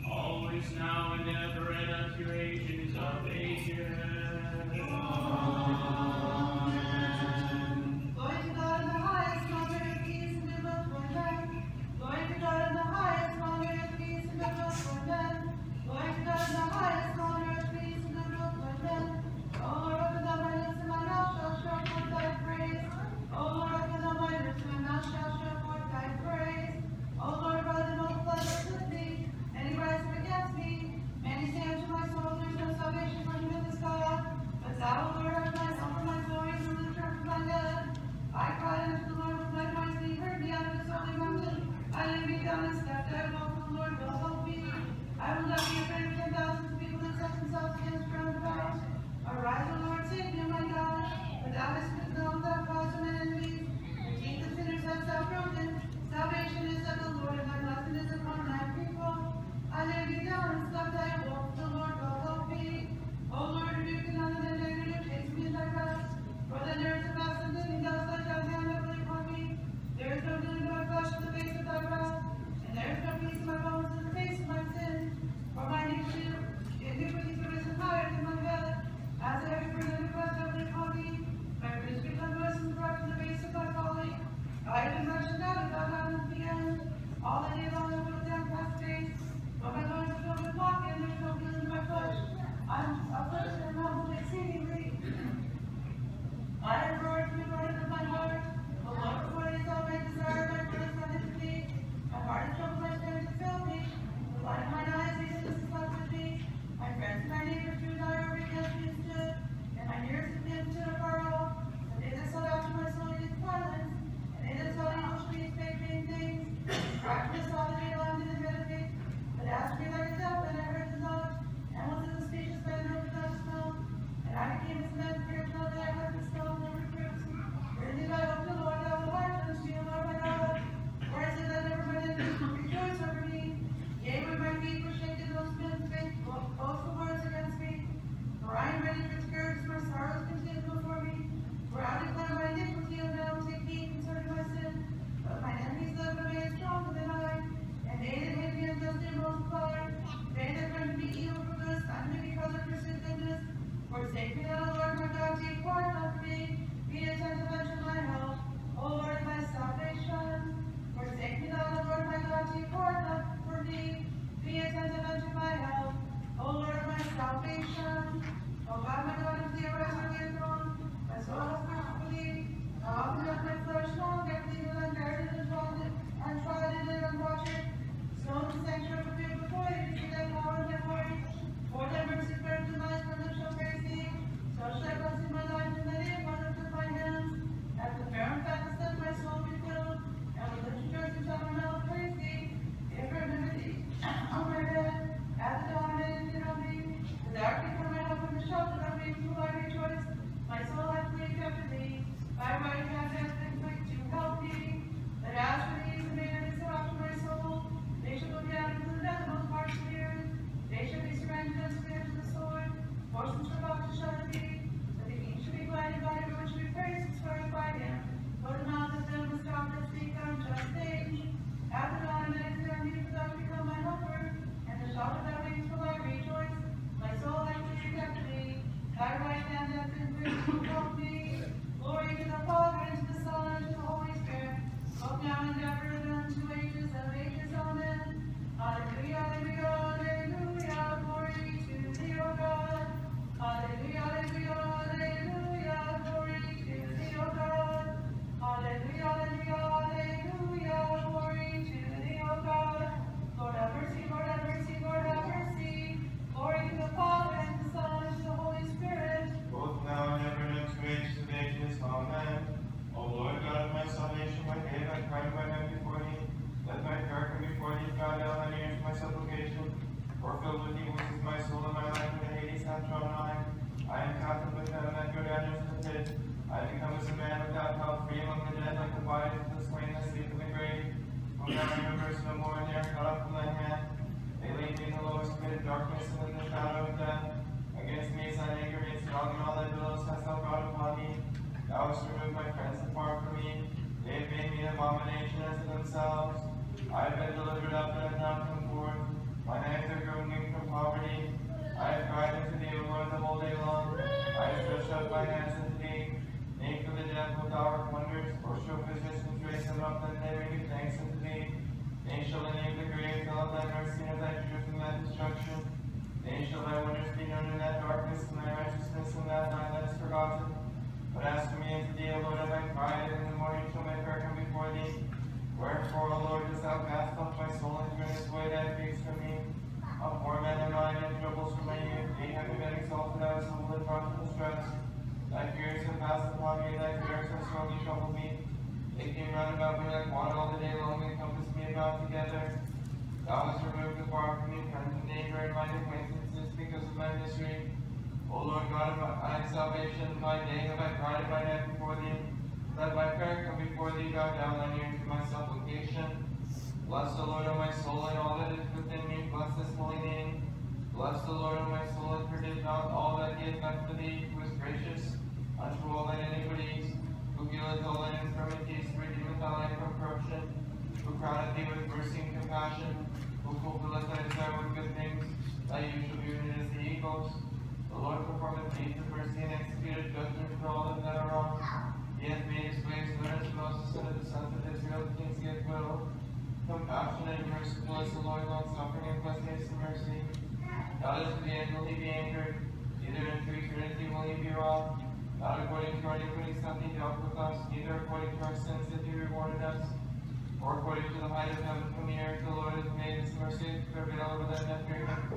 always, now, and ever, and unto ages of ages. Amen. Glory to God in the highest, on earth peace and goodwill toward men. Glory to God in the highest, on earth peace and goodwill toward men. Glory to God in the highest, on earth peace and goodwill toward men. O Lord, open thou my lips, and my mouth shall show forth thy praise. O Lord, open thou my lips, and my mouth shall show forth thy praise. O Lord, rather than multiply thy sympathy, and he rise up against me. Many say unto my soul, there is no salvation for him in this God. But thou, O Lord, art my help, my glory, and the lifter up of my head. I cried unto the Lord with my voice, and he heard me out of his holy mountain. I laid me down and slept. I will hope the Lord will help me. I will not be afraid of 10,000 people that set themselves against me round about. Arise, O Lord, save me, my God. For thou hast put down thy cause of my enemies. Redeem the sinners hast thou broken. Salvation is of the Lord, and thy blessing is upon thy people. I laid me down and slept. I awoke. The Lord will help me. O Lord, rebuke me not, and then negative, chase me in thy wrath. For then there is a vast and living thou such as I am heavily upon me. There is no healing to my flesh in the face of thy wrath, and there is no peace in my bones in the face of my sin. For my iniquities are risen higher than my head. As every burden of request heavily upon me, my griefs become worse and brought to the base of thy folly. I have been wretched out of thy hand at the end. All the day long I put down past face. But my bones are filled with walking, and there is no healing in my flesh. I am afflicted and humbled exceedingly. I have roared from the burden of my heart. The Lord before thee is all my desire, my prayer is not into thee. My heart is troubled, my spirit has failed me. The light of mine eyes, eagerness is left with me. My friends and my neighbors drew nigh over against me and stood, and my nearest of them stood afar off. And they that sought after my soul did violence, and they that sought evil to me spake vain things. Darkness all the day long did meditate, but as for me like a death, and I heard it not, and was as a speechless man who without smell. And I became as a man feared not that I had been smelled and never proofs. Verily I hope the Lord, thou wilt hearken unto me, O Lord my God. For I say that never my enemies will rejoice over me. Yea, when my feet were shaken, those men spake boastful words against me. For I am ready for scourges, for sorrows contend before me. For I declare my iniquity, and now take heed concerning my sin. But mine enemies live, but they are stronger than I. And they that hate me unjustly multiply. They that render me evil for good, stun me because I pursue goodness. Forsake me not, O Lord my God, take part not for me. Be attentive unto my help, O Lord my salvation. Forsake me not, O Lord my God, take part not for me. Be attentive unto my help, O Lord my salvation. O God my God, if thee arise on thy throne, my soul has searched for thee. How often hath my flesh longed after thee, when unguarded and untrodden and unwatered. Stone and sanctuary prepared before thee, to see thy power and thy glory. For thy mercy burns and lies, my lips shall praise thee. So shall I bless in my life, and thy name one with my hands. At the fair and fatness let my soul be filled, and with lips rejoicing shall my mouth praise thee. If I remember thee on my bed, at the dawn meditate on thee. The dark before my help, and the shelter of me, who I rejoice. My soul hath craved after thee. Thy right hand hath been quick to help me. But as for these, the maiden is so after my soul. They shall go down into the nethermost parts of the earth. They shall be surrendered and speared to the sword. Portions for God to shudder thee. But the king shall be glad, and by everyone shall be praised and swears by him. For the mouth of them was stopped that speak unjust things. At the dawn, and meditate on thee, for thou hast become my helper. And the shout of thy wings will I rejoice. My soul hath craved after thee. Thy right hand hath been quick to help me. Glory to the Father, and to the Son, and to the Holy Spirit. Both now and ever, and unto ages of ages. Amen. Hallelujah, hallelujah, hallelujah. Glory to thee, O God. Hallelujah, hallelujah, hallelujah. Glory to thee, O God. Hallelujah, hallelujah, hallelujah. Glory to thee, O God. Lord have mercy, Lord have mercy, Lord have mercy. Glory to the Father, and to the Son, and to the Holy Spirit. Both now and ever, and unto ages of ages. Amen. O Lord God of my salvation, my faith, I cry by night before thee. Let my prayer come before thee, bow down thine ear to my supplication. For filled with evils is my soul, and my life in the Hades hath drawn nigh. I am captive with heaven, and go down into the pit. I become as a man without help, free among the dead, like a body of the slain that sleep in the grave. Whom thou rememberest no more, and they are cut off from thy hand. They laid me in the lowest pit of darkness, and in the shadow of death. Against me is thine anger made strong, and all thy billows hast thou brought upon me. Thou hast removed my friends apart from me. They have made me an abomination unto themselves. I have been delivered up, and have not come forth. Mine eyes are men with our wonders, or show physicians raise them up, that they may give thanks unto thee. They shall leave the grave, fill up thy mercy and thy truth in that destruction. They shall thy wonders be known in that darkness, and thy righteousness in that night that is forgotten. But as for me unto thee, O Lord, have I cried, and in the morning shall my prayer come before thee. Wherefore, O Lord, dost thou cast off my soul, and turn its way thy face from me? A poor man am I, and troubles from my youth. They have been exalted, I was humble and brought to distress. Thy fears have passed upon me, and thy fears have strongly troubled me. They came round about me like water all the day long, and compassed me about together. Thou hast removed afar from me friends and neighbor, and mine acquaintances because of my misery. O Lord God of my salvation, by day have I cried and by night before thee. Let my prayer come before thee, bow down thine ear to my supplication. Bless the Lord, O my soul, and all that is within me. Bless his holy name. Bless the Lord, O my soul, and forget not all that he hath done for thee, who is gracious unto all thine iniquities, who healeth all thine infirmities, redeemeth thy life from corruption, who crowneth thee with mercy and compassion, who fulfilleth thy desire with good things. Thy youth shall be renewed as the eagles. The Lord performeth deeds of mercy and executed judgment for all them that are wrong. He hath made his ways known unto Moses and to the sons of Israel, the kings he hath willed. Compassionate and merciful is the Lord, long-suffering and plenteous in mercy. Not as to the end will he be angered, neither into eternity will he be wroth. Not according to our iniquities hath he dealt with us, neither according to our sins hath he rewarded us. Or according to the height of heaven from the earth, the Lord hath made his mercy prevail over them that fear him.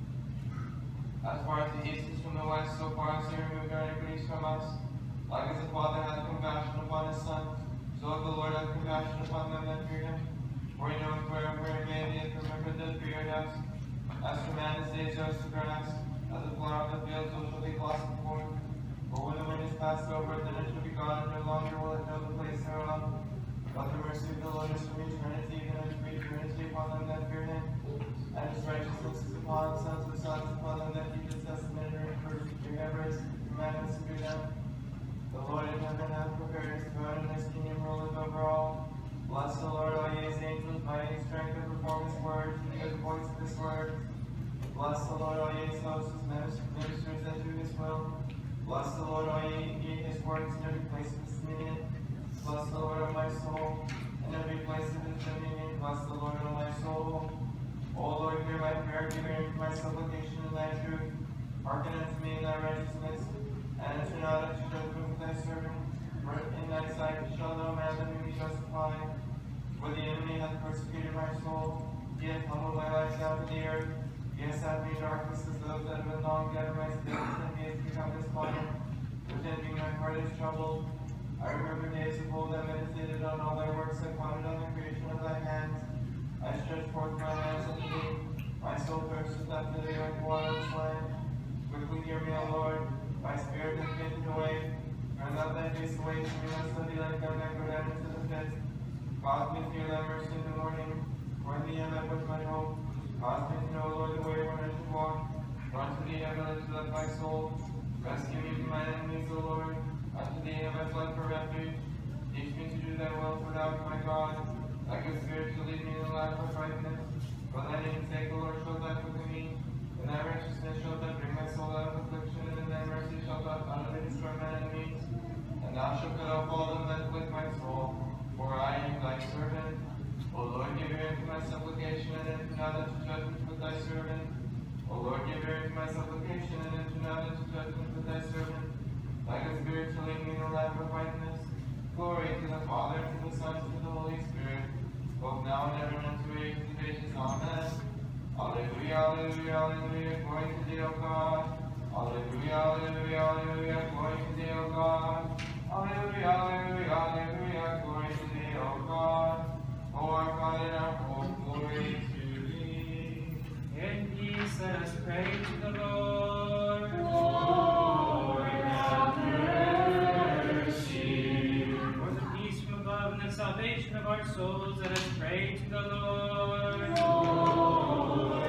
As far as the east is from the west, so far as he removed our iniquities from us. Like as a father hath compassion upon his son, so hath the Lord hath compassion upon them that fear him. For he knoweth wherever he may he hath remembered that feared us. As for man, his days are as the grass, as the flower of the field, so shall they blossom forth. For when the wind is passed over, then it shall be gone, and no longer will it know the place thereof. But the mercy of the Lord is from eternity, even unto eternity upon them that fear him. And his righteousness is upon sons of sons, upon them that keep his testament and remember his commandments to do them. The Lord in heaven hath prepared his throne, and his kingdom ruleth over all. Bless the Lord, all ye his angels, mighty in strength, and perform his word, and hear the voice of his word. Bless the Lord, all ye his hosts, his ministers that do his will. Bless the Lord, all ye his works, in every place of his dominion. Bless the Lord, O my soul, in every place of his dominion. Bless the Lord, O my soul. O Lord, hear my prayer, give ear to my supplication in thy truth. Hearken unto me in thy righteousness, and enter not into judgment with thy servant. For in thy sight shall no man that may be justified. For the enemy hath persecuted my soul, he hath humbled my life down to the earth. He has set me in darkness as those that have been long dead in my days, and he has become despondent. Within me my heart is troubled. I remember days of old, I meditated on all thy works, I pondered on the creation of thy hands. I stretched forth my hands unto thee. My soul thirsteth after thee like water in this land. Quickly hear me, O Lord. My spirit hath fainted away. Turn not thy face away from me, lest I be like them that go down into the pit. Cause me to hear thy mercy in the morning. For in thee have I put my hope. Cause me to know, Lord, the way wherein I should walk. For unto thee have I lifted up my soul. Rescue me from my enemies, O Lord. Unto thee have I fled for refuge. Teach me to do thy will, for thou art my God. Thy good spirit shall lead me in the life of righteousness. For thy name's sake, O Lord, shalt thou quicken me. In thy righteousness shalt thou bring my soul out of affliction, and in thy mercy shalt thou utterly destroy my enemies. And thou shalt cut off all them that afflict my soul, for I am thy servant. O Lord, give ear unto my supplication, and enter not into judgment with thy servant. O Lord, give ear unto my supplication, and enter not into judgment with thy servant. Thy good spirit shall lead me in the life of righteousness. Glory to the Father, and to the Son, and to the Holy Spirit, both now and ever, and unto age of ages. Amen. Alleluia, alleluia, alleluia, glory to thee, O God. Alleluia, alleluia, alleluia, glory to thee, O God. Alleluia, alleluia, alleluia, glory to thee, O God. O our God and our hope, glory to thee. In peace let us pray to the Lord. Lord, have mercy. For the peace from above and the salvation of our souls, let us pray to the Lord. Lord,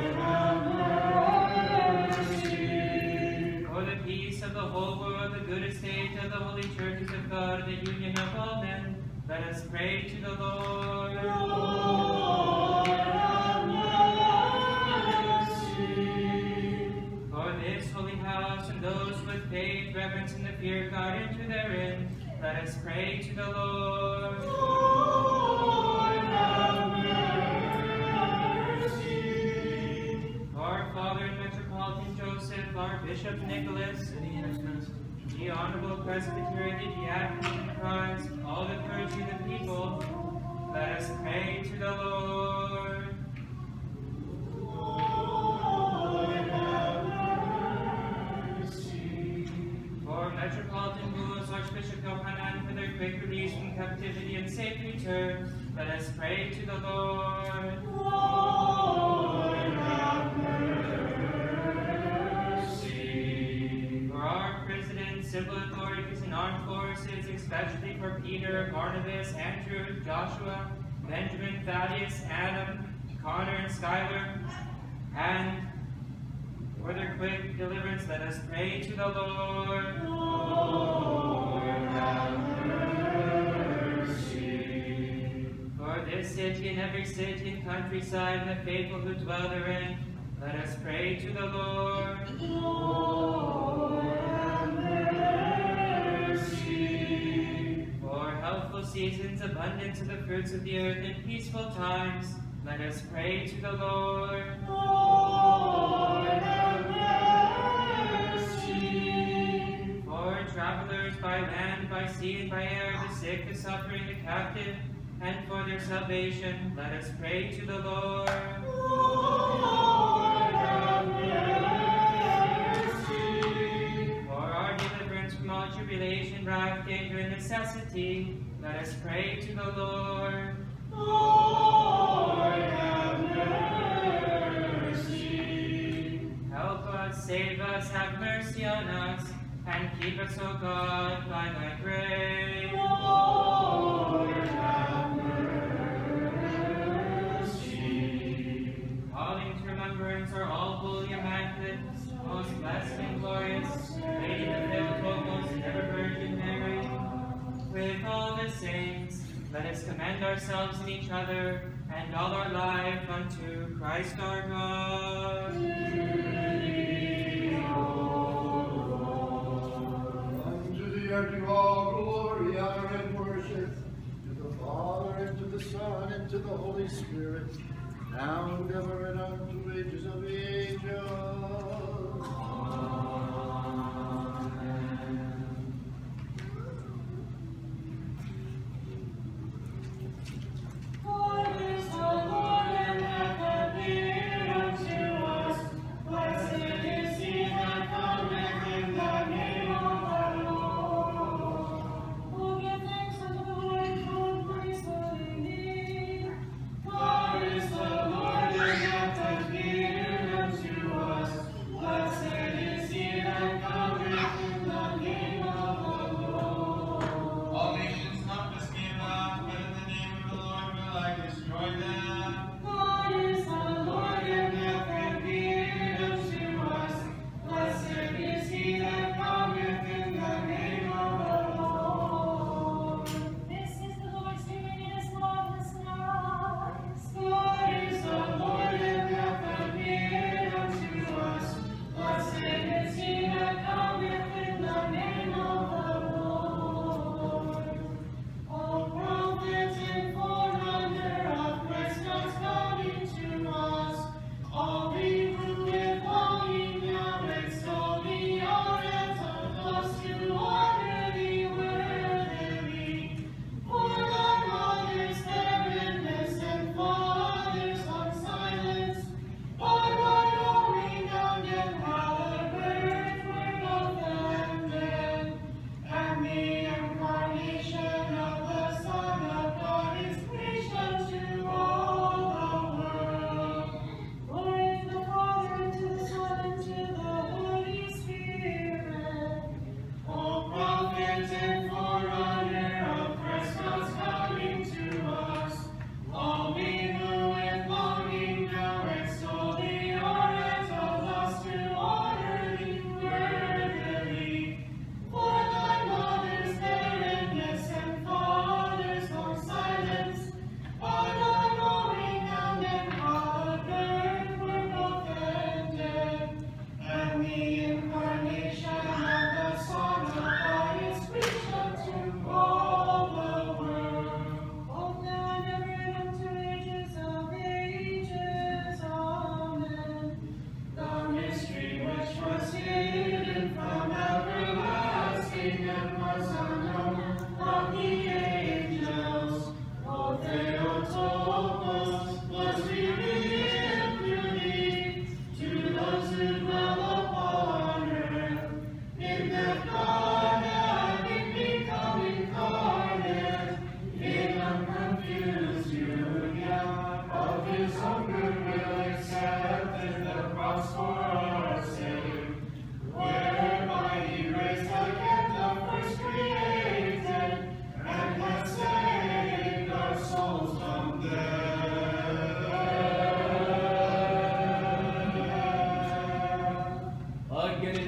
have mercy. For the peace of the whole world, the good estate of the holy churches of God, the union of all men, let us pray to the Lord. Lord, have mercy. For this holy house and those with faith, reverence, and the fear of God enter therein, Let us pray to the Lord. Lord, have mercy. For our Father and Metropolitan Joseph, our Bishop Nicholas, the Honorable Presbytery, the Diaconate in Christ, all the clergy and the people, let us pray to the Lord. Lord, have mercy. For Metropolitan Bulus, Archbishop Yohanan, for their quick release from captivity and safe return, let us pray to the Lord. Lord, have mercy. For our presidents, civil authorities, and armed forces, especially for Peter, Barnabas, Andrew, Joshua, Benjamin, Thaddeus, Adam, Connor, and Skylar, and for their quick deliverance, let us pray to the Lord. Lord, have mercy. For this city and every city and countryside and the faithful who dwell therein, let us pray to the Lord. Lord, have mercy. For healthful seasons, abundance of the fruits of the earth, and peaceful times, let us pray to the Lord. Lord, have mercy. For travelers by land, by sea, and by air, the sick, the suffering, the captive, and for their salvation, let us pray to the Lord. Lord, have mercy. For our deliverance from all tribulation, wrath, danger, and necessity, let us pray to the Lord. Lord, have mercy. Help us, save us, have mercy on us, and keep us, O God, by thy grace. Lord, have mercy. Calling to remembrance our all holy, immaculate, most blessed and glorious Lady of the Theotokos and ever Virgin Mary, with all the saints, let us commend ourselves and each other and all our life unto Christ our God. Unto thee are due all glory, honor, and worship, to the Father, and to the Son, and to the Holy Spirit, now and ever, and unto ages of ages. For is the Lord, and hath appeared unto us. Blessed is he that cometh in the name of the Lord. Oh, give thanks unto the Lord, for his holy name. For is the Lord, and hath appeared unto us. Blessed is he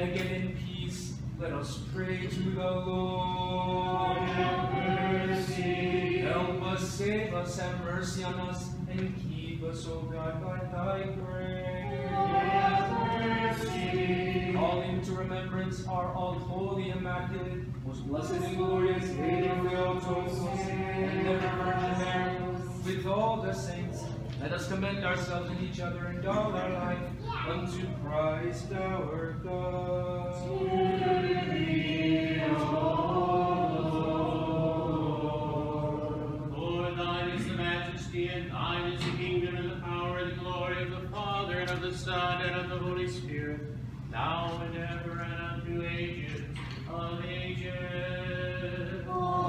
again in peace. Let us pray to the Lord. Have mercy. Help us, save us, have mercy on us, and keep us, O God, by thy grace. Have mercy. Calling to remembrance our all-holy, immaculate, most blessed and glorious Lady of Theotokos, and ever Virgin Mary, with all the saints, let us commend ourselves and each other and all our life unto Christ our God. Lord, thine is the majesty, and thine is the kingdom, and the power, and the glory of the Father, and of the Son, and of the Holy Spirit, now and ever, and unto ages of ages.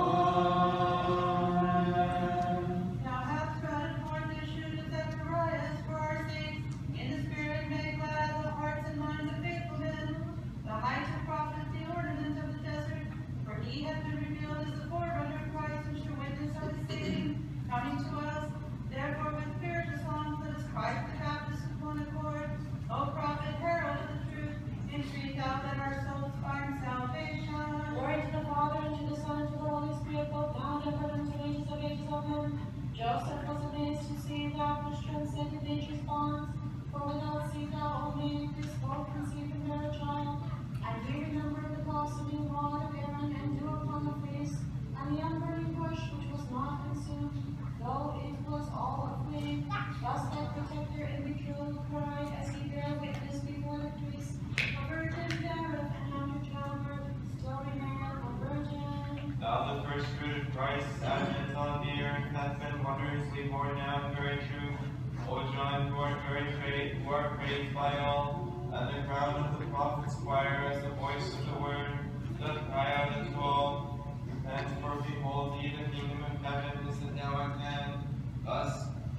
Amen. Thou hast brought forth the shoot of Zacharias for our sakes. In the spirit make glad the hearts and minds of faithful men. The height of prophets, the ornament of the desert. For he hath been revealed as the forerunner of Christ, who shall witness of his saving, coming to us. Therefore with spiritual songs let us cry to the Baptist with one accord. O prophet, herald of the truth, entreat thou that our souls find salvation. Glory to the Father, and to the Son, and to the Holy Spirit, both now and ever, and to ages of ages. Amen. Joseph was amazed to see that which transcended nature's bonds. For without seed thou only this both conceived and bare a child. And ye remember the blossoming rod of Aaron, and dew upon the face, and the unburning bush which was not consumed, though it was all aflame. Thus thy protector in betrothal cried, as he bare witness before the priest. A virgin beareth, and after childbirth still remaineth a virgin. Thou the first fruit of Christ's advent on the earth hath been wondrously borne out, very true. O John, who art who art praised by all, and the crown of the prophet's choir as the voice of the word, doth cry out unto all. Repent, for behold ye the kingdom of heaven is now at hand. Thus,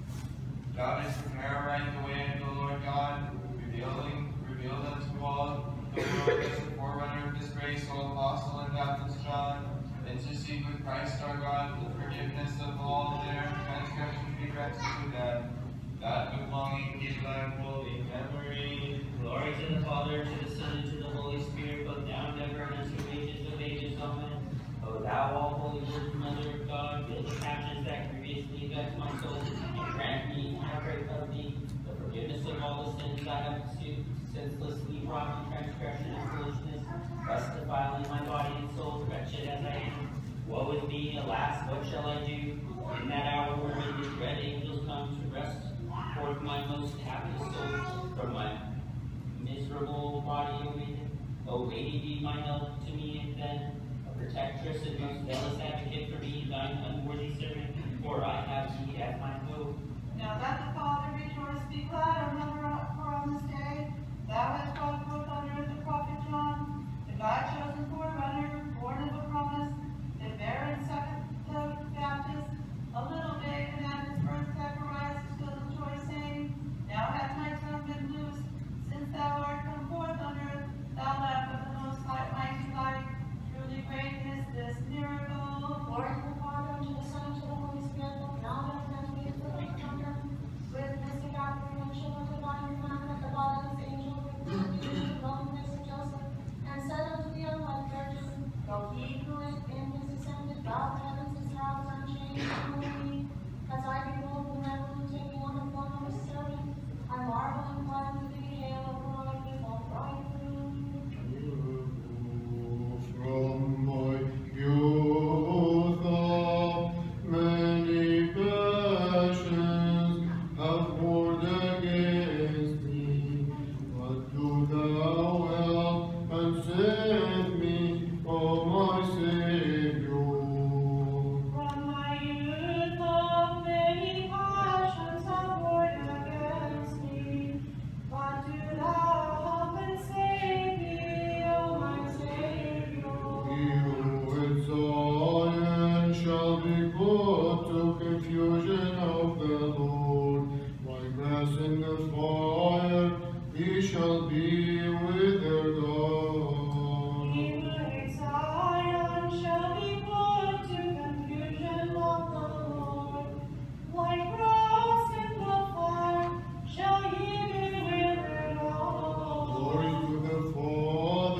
God is prepare right the way of the Lord God, revealed unto all the world as the forerunner of this grace, O Apostle and Baptist John, intercede with Christ our God for the forgiveness of all their transgressions be granted to them, that with longing keep thy holy memory. Glory to the Father, to the Son, and to the Holy Spirit, both now and ever, and unto ages of ages. Amen. O thou all holy Virgin Mother of God, fill the passions that grievously vex my soul, and grant me, I pray of thee, the forgiveness of all the sins I have senselessly wrought in transgression and foolishness, thus defiling my body and soul, wretched as I am. Woe is me, alas, what shall I do? In that hour when the dread angels come to rest forth my most happy soul from my miserable body awakened. O Lady, be my help to me, and then a protectress and most zealous advocate for me, thine unworthy servant, for I have thee as my hope. Now that the Father rejoice, be glad, O Mother, for on this day thou hast brought forth on earth the prophet John, the God-chosen forerunner, born of a promise, the barren second the Baptist, a little babe, and at his birth Zacharias was filled with joy, saying, Now hath my tongue been loosed, since thou art come forth on earth, thou lamp of the most mighty light. Truly great is this miracle. Glory to the Father, and to the Son, and to the Holy Spirit, both now and ever, and to ages of ages. Amen. With mystic apprehension of divine commandment, the Valadez angel with the loving grace of Joseph, and said unto the unwed virgin, Go he who is in his descended, bow the heavens, his house unchanged, and holy. As I behold the heaven taking on the form of a servant, I marvel and glad to be hail of bride with all bridegroom. From my youth up, many passions have warred against thee, but do thou help and save me, O my Savior. From my youth up, many passions have warred against me, but do thou help and save me, O my Savior. He who in Zion shall be put to confusion of the Lord, like grass in the fire, he shall be withered on. He who in Zion shall be put to confusion of the Lord, like grass in the fire shall he be withered on. Glory to the Father,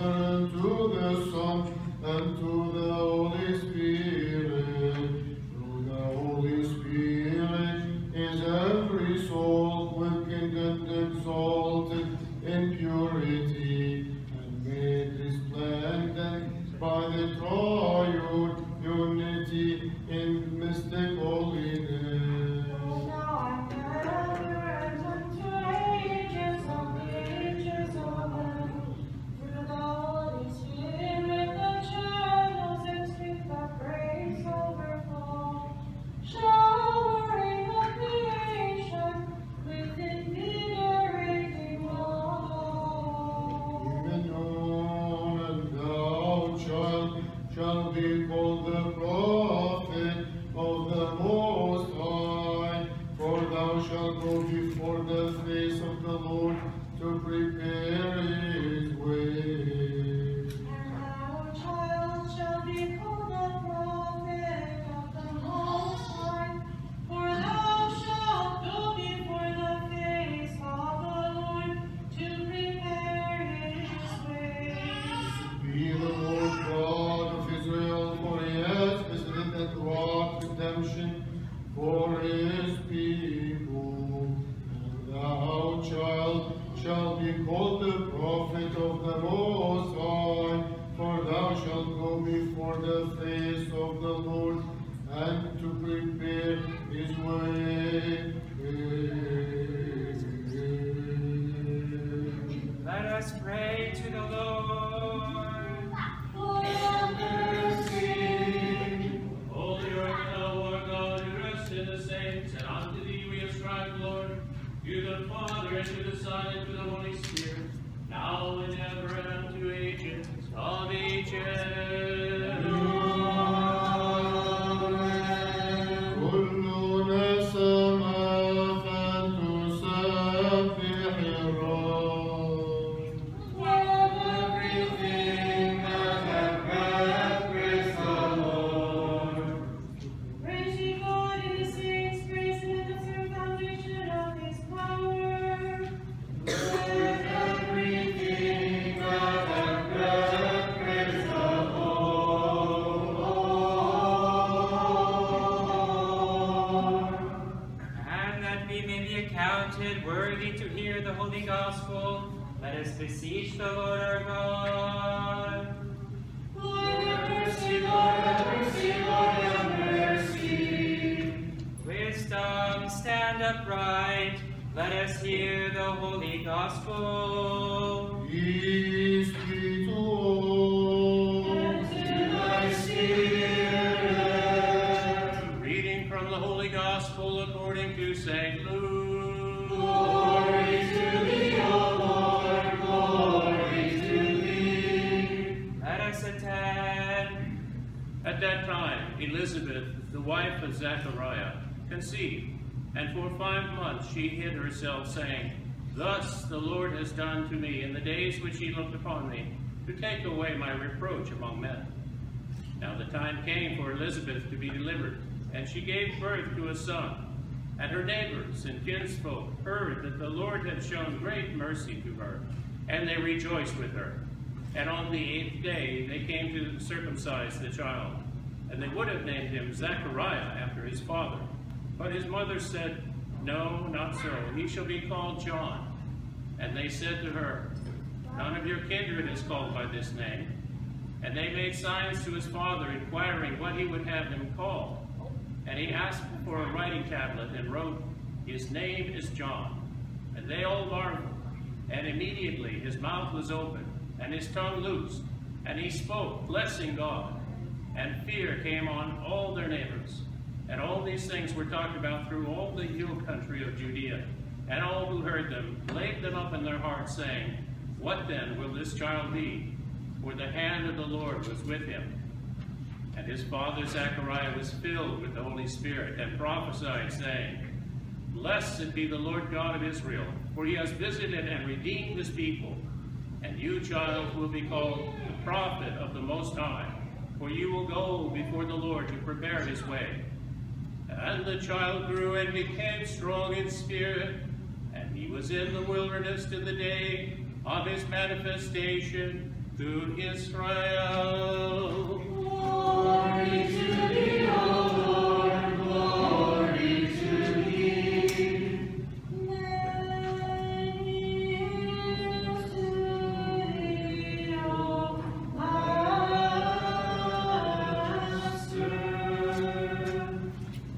thy holy name. Now and ever and unto ages of ages, amen. Through the Holy Spirit, the channels and streams of grace overflow, showering the creation with invigorating love. Even on and thou, child, shall be called the prophet of the Most High, for thou shalt go before the face of the Lord to prepare his way. And thou, child, shall be called the prophet of the Most High, for thou shalt go before the face of the Lord to prepare his ways. Be the Lord God of Israel, for he has visited and wrought redemption for his people. And thou, child, shalt be called the prophet of the Most High, for thou shalt go before the face of the Lord and to prepare his way. Let us pray to the Lord. Holy art thou, Lord God, who rest in the saints, and unto thee we ascribe glory, to the Father, and to the Son, and to the Holy Spirit, now and ever, and unto ages of ages. كل نسمة تسبح الرب. Everything that hath breath, praise the Lord. Praise ye God in the saints, praise him in the firm foundation of his power. Let everything that hath breath, praise the Lord. And that we may be accounted worthy to hear the holy gospel, let us beseech the Lord our God. Lord have mercy, Lord have mercy, Lord have mercy. Wisdom, stand upright, let us hear the holy gospel. Peace be to And all. to thy spirit. Reading from the Holy Gospel according to St. Luke. Glory to thee, O Lord, glory to thee. Let us attend. At that time, Elizabeth, the wife of Zechariah, conceived, and for 5 months she hid herself, saying, Thus the Lord has done to me in the days which he looked upon me, to take away my reproach among men. Now the time came for Elizabeth to be delivered, and she gave birth to a son. And her neighbors and kinsfolk heard that the Lord had shown great mercy to her, and they rejoiced with her. And on the 8th day they came to circumcise the child. And they would have named him Zechariah after his father. But his mother said, No, not so. He shall be called John. And they said to her, None of your kindred is called by this name. And they made signs to his father, inquiring what he would have him called. And he asked for a writing tablet and wrote, His name is John. And they all marveled. And immediately his mouth was opened, and his tongue loosed, and he spoke, blessing God. And fear came on all their neighbors. And all these things were talked about through all the hill country of Judea. And all who heard them laid them up in their hearts, saying, What then will this child be? For the hand of the Lord was with him. And his father Zechariah was filled with the Holy Spirit, and prophesied, saying, Blessed be the Lord God of Israel, for he has visited and redeemed his people. And you, child, will be called the prophet of the Most High, for you will go before the Lord to prepare his way. And the child grew and became strong in spirit, and he was in the wilderness to the day of his manifestation to Israel. Glory to thee, O Lord, glory to thee. Many years to thee, O Master.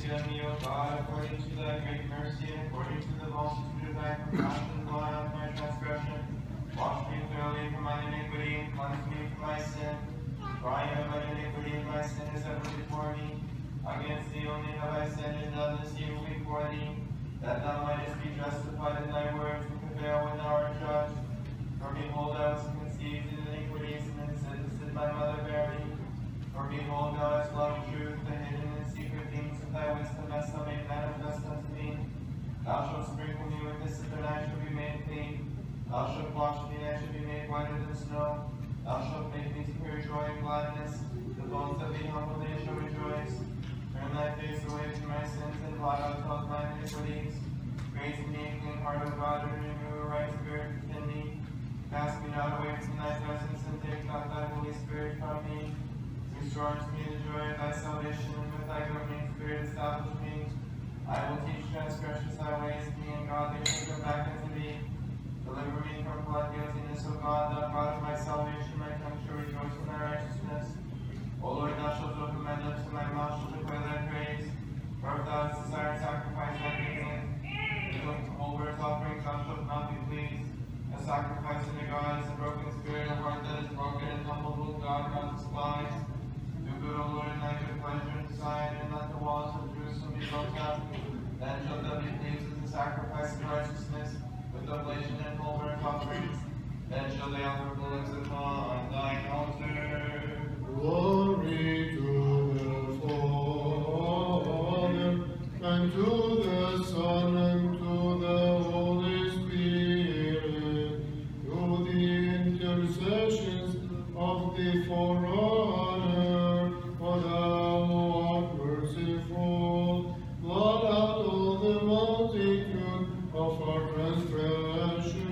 on me, O God, according to thy great mercy and according to the multitude of thy compassion, blot out my transgression. Wash me thoroughly from mine iniquity and cleanse me from my sin. For I know mine iniquity and my sin is ever before me. Against thee only have I sinned and done this evil before thee, that thou mightest be justified in thy words and prevail when thou art judged. For behold, I was conceived in iniquities, and in sins did my mother bear me. For behold, thou hast loved truth, the hidden and secret things of thy wisdom hast thou made manifest unto me. Thou shalt sprinkle me with hyssop, and I shall be made clean. Thou shalt wash me, and I shall be made whiter than snow. Thou shalt make me to hear joy and gladness. The bones that be humble, they shall rejoice. Turn thy face away from my sins, and blot out all mine iniquities. Create in me a clean heart, O God, and renew a right spirit within me. Cast me not away from thy presence, and take not thy Holy Spirit from me. Restore unto me the joy of thy salvation, and with thy governing spirit establish me. I will teach transgressors thy ways, and me and godly shall come back unto thee. Deliver me from blood guiltiness, O God, thou God of my salvation. My tongue shall rejoice in thy righteousness. O Lord, thou shalt open my lips, and my mouth shall declare thy praise. For if thou hast desired sacrifice, I can sing. With whole burnt offerings thou shalt not be pleased. A sacrifice unto God is a broken spirit, a heart that is broken and humble, will God not despise. Do good, O Lord, in thy good pleasure in Zion, and let the walls of Jerusalem be built up. Then shalt thou be pleased with the sacrifice of righteousness, with oblation and whole burnt offerings. Then shall they offer bullocks upon thine altar. Glory to the Father, and to the Son, and to the Holy Spirit, through the intercessions of the forerunner, for thou art merciful. Blot out all the multitude of our transgressions.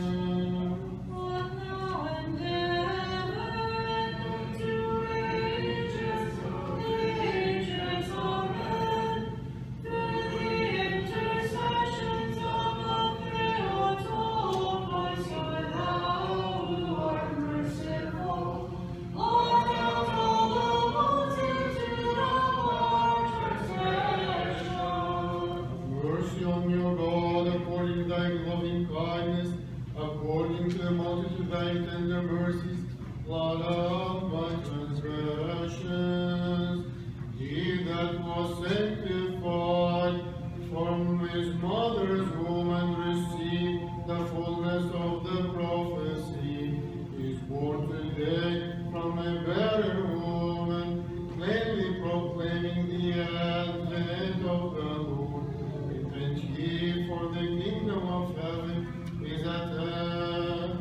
According to the multitude of thy tender mercies, blot out my transgressions. He that was sanctified from his mother's womb and received the fullness of the prophecy is born today from a barren woman, plainly proclaiming the advent of the Lord. Repent ye, for the kingdom of heaven is at hand.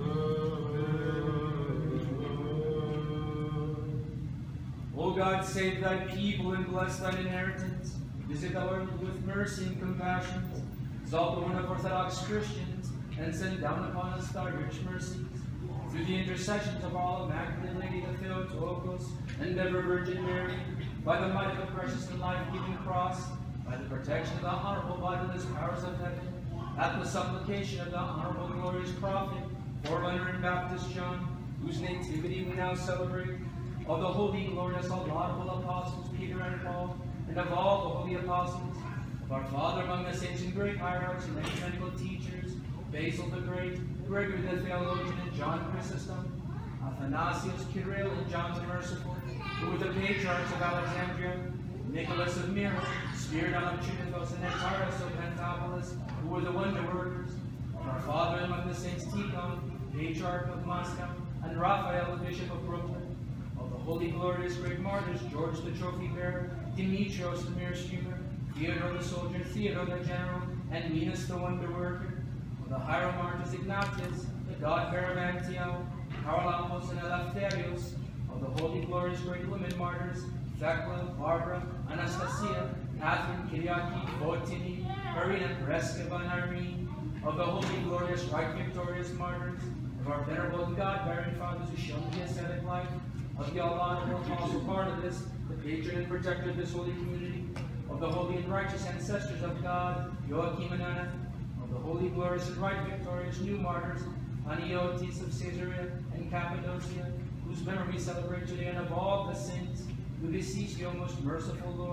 O God, save thy people and bless thine inheritance. Visit our earth with mercy and compassion. Exalt the one of Orthodox Christians, and send down upon us thy rich mercies. Through the intercessions of all Immaculate Lady of Theotokos and ever Virgin Mary, by the might of the precious and life-giving cross, by the protection of the honorable bodiless powers of heaven, at the supplication of the honorable glorious prophet, forerunner and Baptist John, whose nativity we now celebrate, of the holy, glorious, all laudable apostles Peter and Paul, and of all the holy apostles, of our Father among the saints and great hierarchs and ecumenical teachers, Basil the Great, Gregory the Theologian, and John Chrysostom, Athanasius, Kirill, and John the Merciful, who were the patriarchs of Alexandria, Nicholas of Myra, Spiridon of Trinitos, and Antares of Pentapolis, who were the wonder workers, of our Father among the saints Tikhon, Patriarch of Moscow, and Raphael, the Bishop of Brooklyn, of the holy, glorious, great martyrs, George the trophy bearer, Demetrios the mere streamer, Theodore the soldier, Theodore the general, and Minas the wonder worker, of the hieromartyrs Ignatius, the God-bearer of Antioch, Charalambos and Eleftherios, of the holy, glorious, great women martyrs, Thecla, Barbara, Anastasia, Catherine, Kyriaki, Fotini, Marina, Pareskeva, and Irene, of the holy, glorious, right victorious martyrs, of our venerable God-bearing fathers who showed the ascetic life, of the all-honorable Apostle Barnabas, the patron and protector of this holy community, of the holy and righteous ancestors of God, Joachim and Anna, of the holy, glorious, and right victorious new martyrs, Aniotis of Caesarea and Cappadocia, whose memory we celebrate today, and of all the saints, we beseech thee, O most merciful Lord,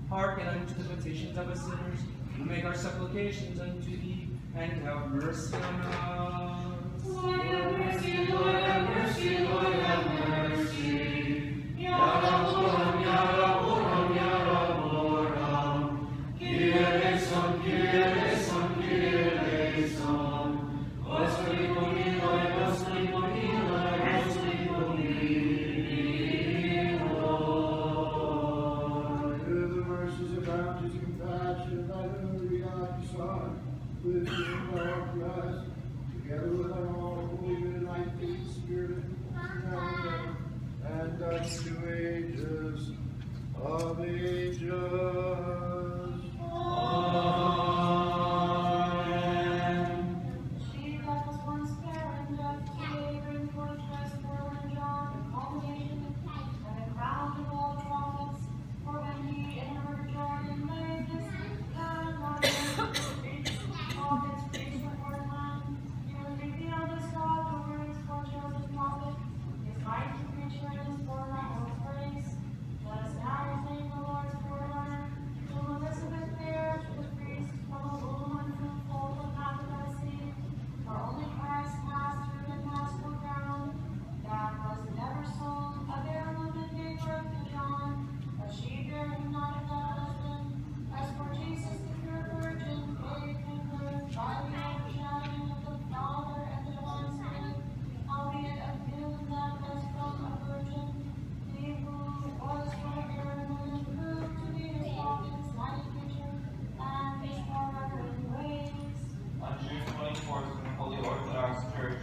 Hearken unto the petitions of us sinners, who make our supplications unto thee, and have mercy on us. Lord have mercy, Lord have mercy, Lord have mercy. Yaraboram, Yaraboram, Yaraboram. Kyrie eleison, Kyrie eleison, Kyrie eleison. Господи помилуй, Господи помилуй, Господи помилуй. Hear the mercies of bounties and compassion, thy memory, God, Son, with you, Lord, bless, together with our all holy and thy faith, Spirit, now and ever, and unto ages of ages. She that was once barren doth today bring forth Westmore and John, and culmination, and the crown of all prophets. For when he in her Jordan laid his hand on them, prophets preached before the land. He was revealed as God over his foretells and prophet, his mighty creature and his forerunner of grace. Let us now thank the Lord's forerunner, whom Elizabeth bare to the priest from a womb unfruitful but not without seed. For only Christ passed through and passed no ground, that was never sown, a barren woman gave birth to John, but she bare him not without husband. As for Jesus, the pure virgin, gave him birth by the overshadowing of the Father and the Divine Spirit, howbeit of him that was from a virgin, he who was from a barren woman proved to be his prophet's mighty creature, and his forever in grace. On June 24th, in the Holy Orthodox Church,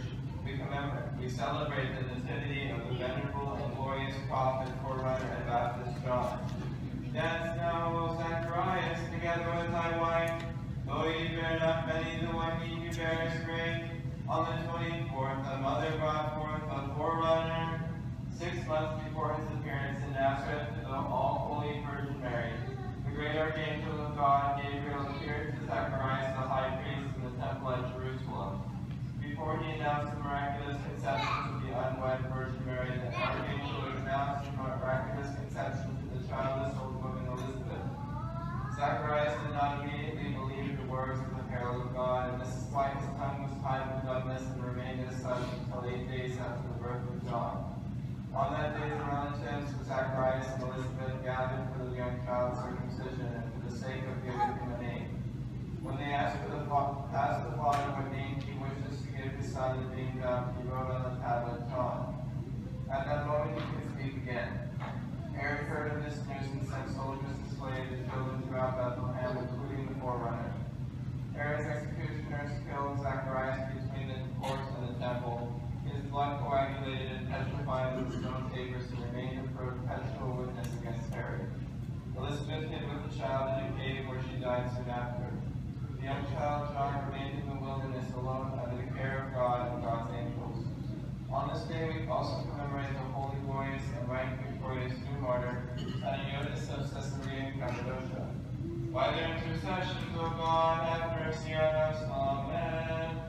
we celebrate the nativity of the venerable and glorious prophet, forerunner, and Baptist John. Dance now, O Zacharias, together with thy wife, though ye bear not many, the one ye bear is great. On the 24th, the mother brought forth a forerunner, 6 months before his appearance in Nazareth to the all-holy Virgin Mary. The great archangel of God, Gabriel, appeared to Zacharias, the high priest, in the temple at Jerusalem. Before he announced the miraculous conception to the unwed Virgin Mary, the archangel announced the miraculous conception to the childless old woman Elizabeth. Zacharias did not immediately believe the words of the herald of God, and this is why his tongue was tied with dumbness and remained as such until 8 days after the birth of John. On that day, the relatives of Zacharias and Elizabeth gathered for the young child's circumcision and for the sake of giving him a name. When they asked the father what name he wishes to give his son the being dumb, he wrote on the tablet, John. At that moment he could speak again. Herod heard of this news and sent soldiers to slay the children throughout Bethlehem, including the forerunner. Herod's executioners killed Zacharias between the court and the temple. His blood coagulated and petrified with stone tapers and remained a perpetual witness against Herod. Elizabeth hid with the child in a cave where she died soon after. The young child John remained in the wilderness alone under the care of God and God's angels. On this day we also commemorate the holy, glorious, and right victorious new martyr, Ananias of Caesarea Cappadocia. By their intercessions, O God, have mercy on us. Amen.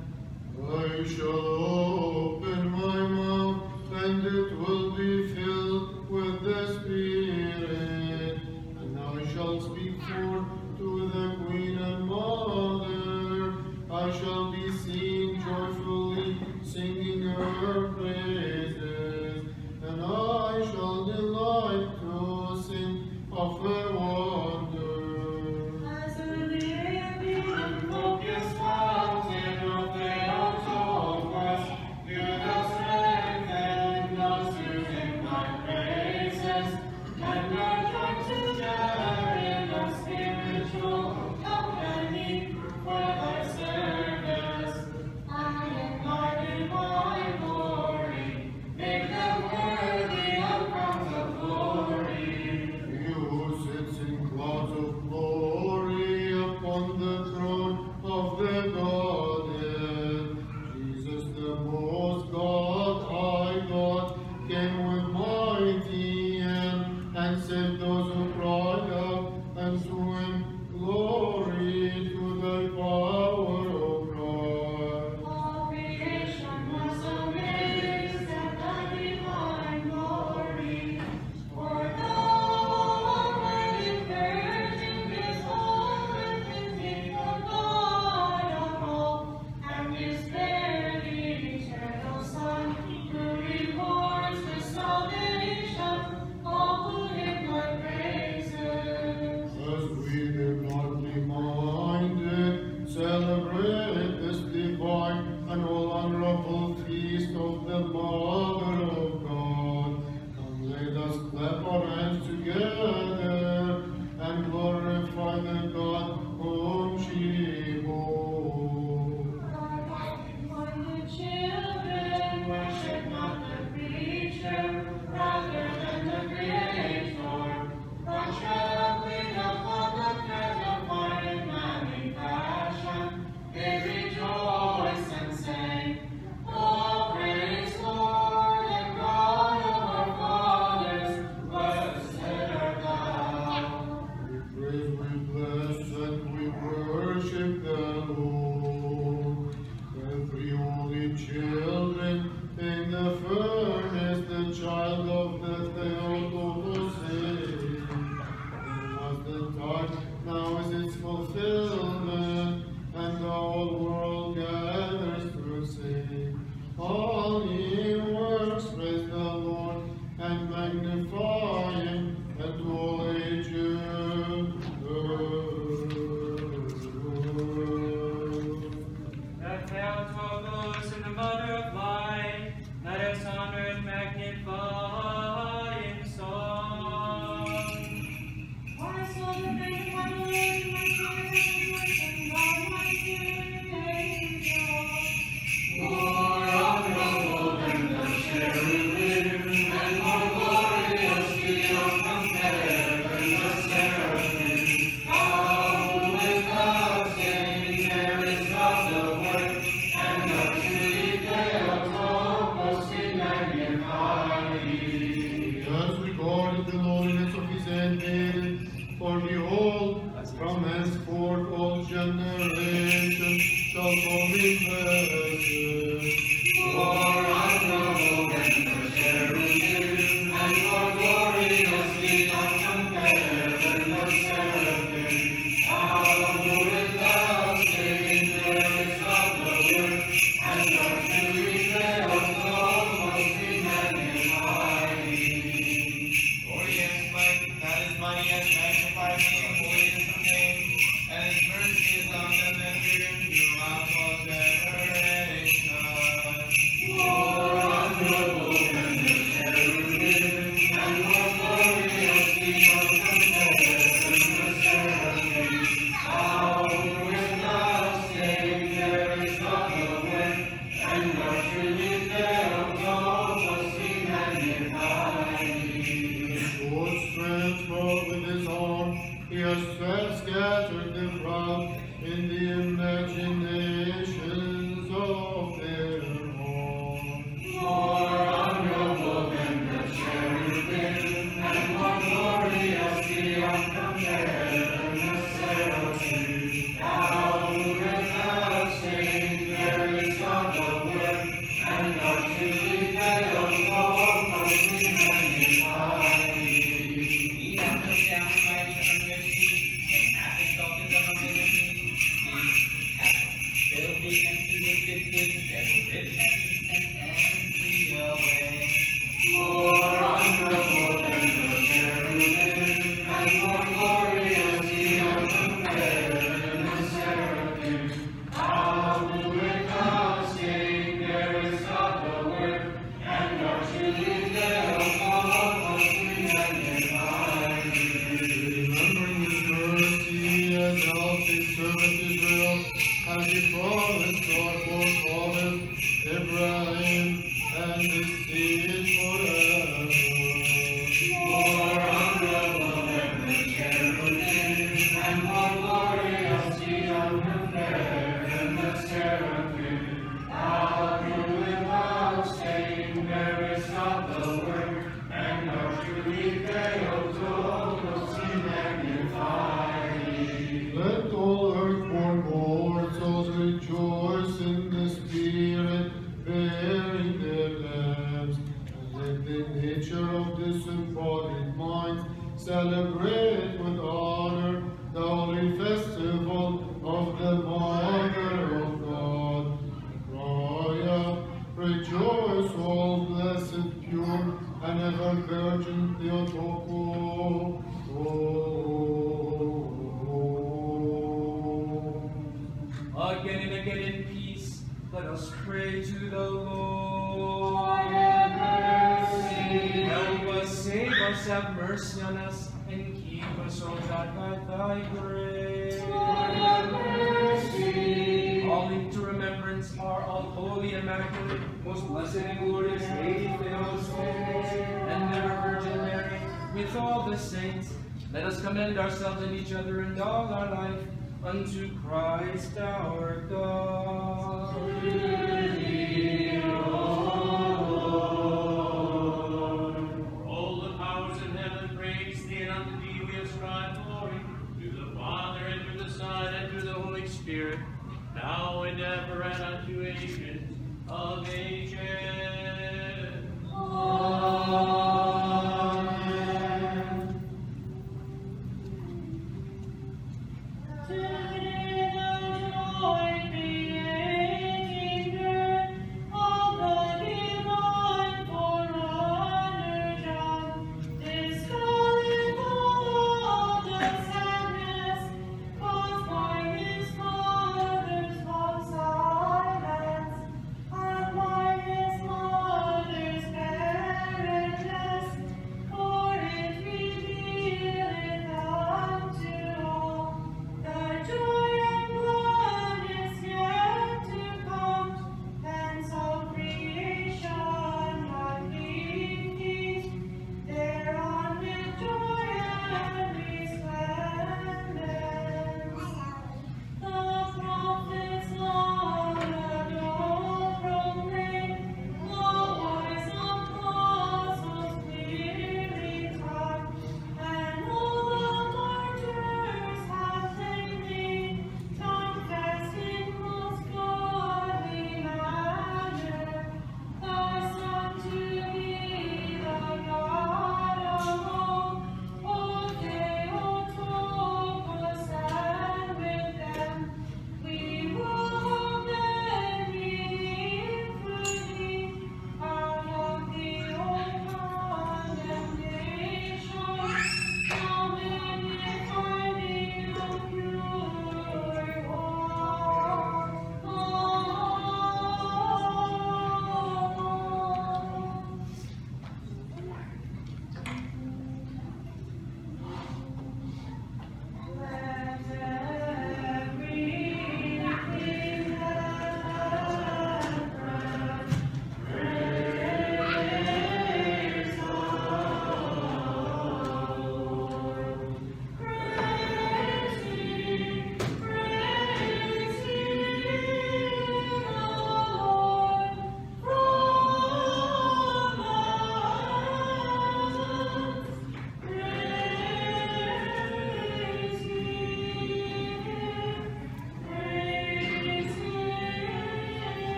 I shall open my mouth, and it will be filled with the Spirit, and I shall speak forth to the Queen and Mother. I shall be seen joyfully, singing her praises, and I shall delight to sing of her wonders. As in the evening, Copious fountain of Theotokos, you thou strengthen us to sing thy praises, and our joy together in the spiritual company for thy service. And enlighten my glory, make them worthy of crowns of glory. He who sits The Theotokos and the Mother of Life, let us honor and magnify in song. My soul, the faith of my Lord, and my spirit, and worship God, my spirit, praise God. More honorable than the cherubim, and more glorious beyond compare than the seraphim. How without saying there is not the word, and the truly Theotokos we magnify thee. Just regarded the lowliness of his handmaiden, for behold, from henceforth all generations shall call me blessed. More honorable than the cherubim, and more glorious beyond compare than the seraphim. How without saying there is not the word, and the truly Theotokos we magnify thee. For he is mighty, that is mighty has magnified me, and holiness of name, and his mercy is on them that fear him throughout all generations. More honorable than the cherubim, and more glorious beyond compare than the seraphim. How without saying there is not the word, and the truly Theotokos we magnify thee. With short strength wrought with his arm, he has scattered the proud in the imaginations of their heart. More honorable than the cherubim, and more glorious beyond compare than the seraphim. How without saying there is not the word, and the truly Theotokos we magnify thee. He hath looked down mighty from their seat, and hath exalted them above the sea. He hath filled the empty with good things, and the rich hath he sent empty away. More honorable than the cherubim, and more glorious beyond compare than the seraphim. How without saying there is not the word, and the truly Theotokos we magnify thee. Remembering his mercy as helped his servant Israel, as he promised our forefathers Abraham and his seed forever. More honorable than the cherubim, and more glorious beyond compare than the seraphim. How without saying there is not the word, and the truly Theotokos we magnify thee. Let all earthborn mortals rejoice in the Spirit, bearing their lamps, and let the nature of this embodied mind celebrate with honor the holy festival of the Mother of God. Cry out, rejoice, all blessed, pure, and ever Virgin Theotokos. Again and again in peace, let us pray to the Lord. Lord, have mercy. Help us, save us, have mercy on us, and keep us, O God, by thy grace. Lord, have mercy. Calling to remembrance our all-holy, immaculate, most blessed and glorious Lady Theotokos, and ever Virgin Mary, with all the saints, let us commend ourselves and each other and all our life unto Christ our God. All the powers in heaven praise thee, and unto thee we ascribe glory, to the Father, and to the Son, and to the Holy Spirit, now and ever, and unto ages of ages. All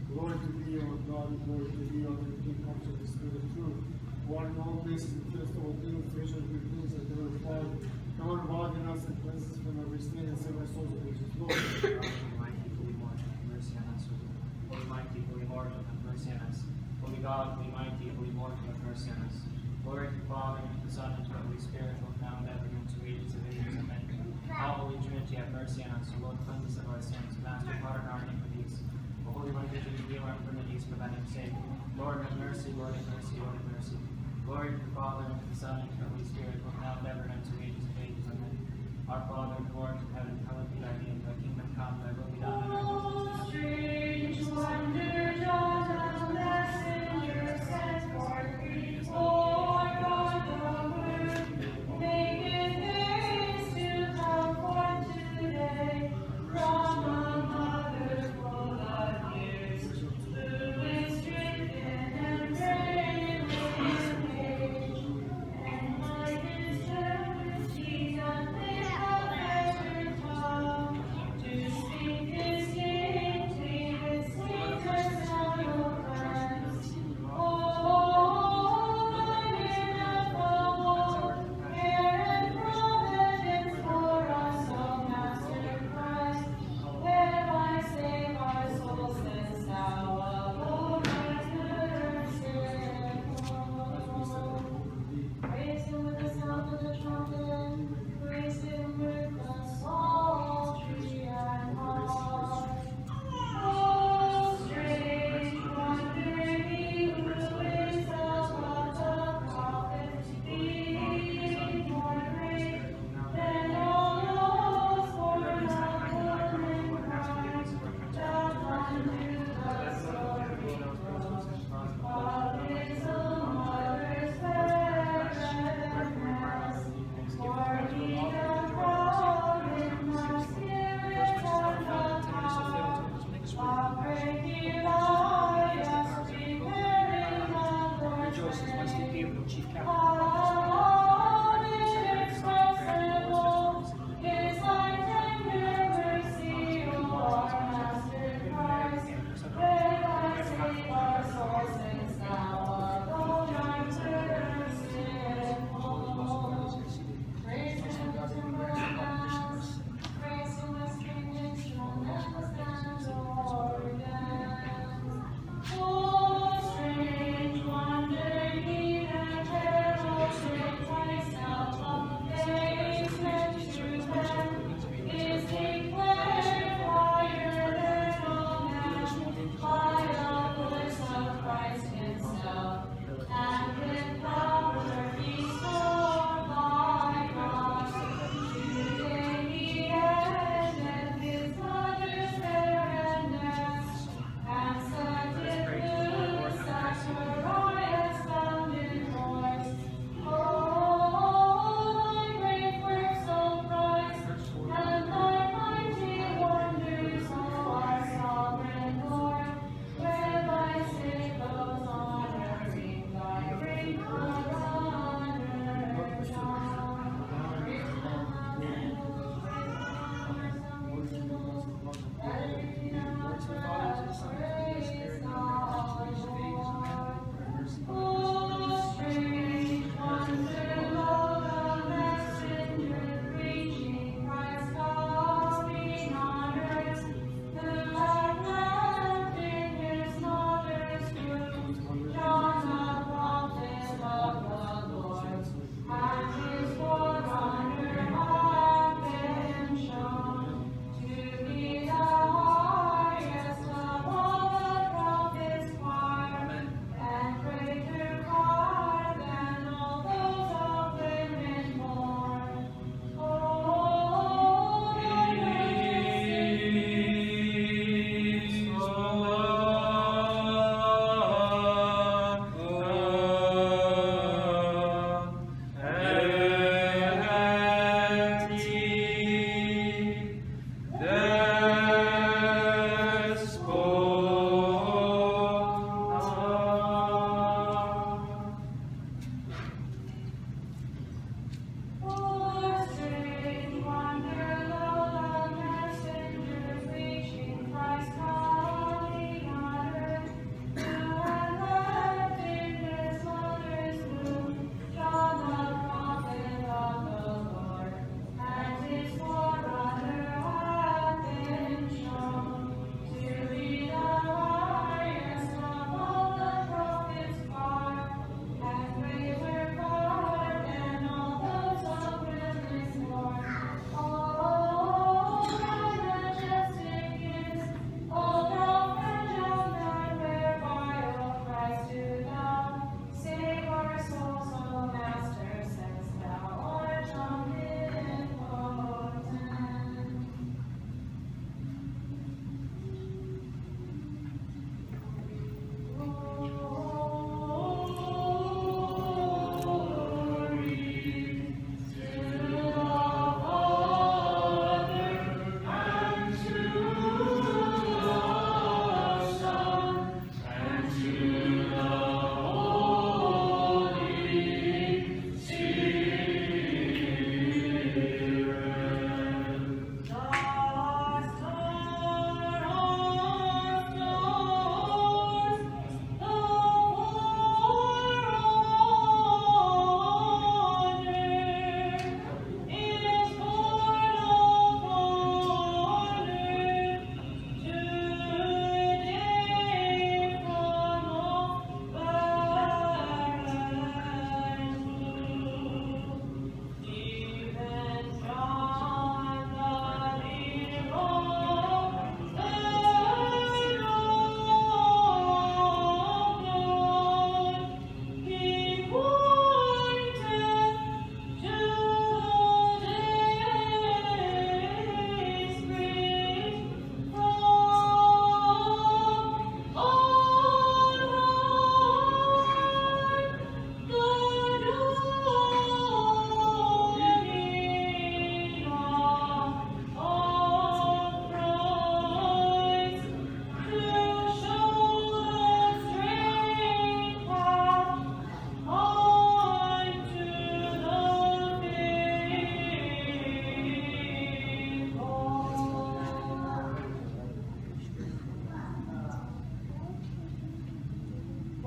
Glory to thee, O God, and glory to thee, O the King, comes of the Spirit of truth. One in all places, and fillest all things, gracious with things that never fall. Come on, God in us, and cleanse us from every sin, and save our souls of which is Lord. Almighty, holy Lord, have mercy on us. Holy mighty, holy Lord, have mercy on us. Holy God, holy mighty, holy Lord, have mercy on us. Glory to the Father, and to the Son, and to the Holy Spirit, both now and ever, and to ages of ages. Amen. All Holy Trinity, have mercy on us. O Lord, cleanse us of our sins. Master, pardon our iniquities. O Holy One, that you redeem our infirmities for thy name's sake. Lord, have mercy, Lord, have mercy, Lord, have mercy. Glory to the Father, and to the Son, and to the Holy Spirit, both now and ever, and to ages of ages. Amen. Our Father, who art in heaven, hallowed be thy name. Thy kingdom come, thy will be done on earth as it is in heaven. Strange wonder, John, a messenger sent forth before God the Word, maketh haste to come forth today from a mother full of years, who is stricken and praying with age, and by his infirmities and they have ever tongue to speak his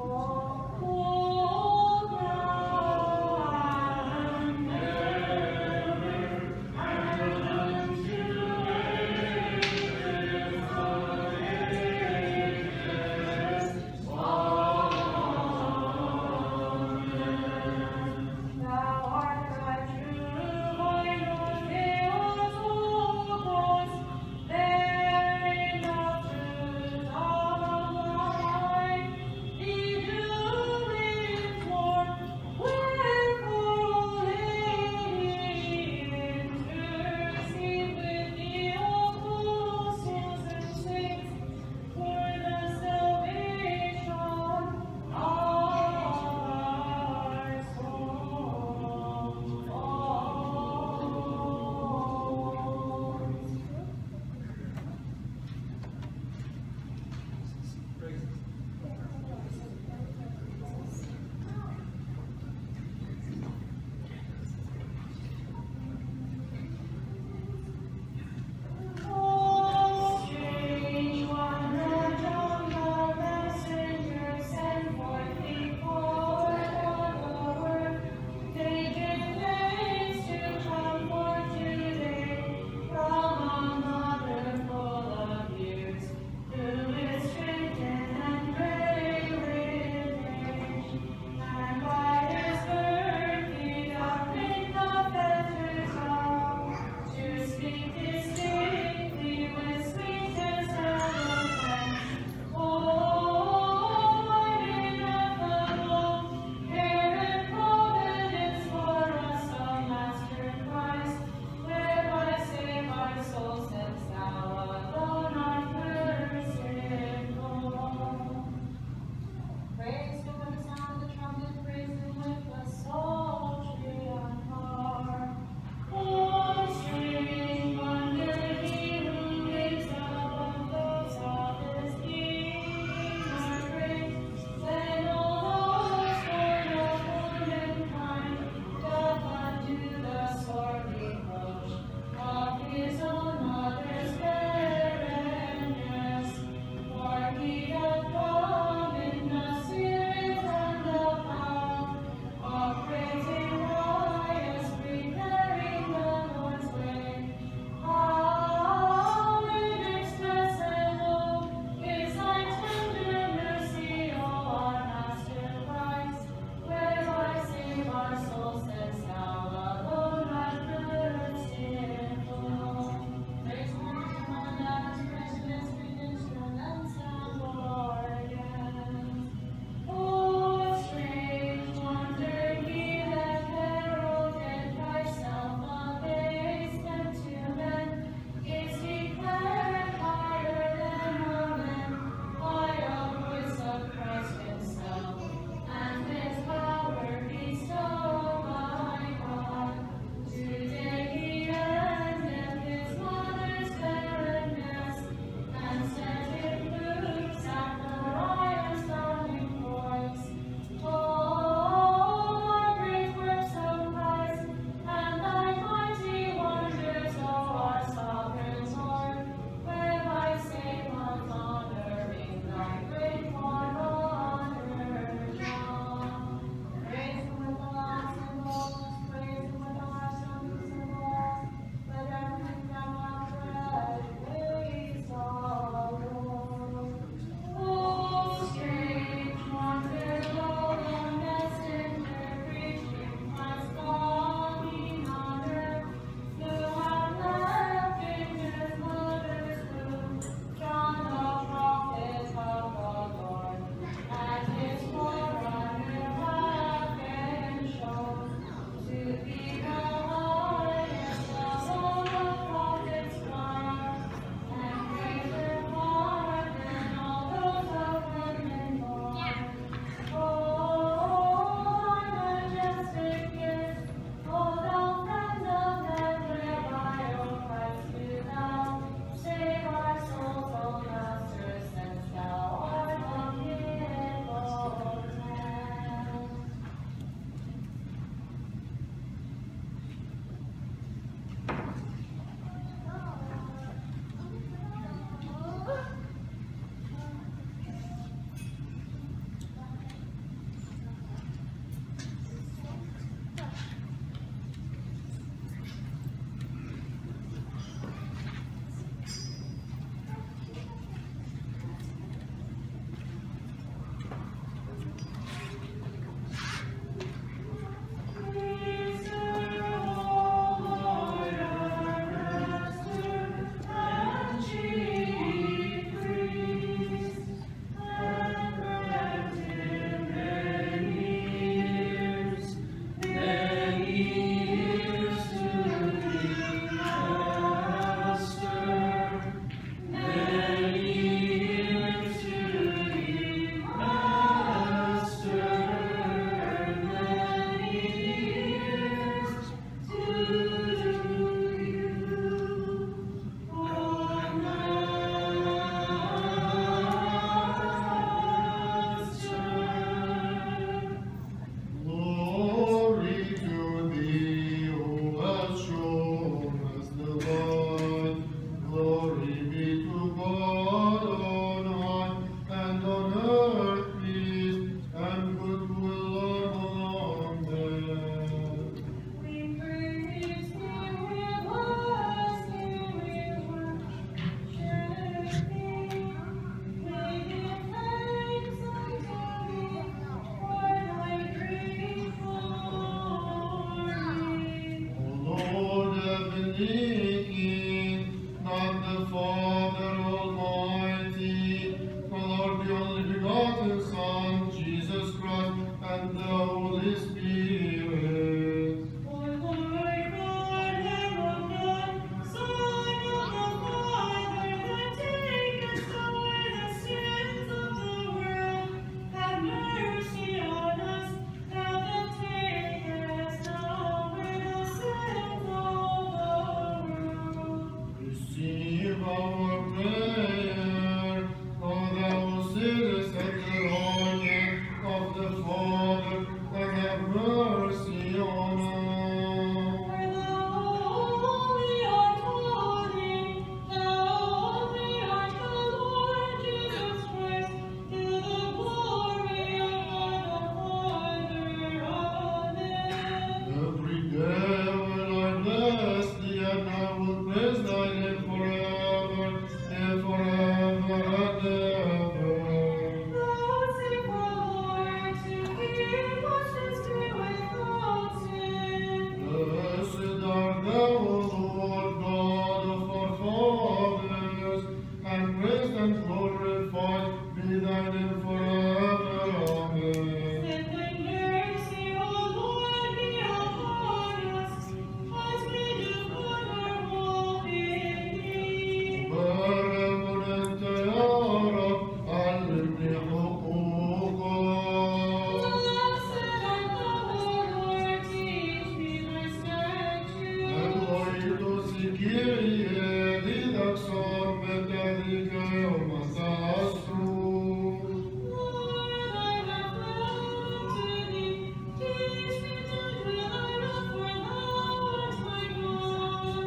Be begotten Son, Jesus Christ, and the Holy Spirit. O Lord God, Lamb of God, Son of the Father, that takest away the sins of the world, have mercy on us. Thou that takest away the sins of the world. Receive our prayer, for thou sittest at the right hand of the Father, and have mercy on us. For thou only art holy, thou only art the Lord Jesus Christ, to the glory of God the Father. Amen. Every day will I bless thee, and I will praise thy name forever, and forever and ever. Merciful Lord, to thee washes me without sin. Blessed art thou, O Lord God of our fathers, and praised and glorified be thy name forever. Amen. Send thy mercy, O Lord, be upon us, as we do put our hope in thee. وبارك أنت يا رب علمني حقوقك. Blessed art thou, O Lord, teach me thy statutes. Elohim Kyrie, didakson betadika yom asasru. Lord, I have fled to thee. Teach me to do thy will, for thou art my God.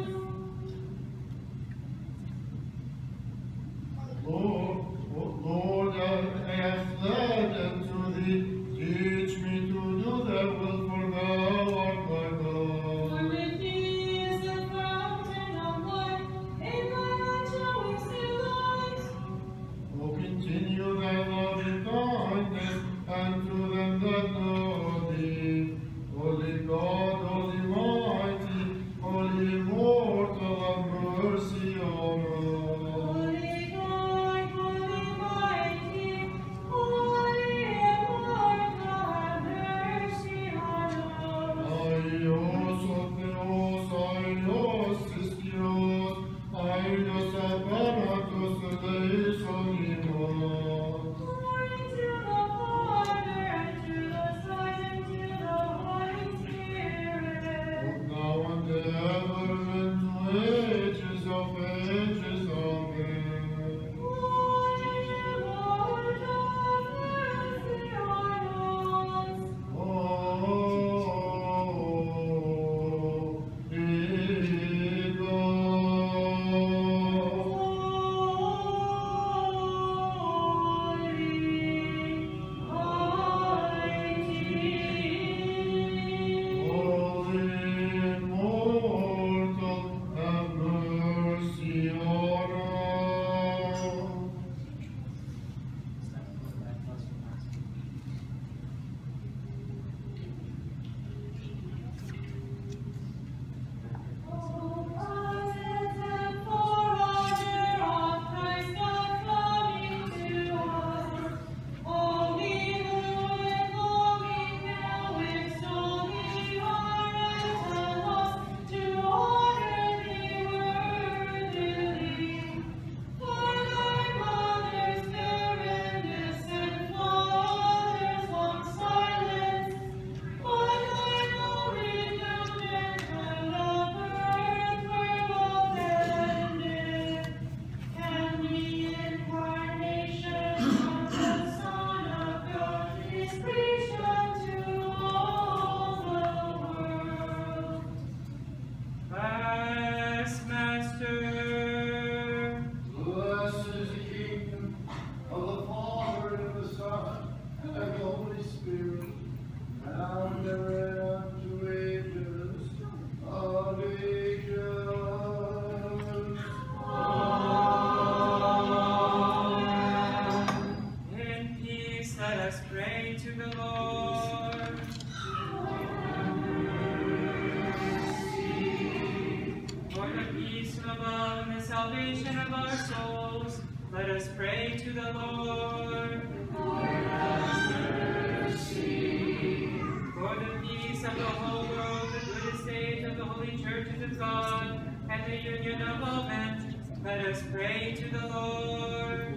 Lord, I have fled unto thee. Teach me to do thy will, for thou art my For God. with thee is the fountain of life. In thy light shall we see light. Oh, continue thy loving kindness unto them that know thee. Holy God, holy mighty, holy immortal, have mercy on us. Holy God, holy mighty, holy immortal, have mercy on us. Aios o Theos, aios iskios, aios aparatos eleison imos. Glory to the Father, and to the Son, and to the Holy Spirit. Now and ever, and to ages of ages. Amen. Lord, Lord, have mercy on us. Oh, dear Holy immortal, have mercy on us. salvation of our souls, let us pray to the Lord. For the peace of the whole world, the good estate of the holy churches of God, and the union of all men, let us pray to the Lord.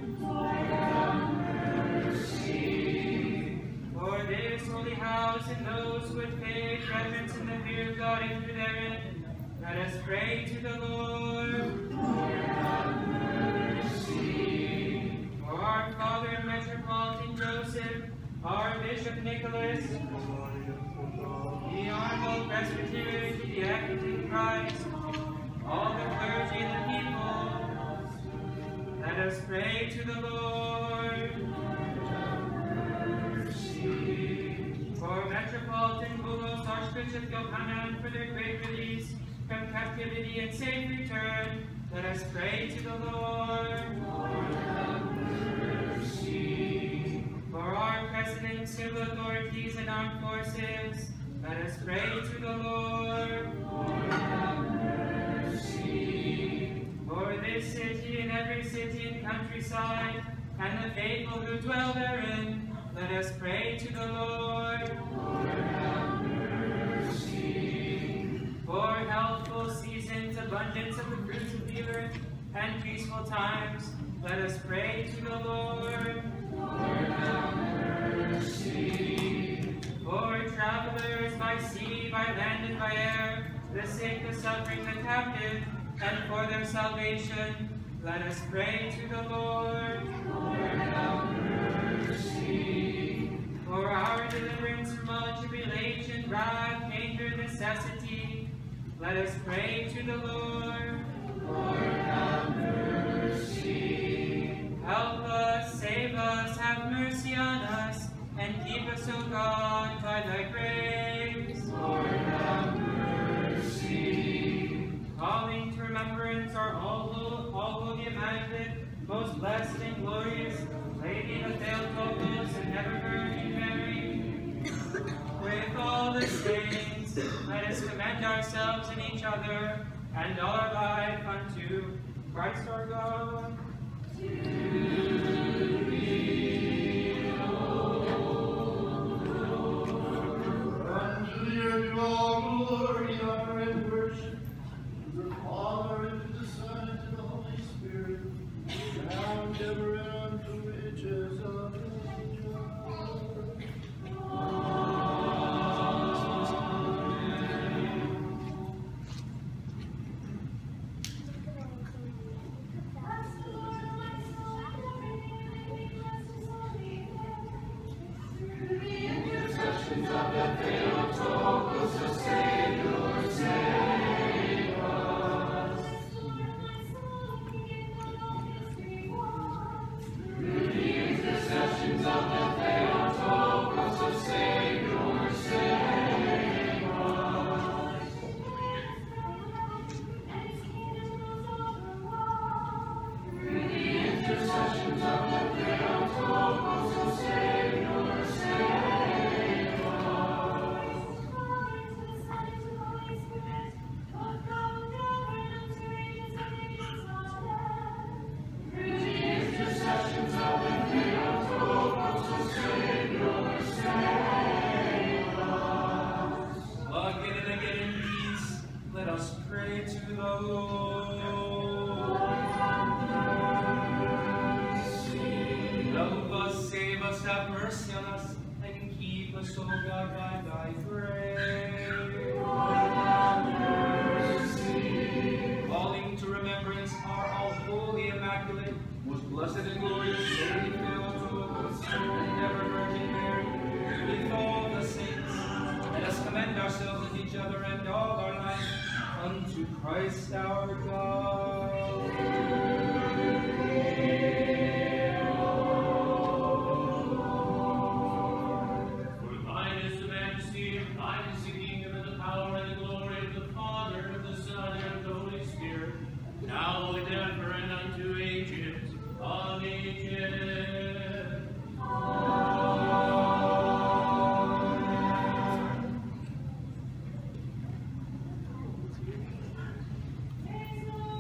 For this holy house and those who would pay reverence in the fear of God enter therein, let us pray to the Lord. For our Father and Metropolitan Joseph, our Bishop Nicholas, the Honorable Presbytery, the diacons in Christ, all the clergy and the people, let us pray to the Lord. For Metropolitan Bulos, Archbishop Yohanan, for their great release from captivity and safe return, let us pray to the Lord. For our President, civil authorities, and armed forces, let us pray to the Lord. For this city and every city and countryside, and the faithful who dwell therein, let us pray to the Lord. For healthful seasons, abundance of the fruits of the earth, and peaceful times, let us pray to the Lord. For travelers by sea, by land, and by air, the sick, the suffering, the captive, and for their salvation, let us pray to the Lord. For our deliverance from all tribulation, wrath, danger, necessity, let us pray to the Lord. Help us, save us, have mercy on us, and keep us, O God, by thy grace. Calling to remembrance our all holy, immaculate, most blessed and glorious Lady of Theotokos and ever Virgin Mary. With all the saints, let us commend ourselves and each other and all our life unto Christ our God. Unto the earth you all glory, honor, and worship, to the Father, and to the Son, and to the Holy Spirit, now and ever, and unto ages of ages. Christ our God. For thine is the majesty, and thine is the kingdom, and the power, and the glory of the Father, and of the Son, and of the Holy Spirit, now and ever, and unto ages of ages. Praise the Lord.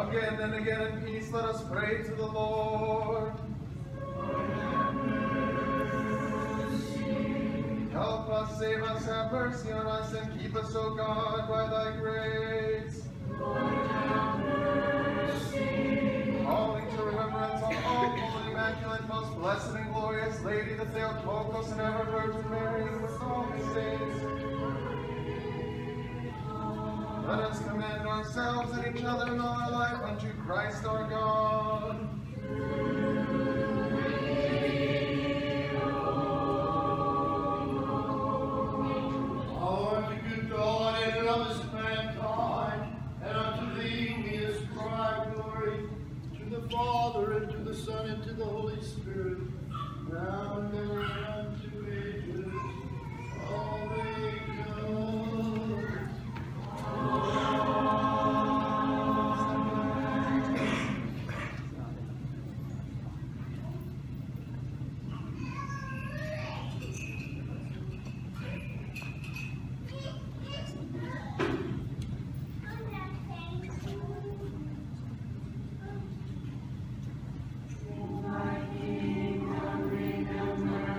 Again and again in peace let us pray to the Lord. Help us, save us, have mercy on us, and keep us, O God, by thy grace. Calling to remembrance on all holy, immaculate, most blessed and glorious Lady, the Theotokos and ever Virgin Mary, and with all the saints. Let us commend ourselves and each other in all our life unto Christ our God. Our good God, and lovest mankind, and unto thee we ascribe glory, to the Father, and to the Son, and to the Holy Spirit, now and ever, and unto ages. Amen. Remember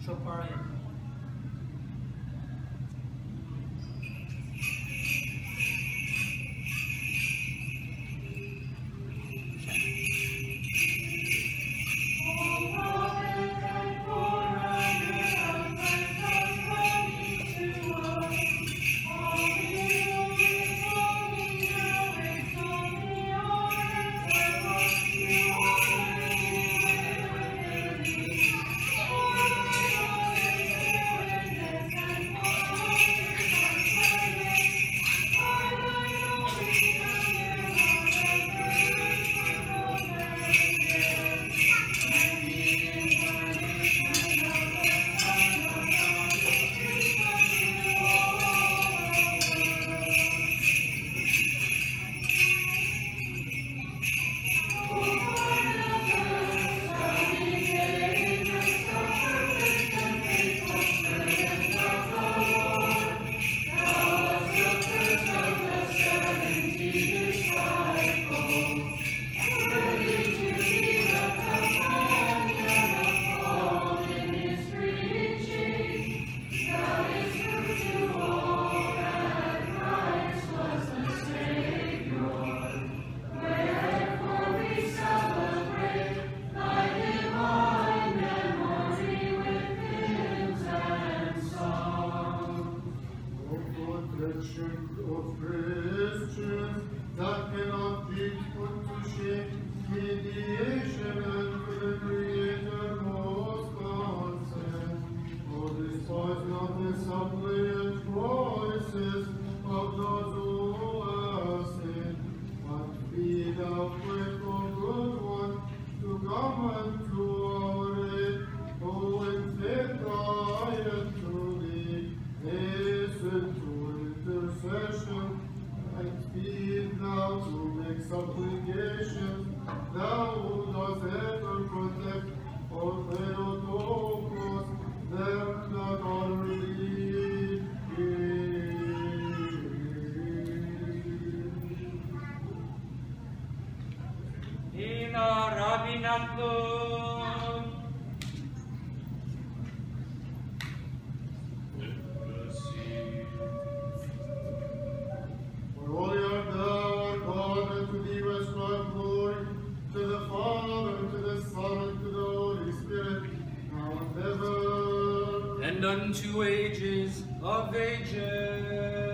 So far, of Christians that cannot be put to shame, mediation and the Creator most consent. For despise not the suppliant voices of those who are sinned, but be thou faithful, good one, to come unto our aid, who in faith cry unto thee, hasten to intercession, and feed thou to make supplication, thou who dost ever protect all Theotokos, them that honor thee. In Ordinaton. Holy art thou, our God, and to thee we ascribe glory, to the Father, and to the Son, and to the Holy Spirit, now and ever. and unto ages of ages.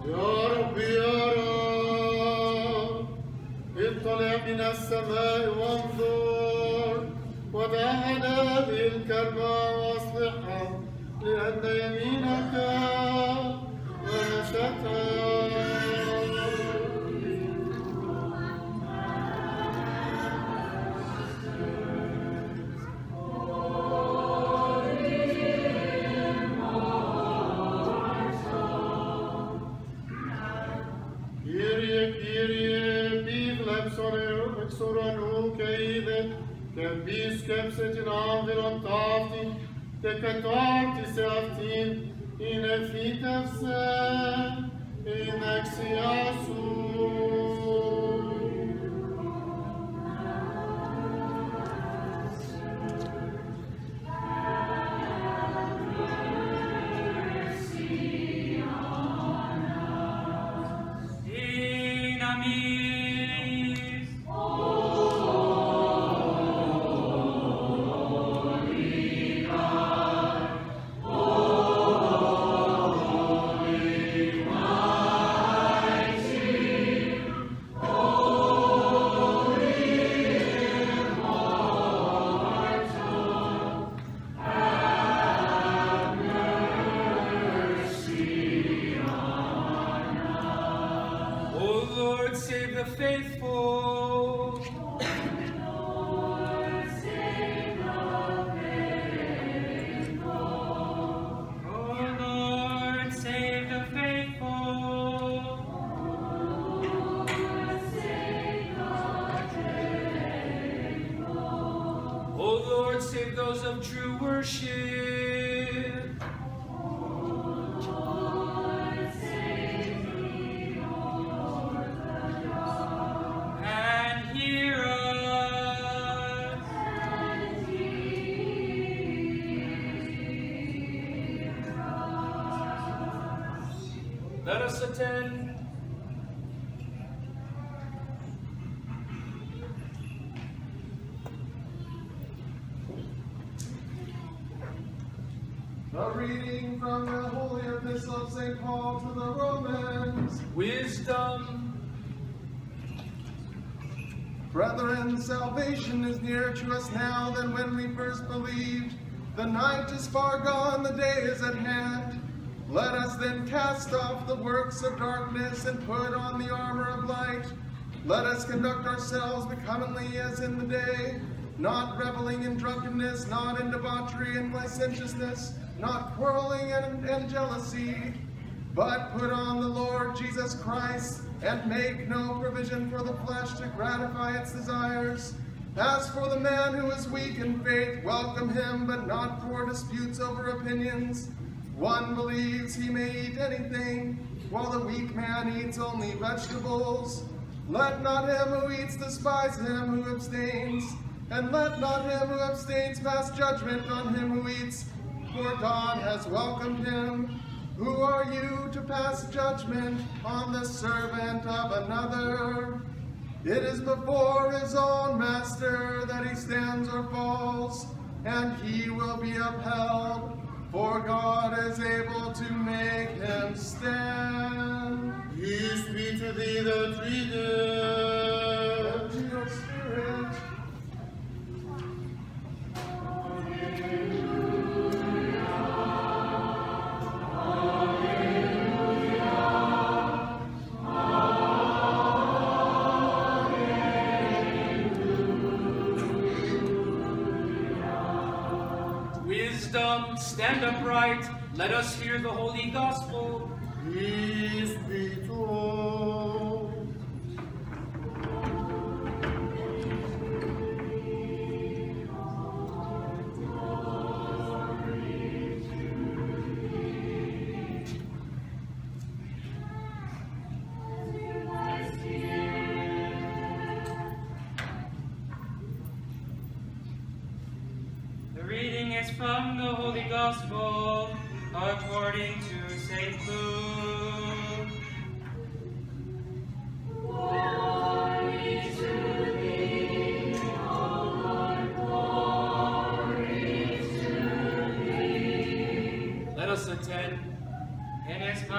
يا رب يا رب اطلع من السماء وانظر ودعنا هذه الكربة واصلحها لأن يمينك ونشتها. Skepset avdelom tafti, te katarti se aftin, in efitavse, in exiasu. Let us attend. A reading from the Holy Epistle of St. Paul to the Romans. Wisdom. Brethren, salvation is nearer to us now than when we first believed. The night is far gone, the day is at hand. Let us then cast off the works of darkness and put on the armor of light. Let us conduct ourselves becomingly as in the day, not reveling in drunkenness, not in debauchery and licentiousness, not quarreling and jealousy, but put on the Lord Jesus Christ, and make no provision for the flesh to gratify its desires. As for the man who is weak in faith, welcome him, but not for disputes over opinions. One believes he may eat anything, while the weak man eats only vegetables. Let not him who eats despise him who abstains, and let not him who abstains pass judgment on him who eats, for God has welcomed him. Who are you to pass judgment on the servant of another? It is before his own master that he stands or falls, and he will be upheld, for God is able to make him stand. Peace be to thee that readeth, And to your spirit. Wisdom, stand upright. Let us hear the holy gospel. peace be to all. From the Holy Gospel according to St. Luke. Glory to thee, O Lord, glory to thee. Let us attend. Inasmuch as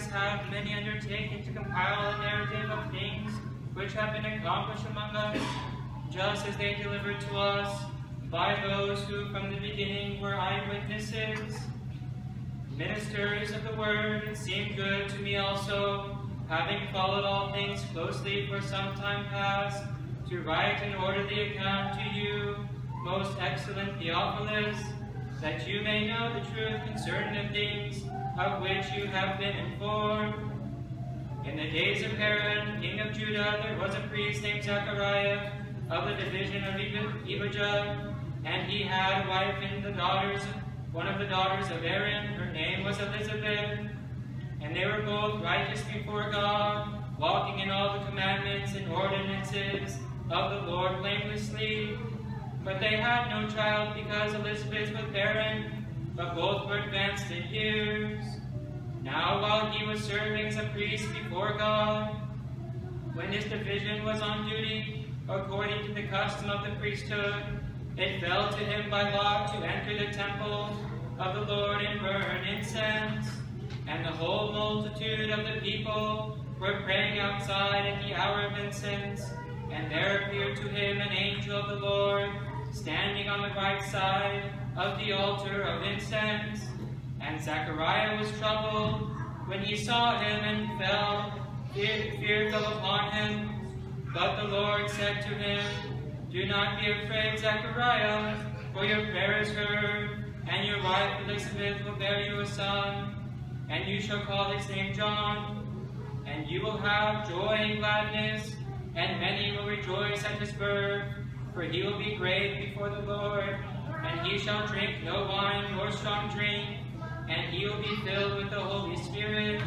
have many undertaken to compile a narrative of things which have been accomplished among us, just as they delivered to us by those who from the beginning were eyewitnesses. Ministers of the word, it seemed good to me also, having followed all things closely for some time past, to write an orderly account to you, most excellent Theophilus, that you may know the truth concerning the things of which you have been informed. In the days of Herod, king of Judah, there was a priest named Zechariah, of the division of Abijah, and he had a wife in one of the daughters of Aaron. Her name was Elizabeth, and they were both righteous before God, walking in all the commandments and ordinances of the Lord blamelessly. But they had no child because Elizabeth was barren, but both were advanced in years. Now while he was serving as a priest before God, when his division was on duty, according to the custom of the priesthood, it fell to him by lot to enter the temple of the Lord and burn incense. And the whole multitude of the people were praying outside at the hour of incense. And there appeared to him an angel of the Lord, standing on the right side of the altar of incense. And Zechariah was troubled when he saw him, and fear fell upon him. But the Lord said to him, "Do not be afraid, Zechariah, for your prayer is heard, and your wife Elizabeth will bear you a son, and you shall call his name John. And you will have joy and gladness, and many will rejoice at his birth, for he will be great before the Lord, and he shall drink no wine nor strong drink, and he will be filled with the Holy Spirit,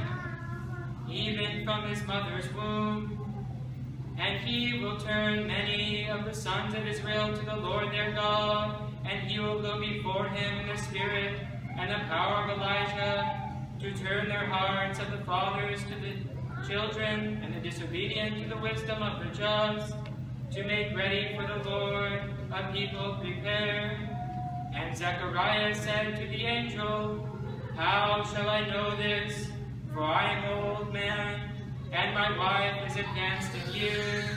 even from his mother's womb. And he will turn many of the sons of Israel to the Lord their God, and he will go before him in the spirit and the power of Elijah, to turn their hearts of the fathers to the children, and the disobedient to the wisdom of the just, to make ready for the Lord a people prepared." And Zechariah said to the angel, "How shall I know this? For I am an old man, and my wife is advanced in years."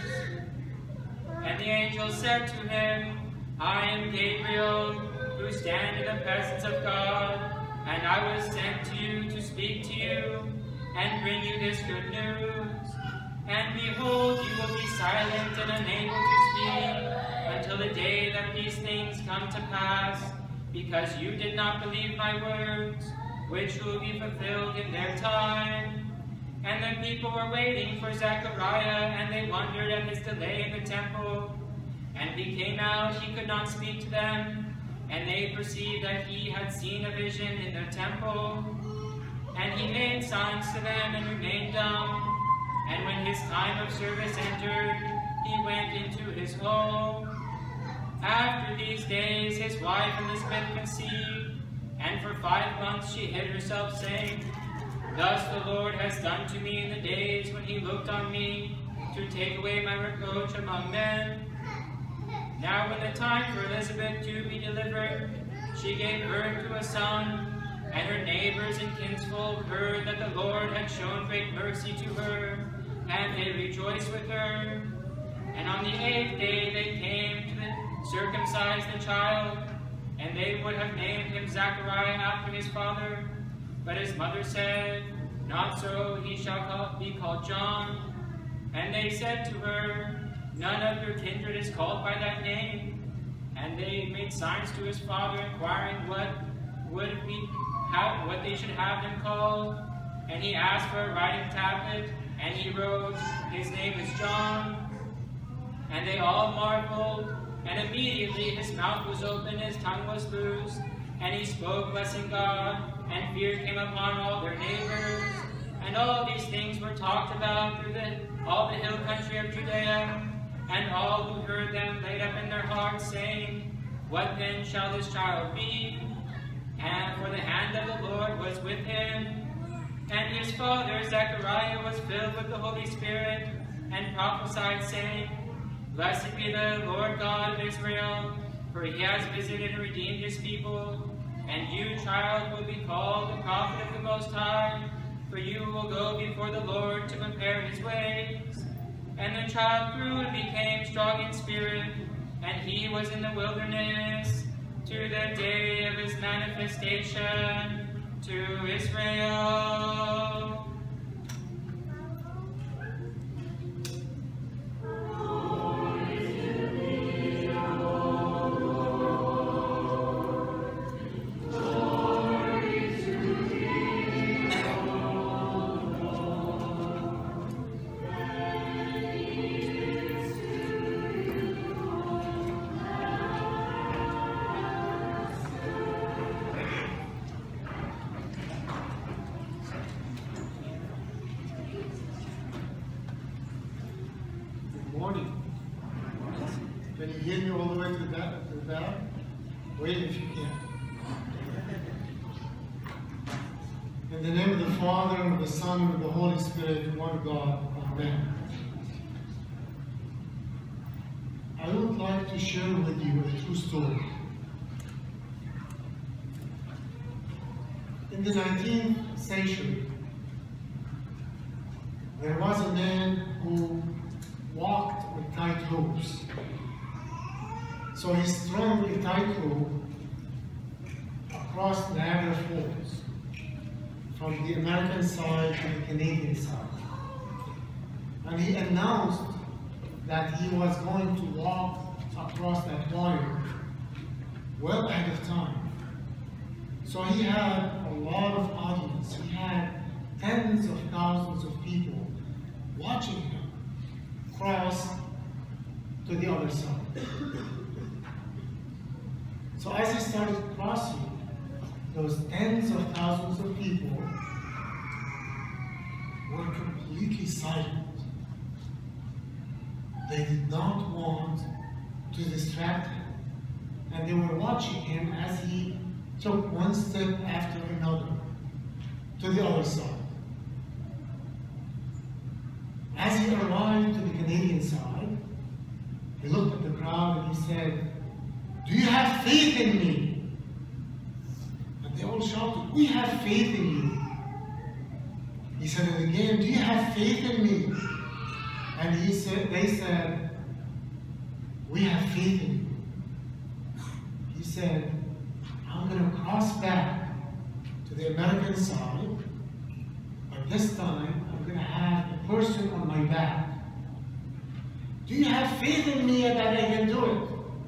And the angel said to him, "I am Gabriel, who stand in the presence of God, and I was sent to you to speak to you, and bring you this good news. And behold, you will be silent and unable to speak, until the day that these things come to pass, because you did not believe my words, which will be fulfilled in their time." And the people were waiting for Zechariah, and they wondered at his delay in the temple. And he came out, he could not speak to them, and they perceived that he had seen a vision in the temple. And he made signs to them and remained dumb. And when his time of service entered, he went into his home. After these days his wife Elizabeth conceived, and for 5 months she hid herself, saying, "Thus the Lord has done to me in the days when he looked on me, to take away my reproach among men." Now when the time for Elizabeth to be delivered, she gave birth to a son, and her neighbors and kinsfolk heard that the Lord had shown great mercy to her, and they rejoiced with her. And on the 8th day they came to circumcise the child, and they would have named him Zechariah after his father. But his mother said, "Not so, he shall be called John." And they said to her, "None of your kindred is called by that name." And they made signs to his father, inquiring what they should have him called. And he asked for a writing tablet, and he wrote, "His name is John." And they all marveled, and immediately his mouth was open, his tongue was loosed, and he spoke, blessing God, and fear came upon all their neighbors. And all these things were talked about through all the hill country of Judea, and all who heard them laid up in their hearts, saying, "What then shall this child be?" And for the hand of the Lord was with him. And his father Zechariah was filled with the Holy Spirit, and prophesied, saying, "Blessed be the Lord God of Israel, for he has visited and redeemed his people. And you, child, will be called the prophet of the Most High, For you will go before the Lord to prepare his ways. And the child grew and became strong in spirit, and he was in the wilderness to the day of his manifestation to Israel. Can you hear me all the way to that? Wait if you can. In the name of the Father, and of the Son, and of the Holy Spirit, one God. Amen. I would like to share with you a true story. In the 19th century, there was a man who walked with tight ropes. So he strung a tightrope across Niagara Falls from the American side to the Canadian side. And he announced that he was going to walk across that wire well ahead of time. So he had a lot of audience. He had tens of thousands of people watching him cross to the other side. So as he started crossing, those tens of thousands of people were completely silent. They did not want to distract him. And they were watching him as he took one step after another to the other side. As he arrived to the Canadian side, he looked at the crowd and he said, "Do you have faith in me?" And they all shouted, "We have faith in you." He said it again, "Do you have faith in me?" And they said, "We have faith in you." He said, "I'm going to cross back to the American side, but this time I'm going to have a person on my back. Do you have faith in me that I can do it?"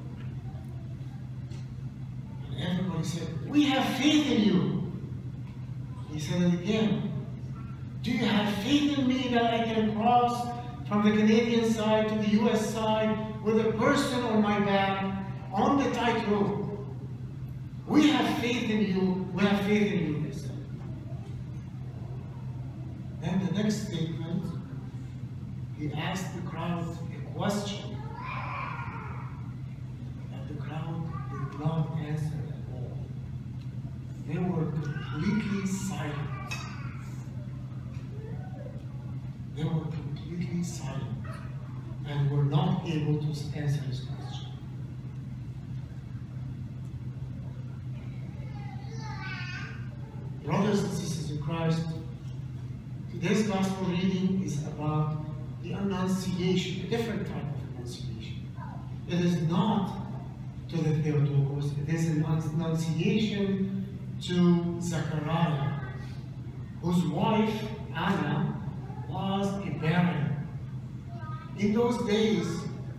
And everybody said, "We have faith in you." He said it again, "Do you have faith in me that I can cross from the Canadian side to the US side with a person on my back on the tightrope? We have faith in you, we have faith in you," they said. Then the next statement, he asked the crowd a question that the crowd did not answer at all. They were completely silent. They were completely silent and were not able to answer his question. Brothers and sisters in Christ, today's gospel reading is about the Annunciation, a different type of Annunciation. It is not to the Theotokos, it is an Annunciation to Zechariah, whose wife, Anna, was a barren. In those days,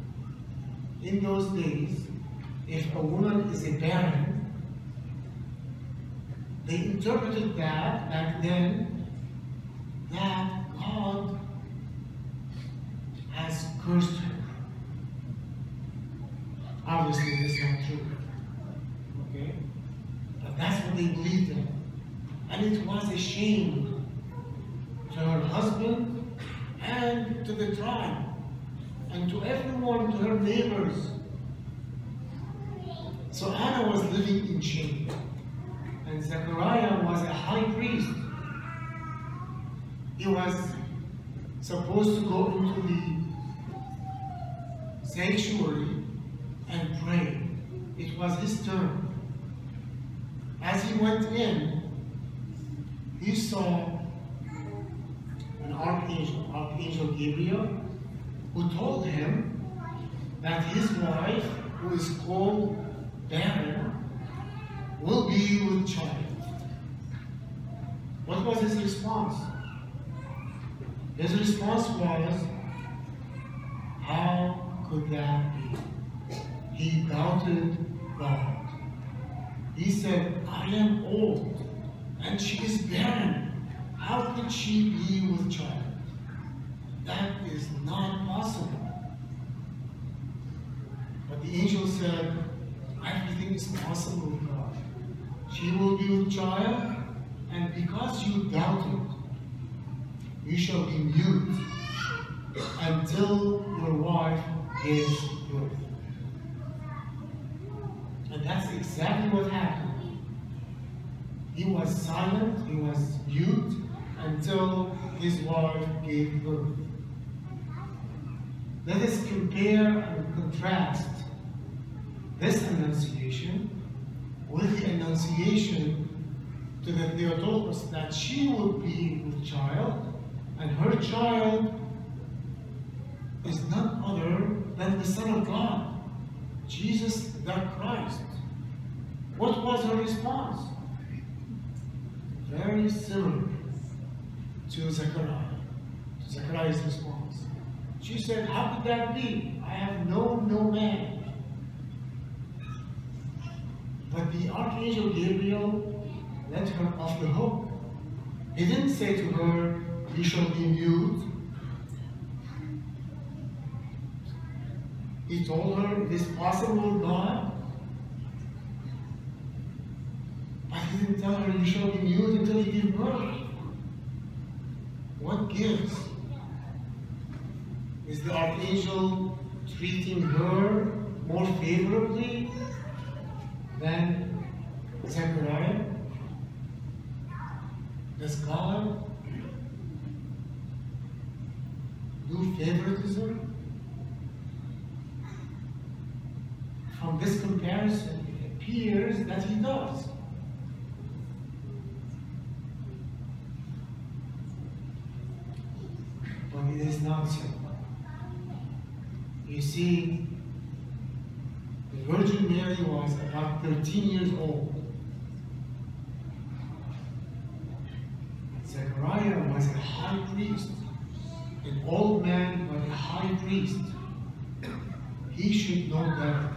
if a woman is a barren, they interpreted that back then that God has cursed her. Obviously, that's not true. Okay? But that's what they believed in. And it was a shame to her husband and to the tribe and to everyone, to her neighbors. So Anna was living in shame. And Zechariah was a high priest. He was supposed to go into the sanctuary and pray. It was his turn. As he went in, he saw Archangel Gabriel, who told him that his wife, who is called barren, will be with child. What was his response? His response was, how could that be? He doubted God. He said, I am old, and she is barren. How could she be with child? That is not possible. But the angel said, everything is possible with God. She will be with child, and because you doubted, you shall be mute until your wife gives birth. And that's exactly what happened. He was silent, he was mute, until his wife gave birth. Let us compare and contrast this Annunciation with the Annunciation to the Theotokos that she would be with child, and her child is none other than the Son of God, Jesus the Christ. What was her response? Very similar to Zechariah's response. She said, how could that be? I have known no man. But the Archangel Gabriel let her off the hook. He didn't say to her, you shall be mute. He told her, it is possible, God. But he didn't tell her, you shall be mute until you give birth. What gives? Is the Archangel treating her more favorably than Zechariah? Does God do favoritism? From this comparison, it appears that he does. But it is not so. You see, the Virgin Mary was about 13 years old. Zechariah was a high priest, an old man but a high priest. He should know better.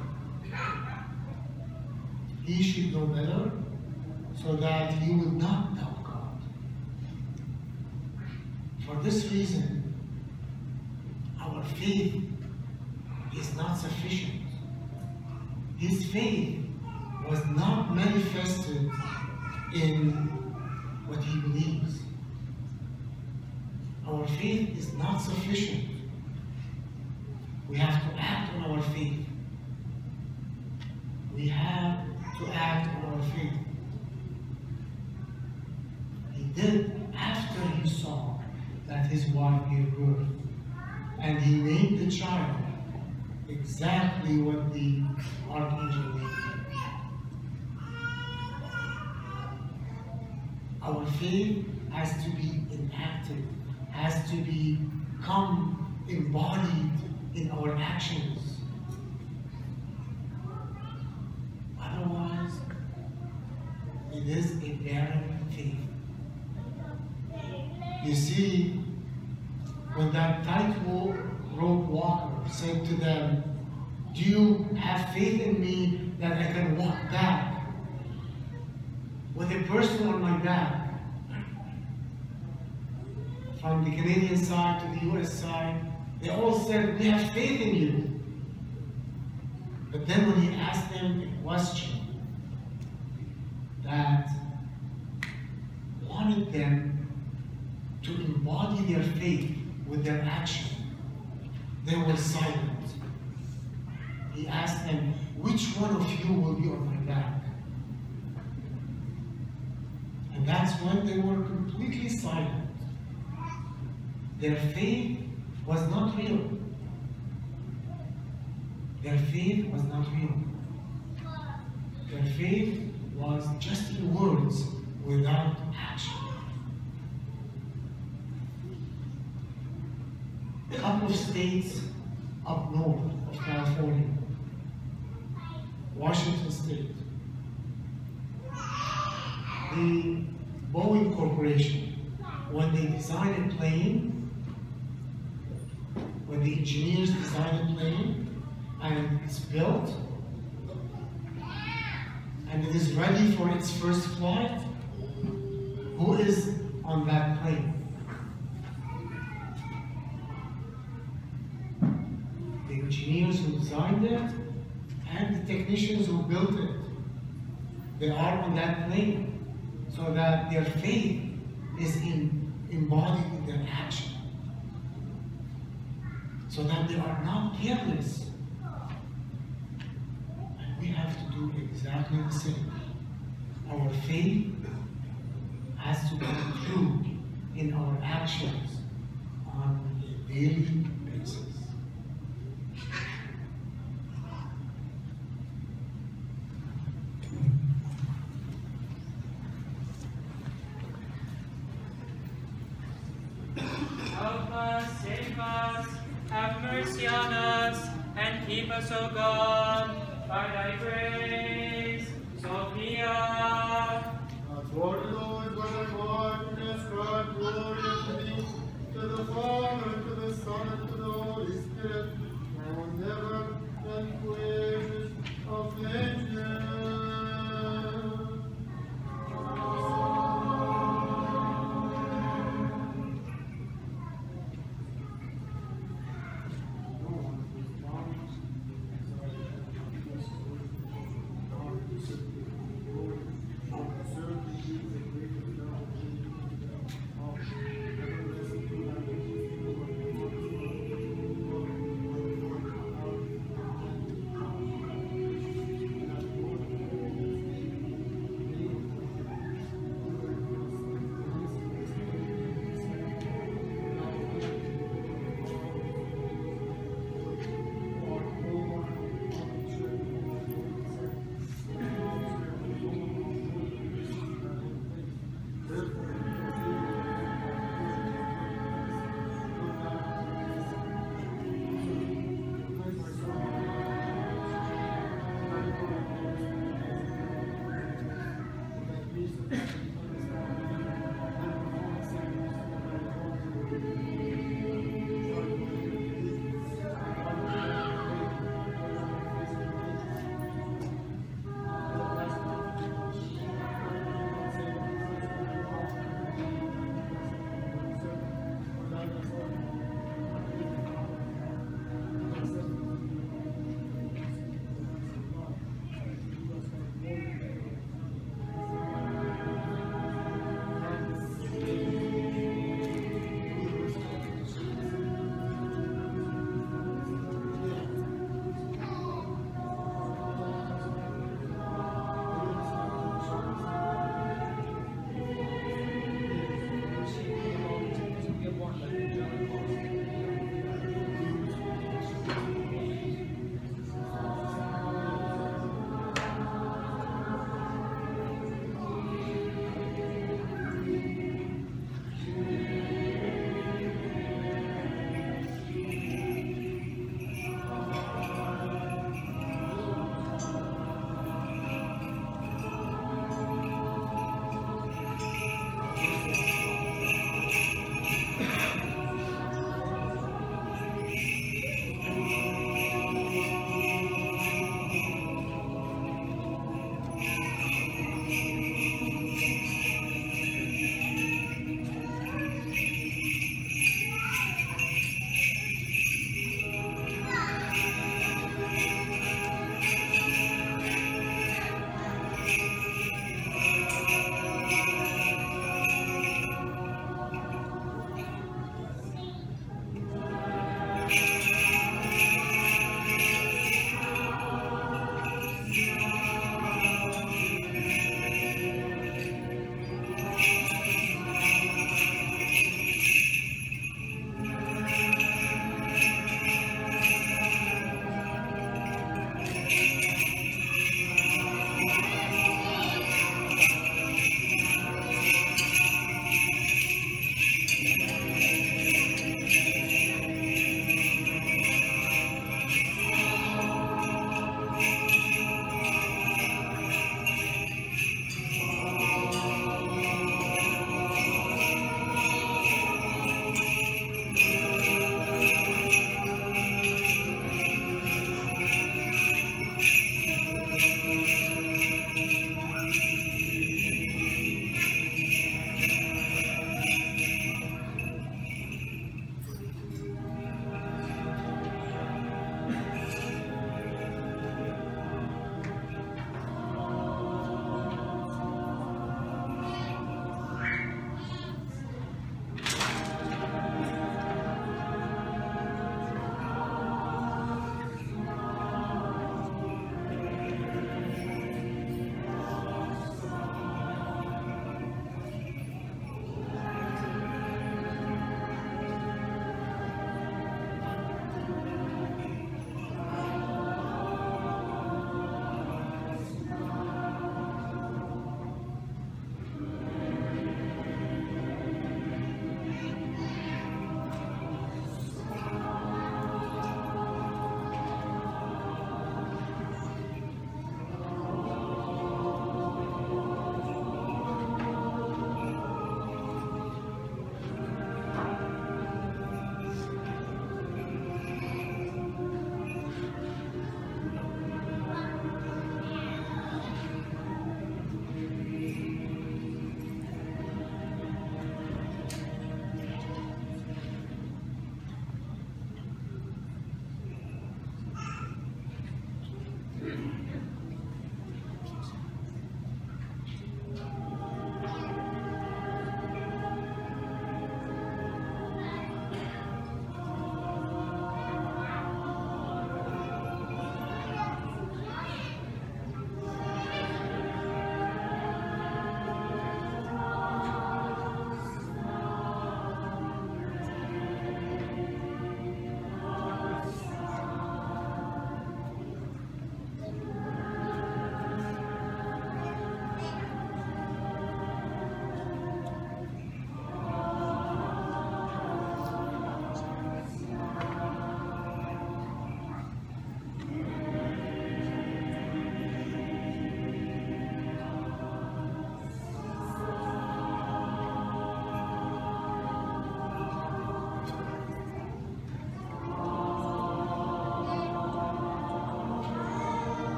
He should know better so that he would not doubt God. For this reason, our faith is not sufficient. His faith was not manifested in what he believes. Our faith is not sufficient. We have to act on our faith. We have to act on our faith. He did after he saw that his wife gave birth. And he named the child exactly what the Archangel named him. Our faith has to be enacted, has to become embodied in our actions. Otherwise, it is a barren faith. You see, when that tightrope walker said to them, do you have faith in me that I can walk back with a person on my back from the Canadian side to the US side? They all said, we have faith in you. But then when he asked them a question that wanted them to embody their faith with their action, they were silent. He asked them, which one of you will be on my back? And that's when they were completely silent. Their faith was not real. Their faith was not real. Their faith was just in words without action. a couple of states up north of California, Washington State. The Boeing Corporation, when they design a plane, when the engineers design a plane and it's built and it is ready for its first flight, who is on that plane? The engineers who designed it and the technicians who built it. They are on that plane so that their faith is embodied in their action. So that they are not careless. And we have to do exactly the same. Our faith has to come through in our actions on a daily basis. Help us, save us, have mercy on us, and keep us, O God, by thy grace. Sophia. Lord, Lord, by thy wondrous God, glory unto thee, to the Father, and to the Son, and to the Holy Spirit, now and ever, and to ages of ages.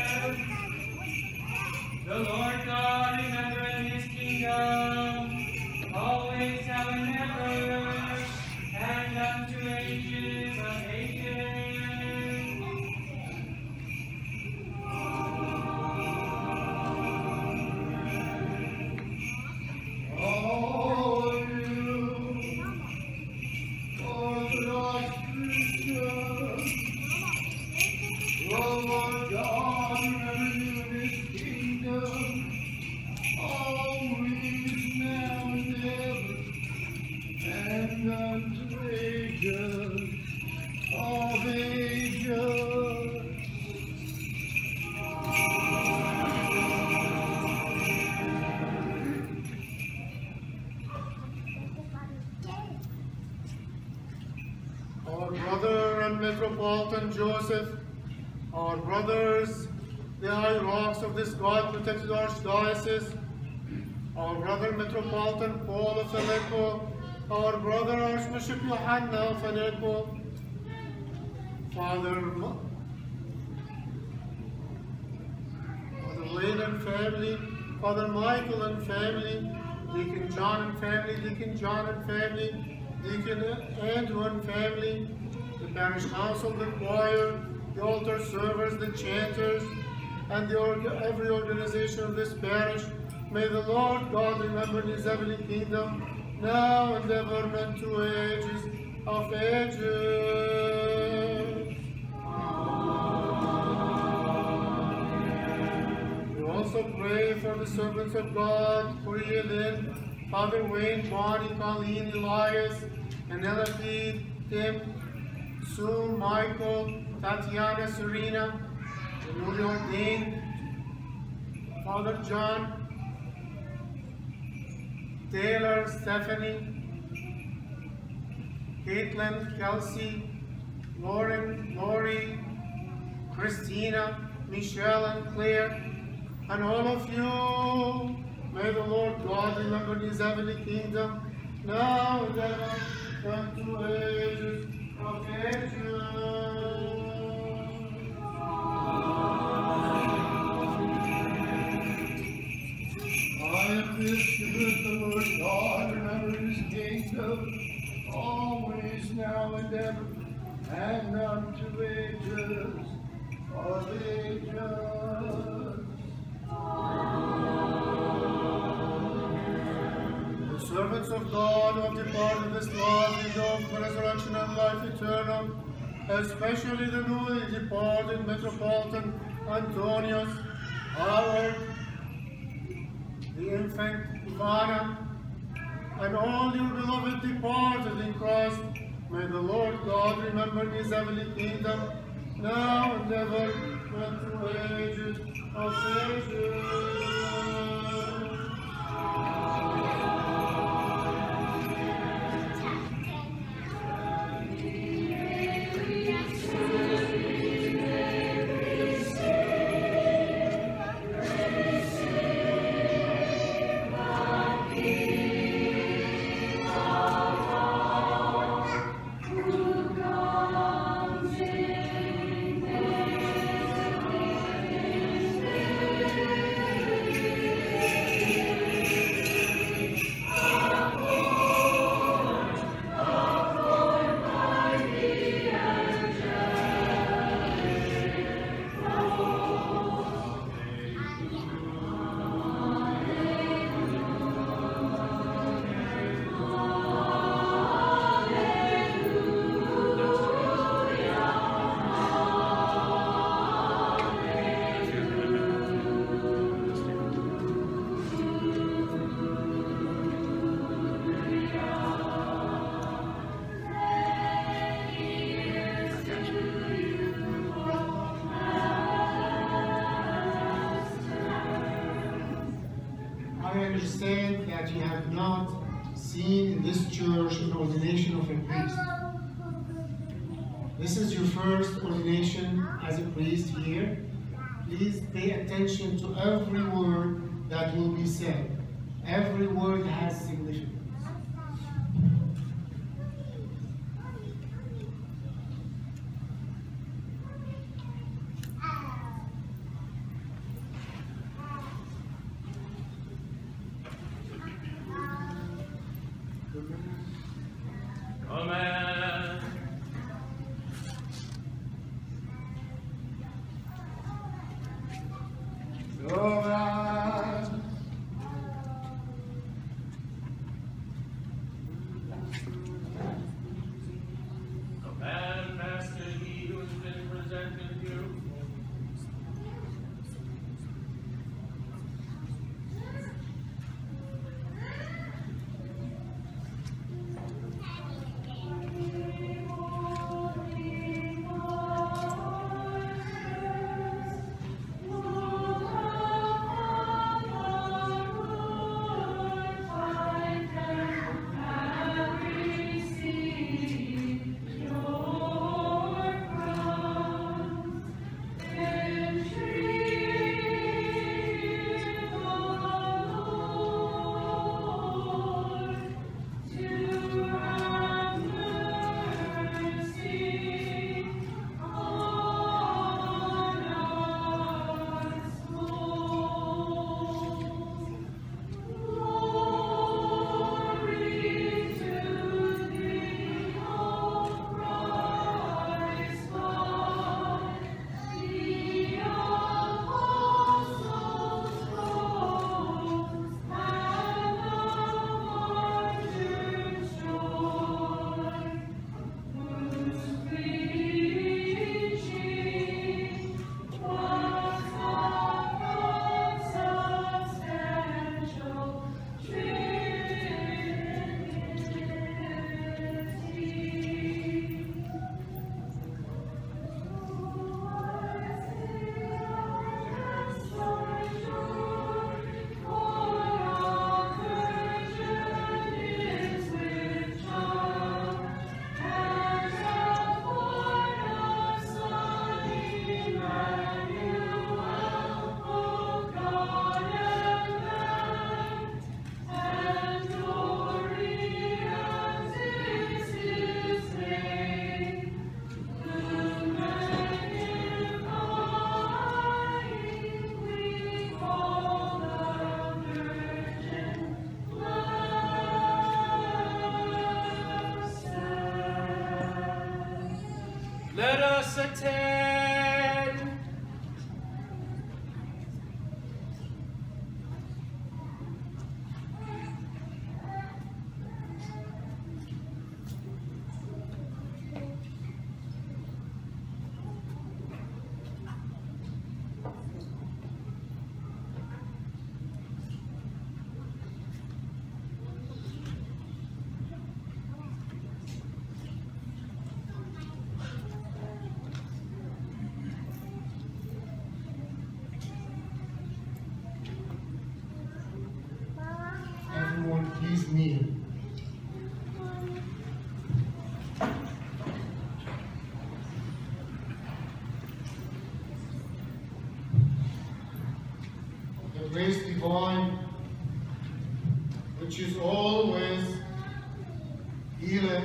The Lord God, remembering his kingdom, always now and ever, and unto ages of ages. All you Orthodox Christians, the Lord God, remember you in his kingdom, always now and ever, and unto ages of ages. Our brother and Metropolitan Joseph, our brothers, the hierarchs of this God-protected archdiocese, our brother Metropolitan Paul of Aleppo, our brother Archbishop Johanna of Aleppo, Father Wayne and family, Father Michael and family, Deacon John and family, Deacon John and family, Deacon Andrew and family, the parish council, the choir, the altar servers, the chanters, and every organization of this parish. May the Lord God remember his heavenly kingdom, now and ever, and unto ages of ages. We also pray for the servants of God, for Yelin, Father Wayne, Bonnie, Colleen, Elias, and Elapid, Tim, Sue, Michael, Tatiana, Serena, the newly ordained, Father John, Taylor, Stephanie, Caitlin, Kelsey, Lauren, Lori, Christina, Michelle, and Claire, and all of you. May the Lord God remember his heavenly kingdom, now and ever, unto ages of ages. I am this with the Lord God, remember his kingdom, always now and ever, and unto ages of ages. The servants of God who have departed this life in hope of resurrection and life eternal, especially the newly departed Metropolitan Antonius, Howard, the infant Ivana, and all your beloved departed in Christ, may the Lord God remember his heavenly kingdom, now and ever, and through ages of ages. I understand that you have not seen in this church an ordination of a priest. This is your first ordination as a priest here. Please pay attention to every word that will be said. Every word has significance. so that Command, Master, he who has been presented you. Let us attend. everyone please kneel. The grace divine, which is always healing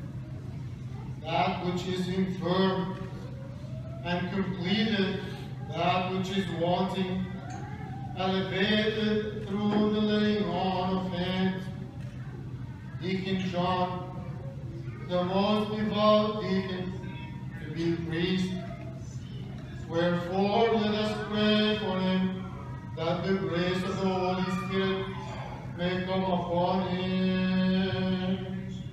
that which is infirm, and completed that which is wanting, elevated through the laying on of hands, Deacon John, the most devout deacon, to be priest. Wherefore let us pray for him, that the grace of the Holy Spirit may come upon him.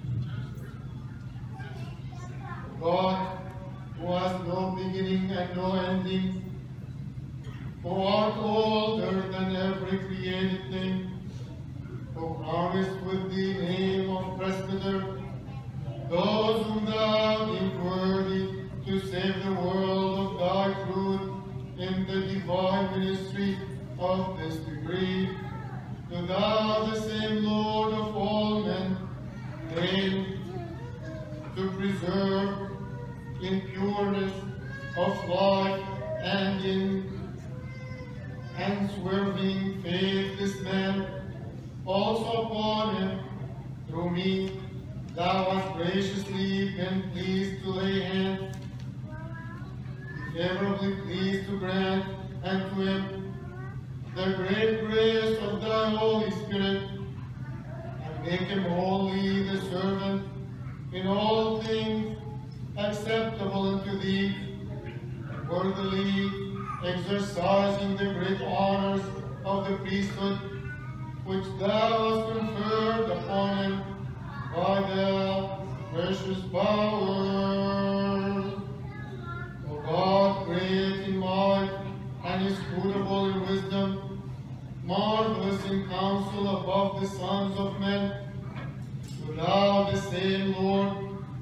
God, who has no beginning and no ending, who art older than every created thing, who promised with the name of presbyter those whom thou deemed worthy to save the world of thy truth in the divine ministry of this degree, do thou, the same Lord of all men, reign to preserve in pureness of life and in unswerving faith this man, also upon him, through me, thou hast graciously been pleased to lay hands, favorably pleased to grant unto him the great grace of thy Holy Spirit, and make him wholly the servant in all things acceptable unto thee, and worthily exercising the great honors of the priesthood, which thou hast conferred upon him by the precious power. O God, great in might and inscrutable in wisdom, marvelous in counsel above the sons of men, do thou the same, Lord,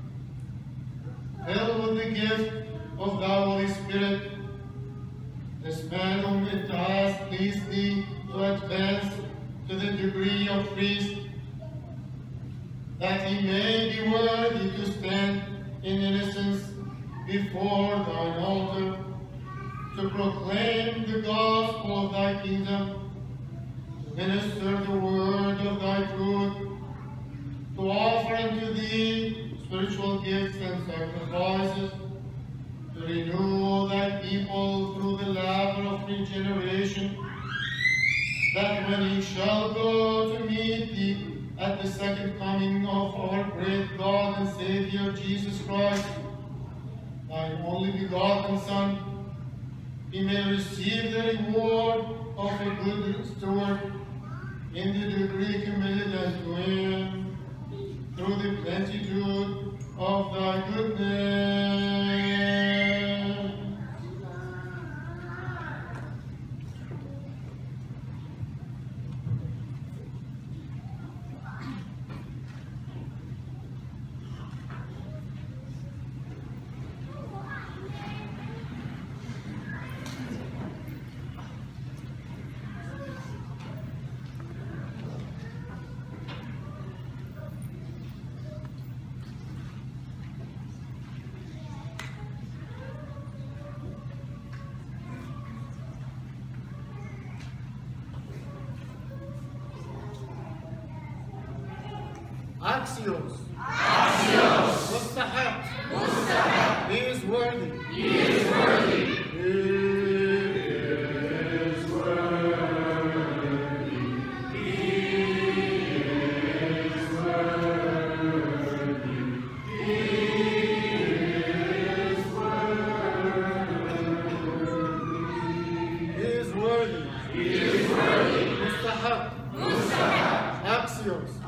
fill with the gift of thy Holy Spirit this man whom it has pleased thee to advance to the degree of priest, that he may be worthy to stand in innocence before thine altar, to proclaim the gospel of thy kingdom, to minister the word of thy truth, to offer unto thee spiritual gifts and sacrifices, to renew thy people through the labor of regeneration, that when he shall go to meet thee at the second coming of our great God and Savior Jesus Christ, thy only begotten Son, he may receive the reward of a good steward in the degree committed unto him, through the plenitude of thy goodness. Axios. Mustahab. He is worthy. He is worthy. He is worthy. He is worthy. He is worthy. He is worthy. Mustahab. Axios.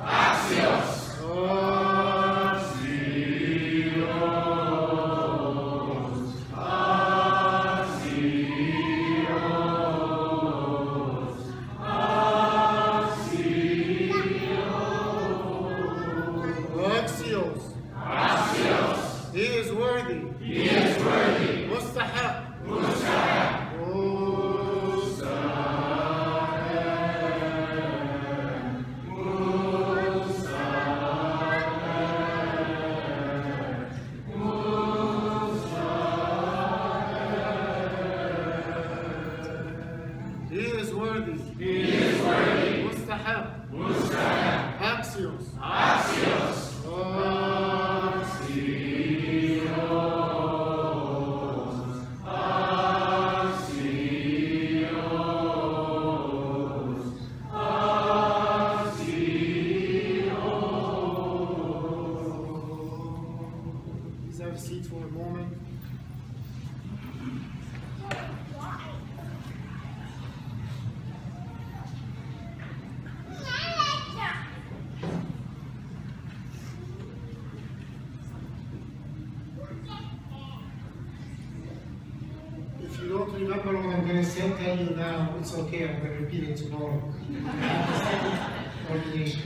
Remember what I'm going to tell you now, it's okay, I'm going to repeat it tomorrow. Ordination.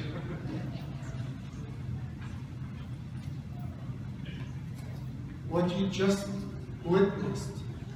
What you just witnessed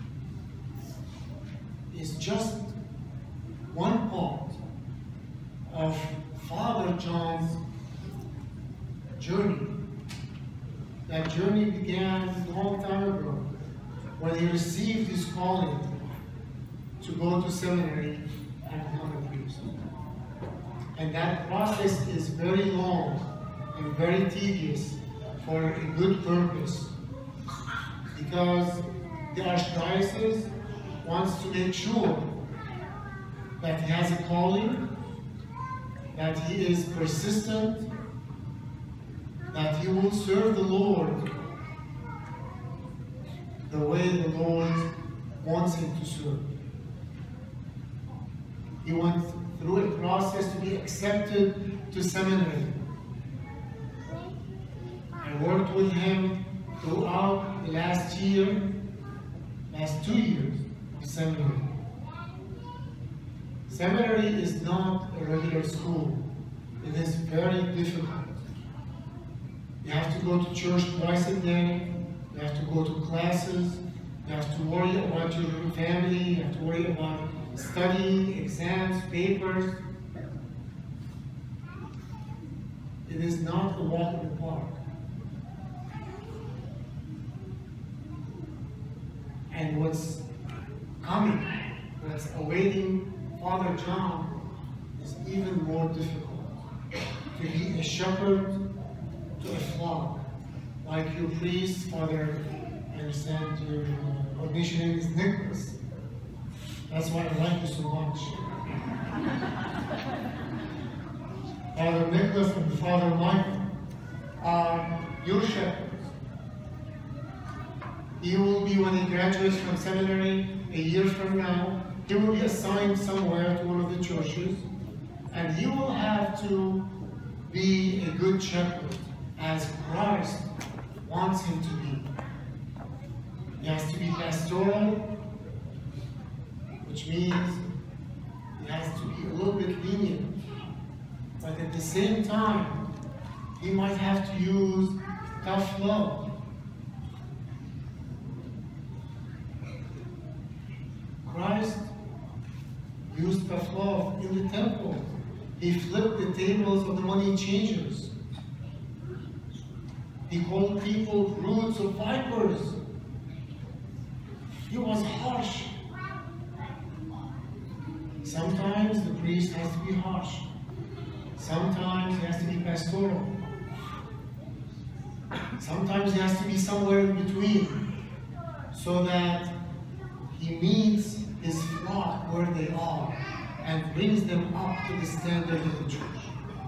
is just one part of Father John's journey. That journey began a long time ago, when he received his calling to go to seminary and become a priest. And that process is very long and very tedious for a good purpose, because the Archdiocese wants to make sure that he has a calling, that he is persistent, that he will serve the Lord the way the Lord wants him to serve. He went through a process to be accepted to seminary. I worked with him throughout the last 2 years of seminary. Seminary is not a regular school. It is very difficult. You have to go to church twice a day. You have to go to classes. You have to worry about your family. You have to worry about studying, exams, papers. It is not a walk in the park. And what's coming, what's awaiting Father John is even more difficult. To be a shepherd to a flock, like your priest, Father, I understand your ordination name is Nicholas. That's why I like you so much. Father Nicholas and Father Michael are your shepherds. He will be, when he graduates from seminary a year from now, he will be assigned somewhere to one of the churches, and he will have to be a good shepherd as Christ wants him to be. He has to be pastoral, which means he has to be a little bit lenient, but at the same time, he might have to use tough love. Christ used tough love in the temple. He flipped the tables of the money changers. He called people broods of vipers. He was harsh. Sometimes the priest has to be harsh. Sometimes he has to be pastoral. Sometimes he has to be somewhere in between, so that he meets his flock where they are and brings them up to the standard of the church.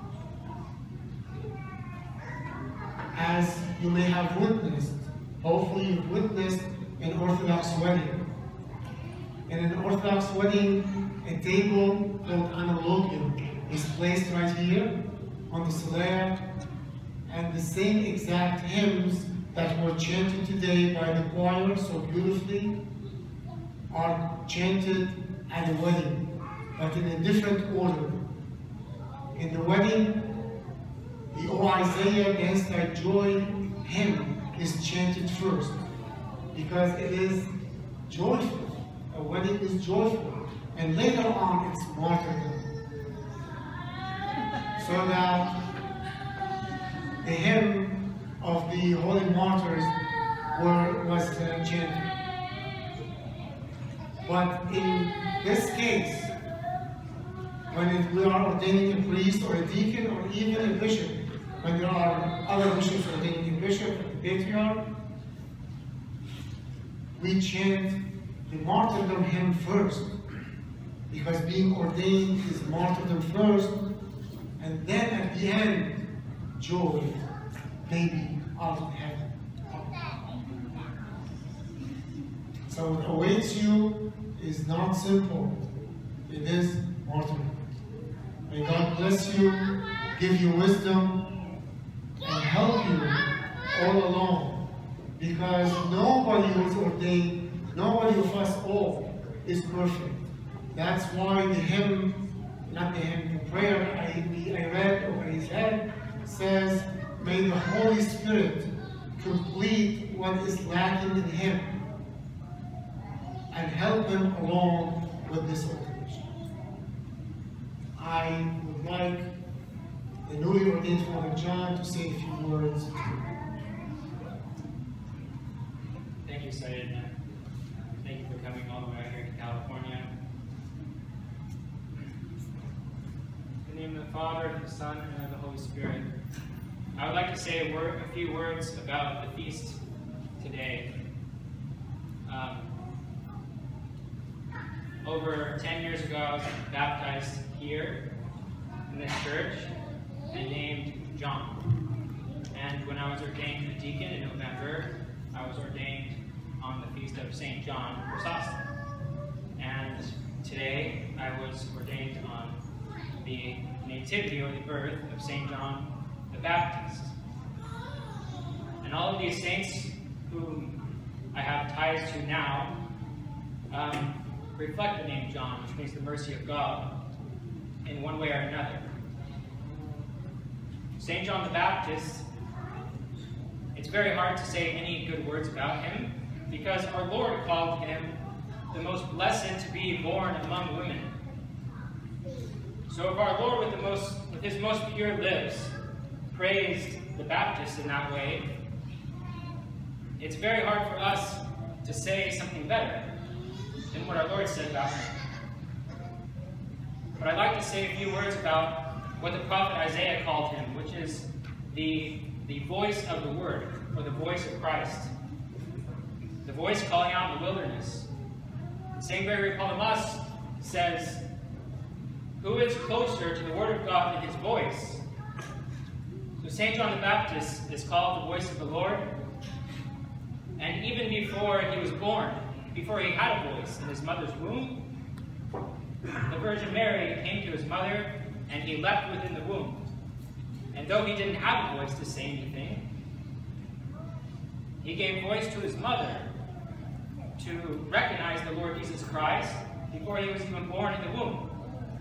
As you may have witnessed, hopefully you've witnessed an Orthodox wedding. In an Orthodox wedding, a table called analogium is placed right here on the solea, and the same exact hymns that were chanted today by the choir so beautifully are chanted at a wedding, but in a different order. In the wedding, the O Isaiah, Dance Thy Joy hymn is chanted first, because it is joyful. A wedding is joyful. And later on, it's martyrdom. So that the hymn of the holy martyrs was chanted. But in this case, when we are ordaining a priest or a deacon or even a bishop, when there are other bishops ordaining a bishop or a patriarch, we chant the martyrdom hymn first, because being ordained is martyrdom first, and then at the end, joy, baby out of heaven. So what awaits you is not simple, it is martyrdom. May God bless you, give you wisdom, and help you all along, because nobody who is ordained, nobody of us all is perfect. That's why the hymn, not the hymn, the prayer I read over his head says, may the Holy Spirit complete what is lacking in him and help him along with this ordination. I would like the newly ordained Father John to say a few words. Thank you, Syed. Thank you for coming all the way out here to California. In the name of the Father, the Son, and of the Holy Spirit. I would like to say a few words about the feast today. Over 10 years ago, I was baptized here in this church and named John. And when I was ordained a deacon in November, I was ordained on the feast of St. John Chrysostom. and today I was ordained on the nativity or the birth of St. John the Baptist. And all of these saints whom I have ties to now reflect the name John, which means the mercy of God, in one way or another. St. John the Baptist, it's very hard to say any good words about him because our Lord called him the most blessed to be born among women. So if our Lord with his most pure lips praised the Baptist in that way, it's very hard for us to say something better than what our Lord said about him. But I'd like to say a few words about what the prophet Isaiah called him, which is the voice of the Word, or the voice of Christ. The voice calling out in the wilderness. St. Gregory Palamas says, "Who is closer to the Word of God than his voice?" So St. John the Baptist is called the voice of the Lord. And even before he was born, before he had a voice in his mother's womb, the Virgin Mary came to his mother and he leapt within the womb. And though he didn't have a voice to say anything, he gave voice to his mother to recognize the Lord Jesus Christ before he was even born in the womb.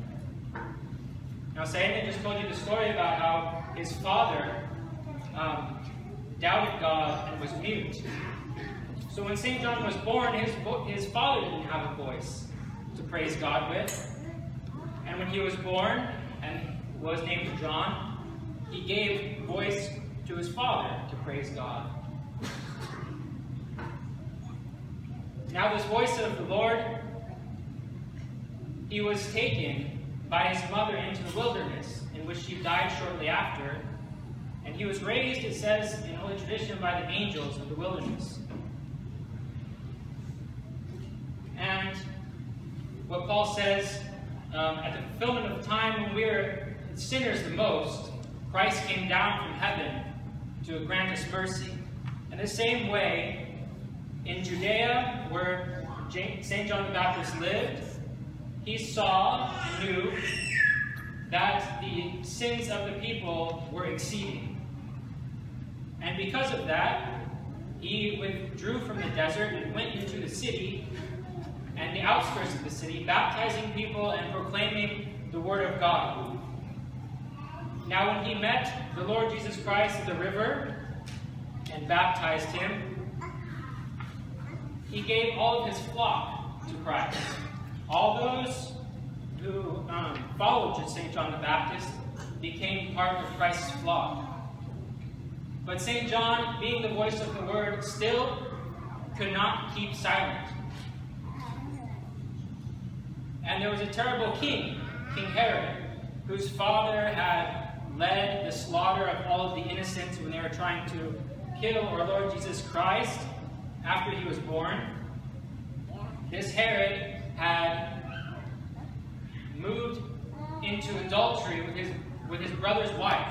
Now, Sayyidina just told you the story about how his father doubted God and was mute. So when St. John was born, his father didn't have a voice to praise God with. And when he was born and was named John, he gave voice to his father to praise God. Now this voice of the Lord, he was taken by his mother into the wilderness, in which she died shortly after, and he was raised, it says in Holy Tradition, by the angels of the wilderness. And what Paul says, at the fulfillment of the time when we were sinners the most, Christ came down from heaven to grant us mercy. In the same way, in Judea, where St. John the Baptist lived, he saw and knew that the sins of the people were exceeding. And because of that, he withdrew from the desert and went into the city and the outskirts of the city, baptizing people and proclaiming the word of God. Now when he met the Lord Jesus Christ at the river and baptized him, he gave all of his flock to Christ. All those who followed St. John the Baptist became part of Christ's flock. But St. John, being the voice of the word, still could not keep silent. And there was a terrible king, King Herod, whose father had led the slaughter of all of the innocents when they were trying to kill our Lord Jesus Christ after he was born. This Herod had moved into adultery with his brother's wife.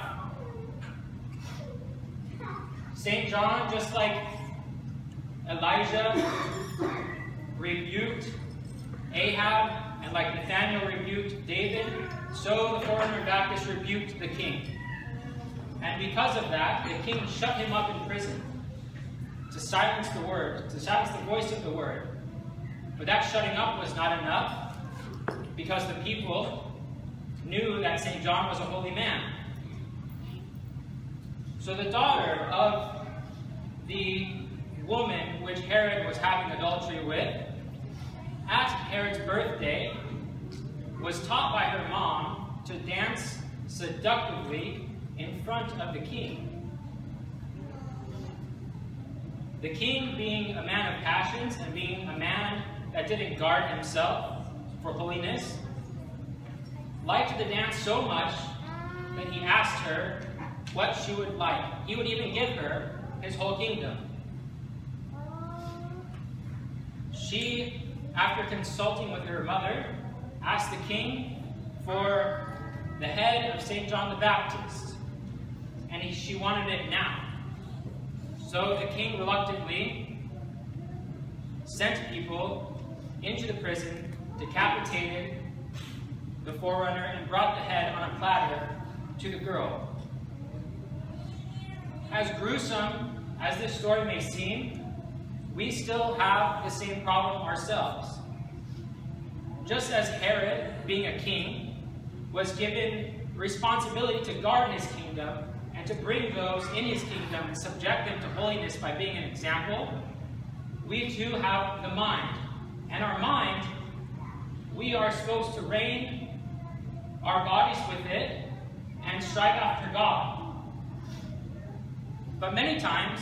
St. John, just like Elijah rebuked Ahab, and like Nathaniel rebuked David, so the foreigner Baptist rebuked the king. And because of that, the king shut him up in prison to silence the word, to silence the voice of the word. But that shutting up was not enough, because the people knew that St. John was a holy man. So the daughter of the woman which Herod was having adultery with, at Herod's birthday, was taught by her mom to dance seductively in front of the king. The king, being a man of passions and being a man that didn't guard himself for holiness, liked the dance so much that he asked her what she would like. He would even give her his whole kingdom. She, after consulting with her mother, asked the king for the head of St. John the Baptist, and she wanted it now. So the king reluctantly sent people into the prison decapitated the forerunner and brought the head on a platter to the girl. As gruesome as this story may seem, we still have the same problem ourselves. Just as Herod, being a king, was given responsibility to guard his kingdom and to bring those in his kingdom and subject them to holiness by being an example, we too have the mind. And our mind, we are supposed to rein our bodies with it and strive after God. But many times,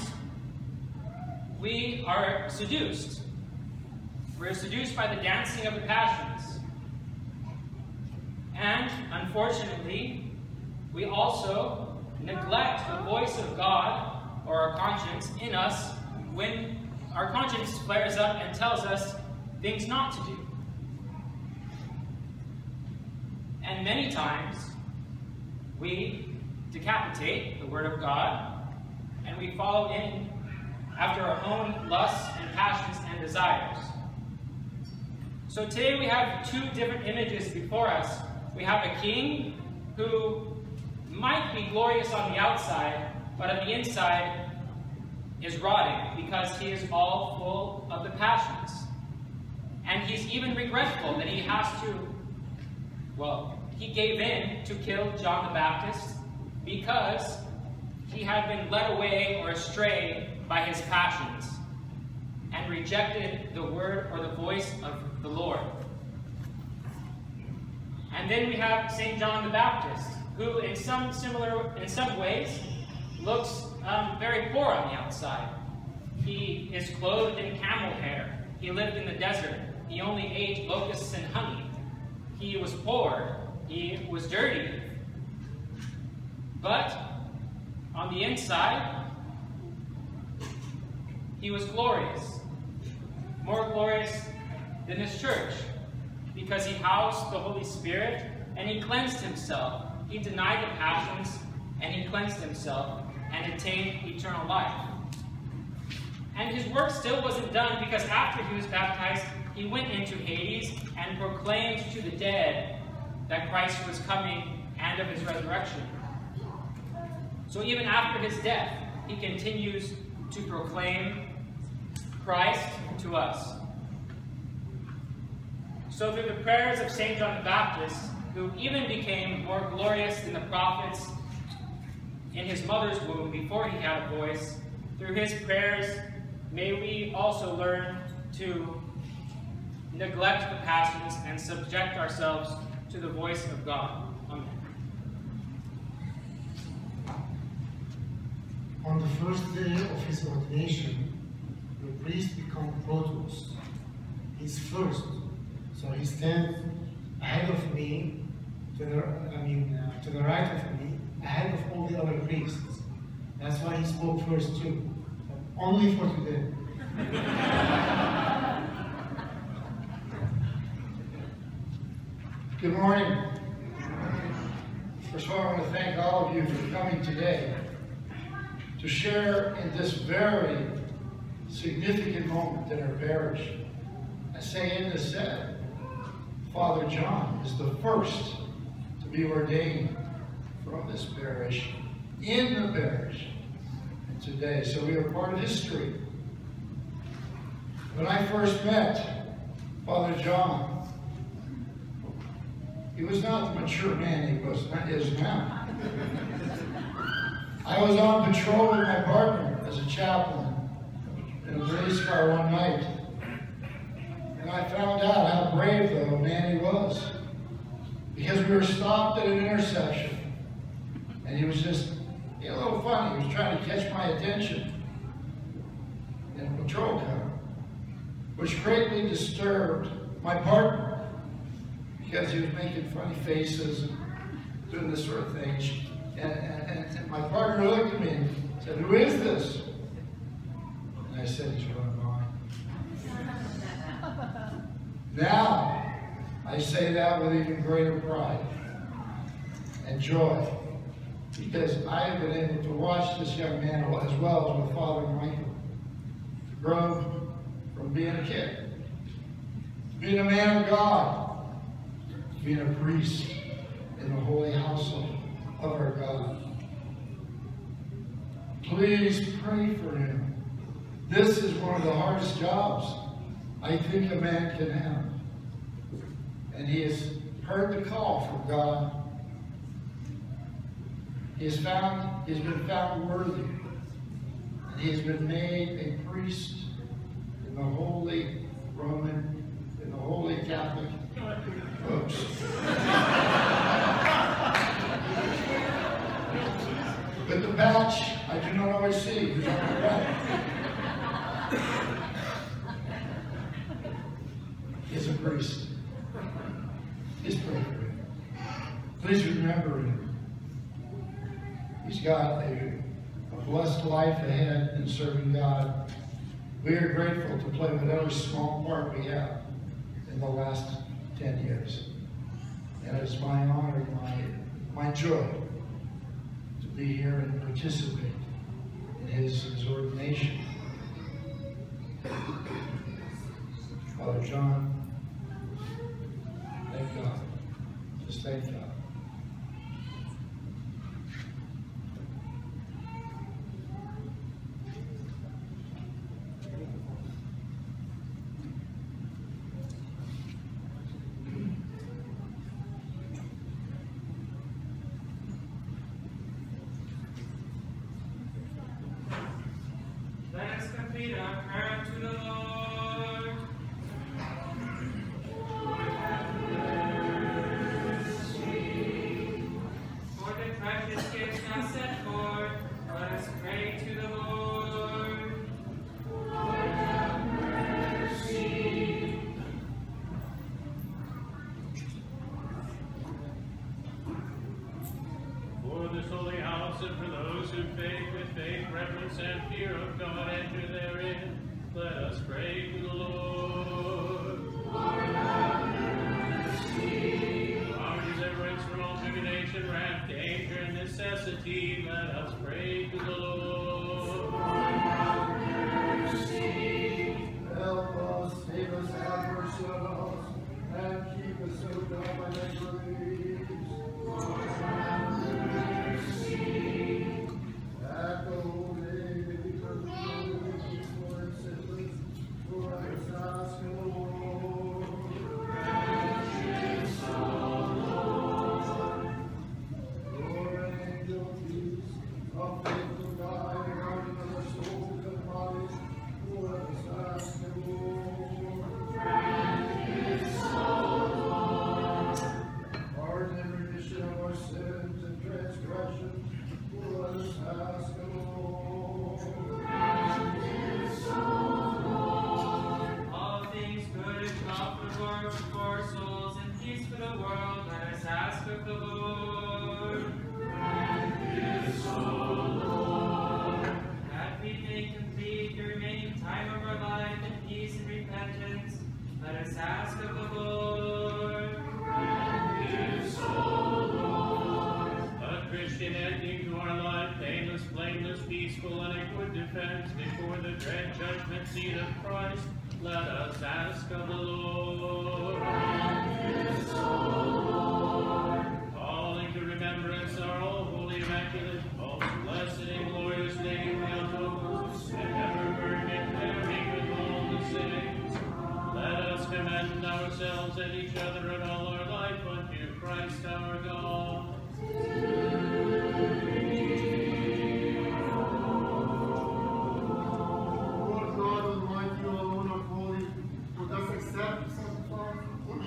we are seduced. We're seduced by the dancing of the passions. And, unfortunately, we also neglect the voice of God, or our conscience, in us when our conscience flares up and tells us things not to do. And many times, we decapitate the Word of God, and we follow in after our own lusts and passions and desires. So today we have two different images before us. We have a king who might be glorious on the outside, but on the inside is rotting because he is all full of the passions. And he's even regretful that he has to, well, he gave in to kill John the Baptist because he had been led away or astray by his passions and rejected the word or the voice of the Lord. And then we have St. John the Baptist, who in some ways looks very poor on the outside. He is clothed in camel hair. He lived in the desert. He only ate locusts and honey. He was poor. He was dirty. But on the inside, he was glorious. More glorious than this church, because he housed the Holy Spirit and he cleansed himself. He denied the passions and he cleansed himself and attained eternal life. And his work still wasn't done, because after he was baptized, he went into Hades and proclaimed to the dead that Christ was coming and of his resurrection. So even after his death, he continues to proclaim Christ to us. So through the prayers of St. John the Baptist, who even became more glorious than the prophets in his mother's womb before he had a voice, through his prayers, may we also learn to neglect the passions and subject ourselves to the voice of God. Amen. On the first day of his ordination, the priest becomes protos. He's first. So he stands ahead of me, to the right of me, ahead of all the other priests. That's why he spoke first too. But only for today. Good morning. First of all, I want to thank all of you for coming today to share in this very significant moment in our parish. As St. Inna said, Father John is the first to be ordained from this parish, in the parish today. So we are part of history. When I first met Father John, he was not the mature man he is now. I was on patrol with my partner as a chaplain in a police car one night. And I found out how brave the man he was. Because we were stopped at an intersection. And he was just a little funny. He was trying to catch my attention in a patrol car, which greatly disturbed my partner, because he was making funny faces and doing this sort of thing. And my partner looked at me and said, "Who is this?" And I said, "He's one of mine." Now, I say that with even greater pride and joy, because I have been able to watch this young man, as well as my father Michael, grow from being a kid being a man of God, being a priest in the holy household of our God. Please pray for him. This is one of the hardest jobs I think a man can have. And he has heard the call from God. He has been found worthy. And he has been made a priest in the Holy Catholic. Oops. With the badge, I do not always see who's on the right. He's a priest. Please pray for him. Please remember him. He's got a blessed life ahead in serving God. We are grateful to play whatever small part we have in the last 10 years. And it's my honor, my joy to be here and participate in his ordination. Father John, thank God. Just thank God. Let us complete our prayer to the Lord. For the precious gifts now set forth, let us pray to the Lord. For this holy house and for those who with faith, reverence, and fear of God enter therein, let us pray to the Lord. Our deliverance from all tribulation, wrath, danger, and necessity, let us pray to the Lord. Help us, save us, have mercy on us, and keep us so God by thy grace. At the holy because for sinners, for us ask, O Lord. Lord, angel peace, of faithful God, guardian of our souls and bodies, for us ask, O Lord. Pardon and remission of our sins and transgressions, for us ask, O Lord. All things good and profitable for our souls and peace for the world, let us ask of the Lord. That we may complete the remaining time of our life in peace and repentance, let us ask of the Lord. A Christian ending to our life, painless, blameless, peaceful, and a good defense before the dread judgment seat of Christ, let us ask of the Lord. Calling to remembrance our all holy, immaculate, most blessed and glorious Lady Theotokos, and ever Virgin Mary with all the saints, let us commend ourselves and each other and all our life unto Christ our God. Lord God Almighty, you alone are holy, who thus accept the sacrifice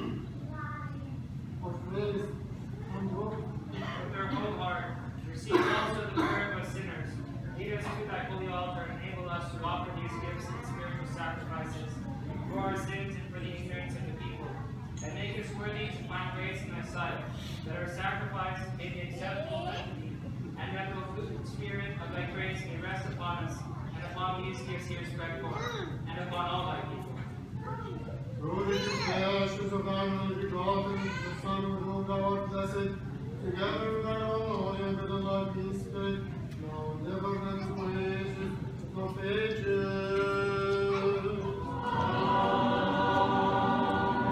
of praise and hope. With our whole heart, receive also the prayer of us sinners. Lead us to thy holy altar and enable us to offer these gifts and spiritual sacrifices for our sins and for the ignorance of the people, and make us worthy to find grace in thy sight, that our sacrifice may be acceptable unto thee, and that the fruit spirit of thy grace may rest upon us, and upon these gifts here spread forth, and upon all thy people. Through the compassions of thy only begotten, the Son with whom thou art blessed, together with thy own holy and good and love, peace, faith, now and ever and to the ages of ages. Amen.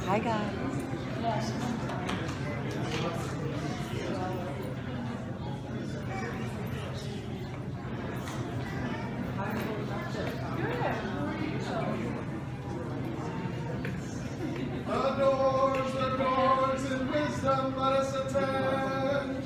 Hi, guys. The doors in wisdom let us attend.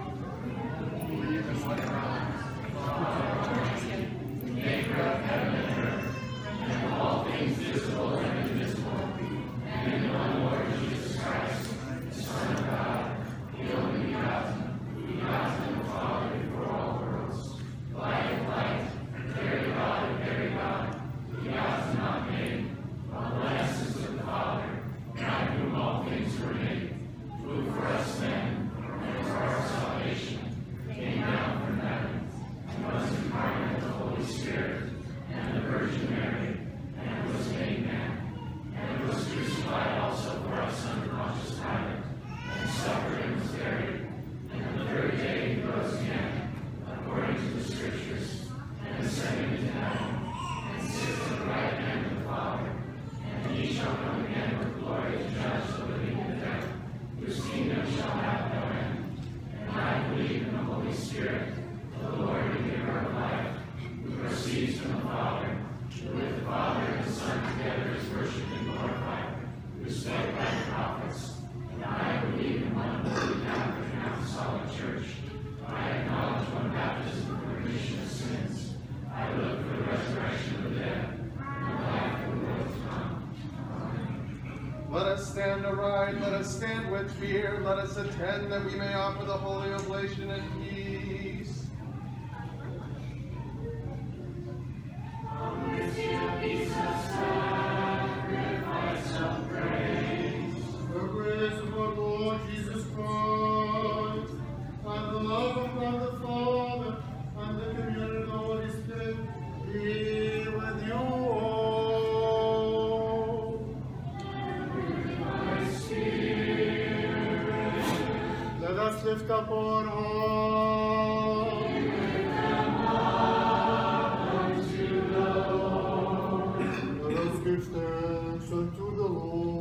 Maker of heaven and earth, and all things visible and invisible, and in one Lord Jesus Christ, the Son of God, the only begotten, begotten of the Father before all worlds, light of light, very God of very God, begotten not made, of the essence of the Father, by whom all things were made, who for us men, and for our salvation, came down from heaven, and was incarnate of the Holy Spirit, and the Virgin Mary, and was made man, and was crucified also for us under Pontius Pilate, and suffered and was buried, and the third day he rose again, according to the Scriptures, and ascended into heaven, and sits at the right hand of the Father, and he shall come again with glory to judge the living and the dead, whose kingdom shall have no end. And I believe in the Holy Spirit, the Lord and giver of life, who proceeds from the Father, who with the Father and the Son together is worshipped and glorified, who spake by the prophets. And I believe in one holy Catholic and Apostolic Church. I acknowledge one baptism for remission of sins. I look for the resurrection of the dead and the life of the world to come. Amen. Let us stand aright, let us stand with fear, let us attend that we may offer the holy oblation in peace. The grace of our Lord Jesus Christ, and the love of God the Father, and the communion of the Holy Spirit be with you all. Let us lift up our hearts. Let us give thanks unto the Lord.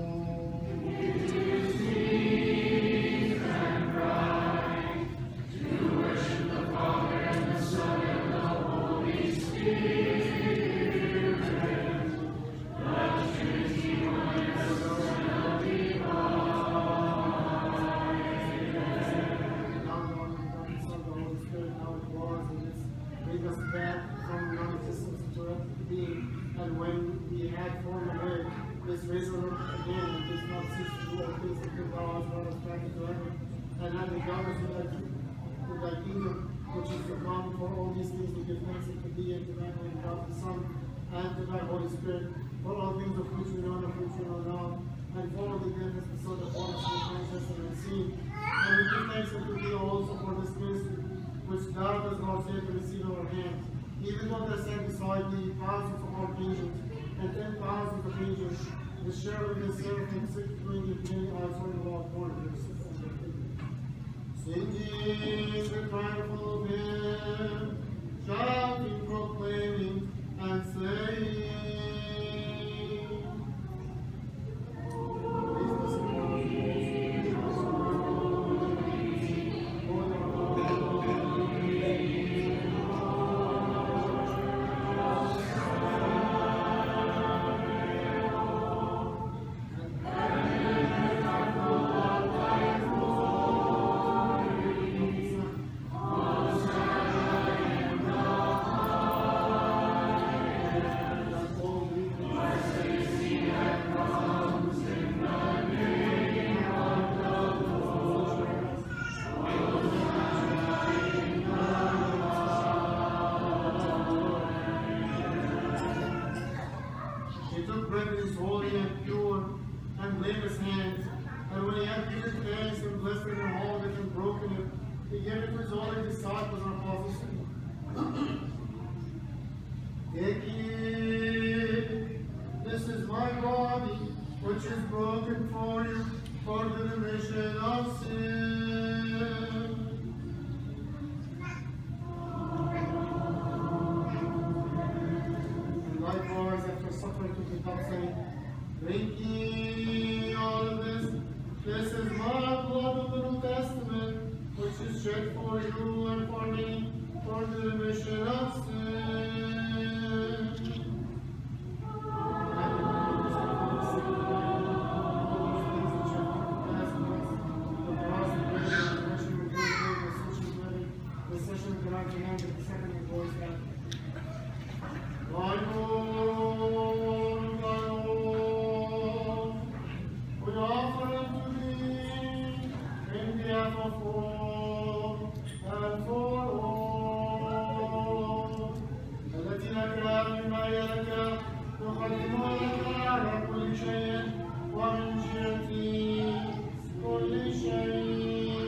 And when we had fallen away, this resurrected again, and does not cease to do all things until thou hast brought us back into heaven, and had begun us with thy kingdom, which is to come. For all these things we give thanks unto thee, and to thy only God the Son, and to thy Holy Spirit, for all things of which we know and of which we know now, and for all the gifts bestowed upon us in manifest and unseen. And we give thanks unto thee also for this grace which thou dost vouchsafe to receive in our hands. Even though there stand beside thee thousands of archangels and 10,000 of angels, the cherubim and seraphim, 6 many eyes on the wall, singing the triumphal hymn, shouting, proclaiming, and saying. This is my body, which is broken for you, for the remission of sin. And likewise, after supper, took the cup, saying, drink ye. for you and for me, for the remission of sin. We offer unto thee in behalf of all and for all. التي لك مما يلك نقدم لك على كل شيء ومن جهتي كل شيء.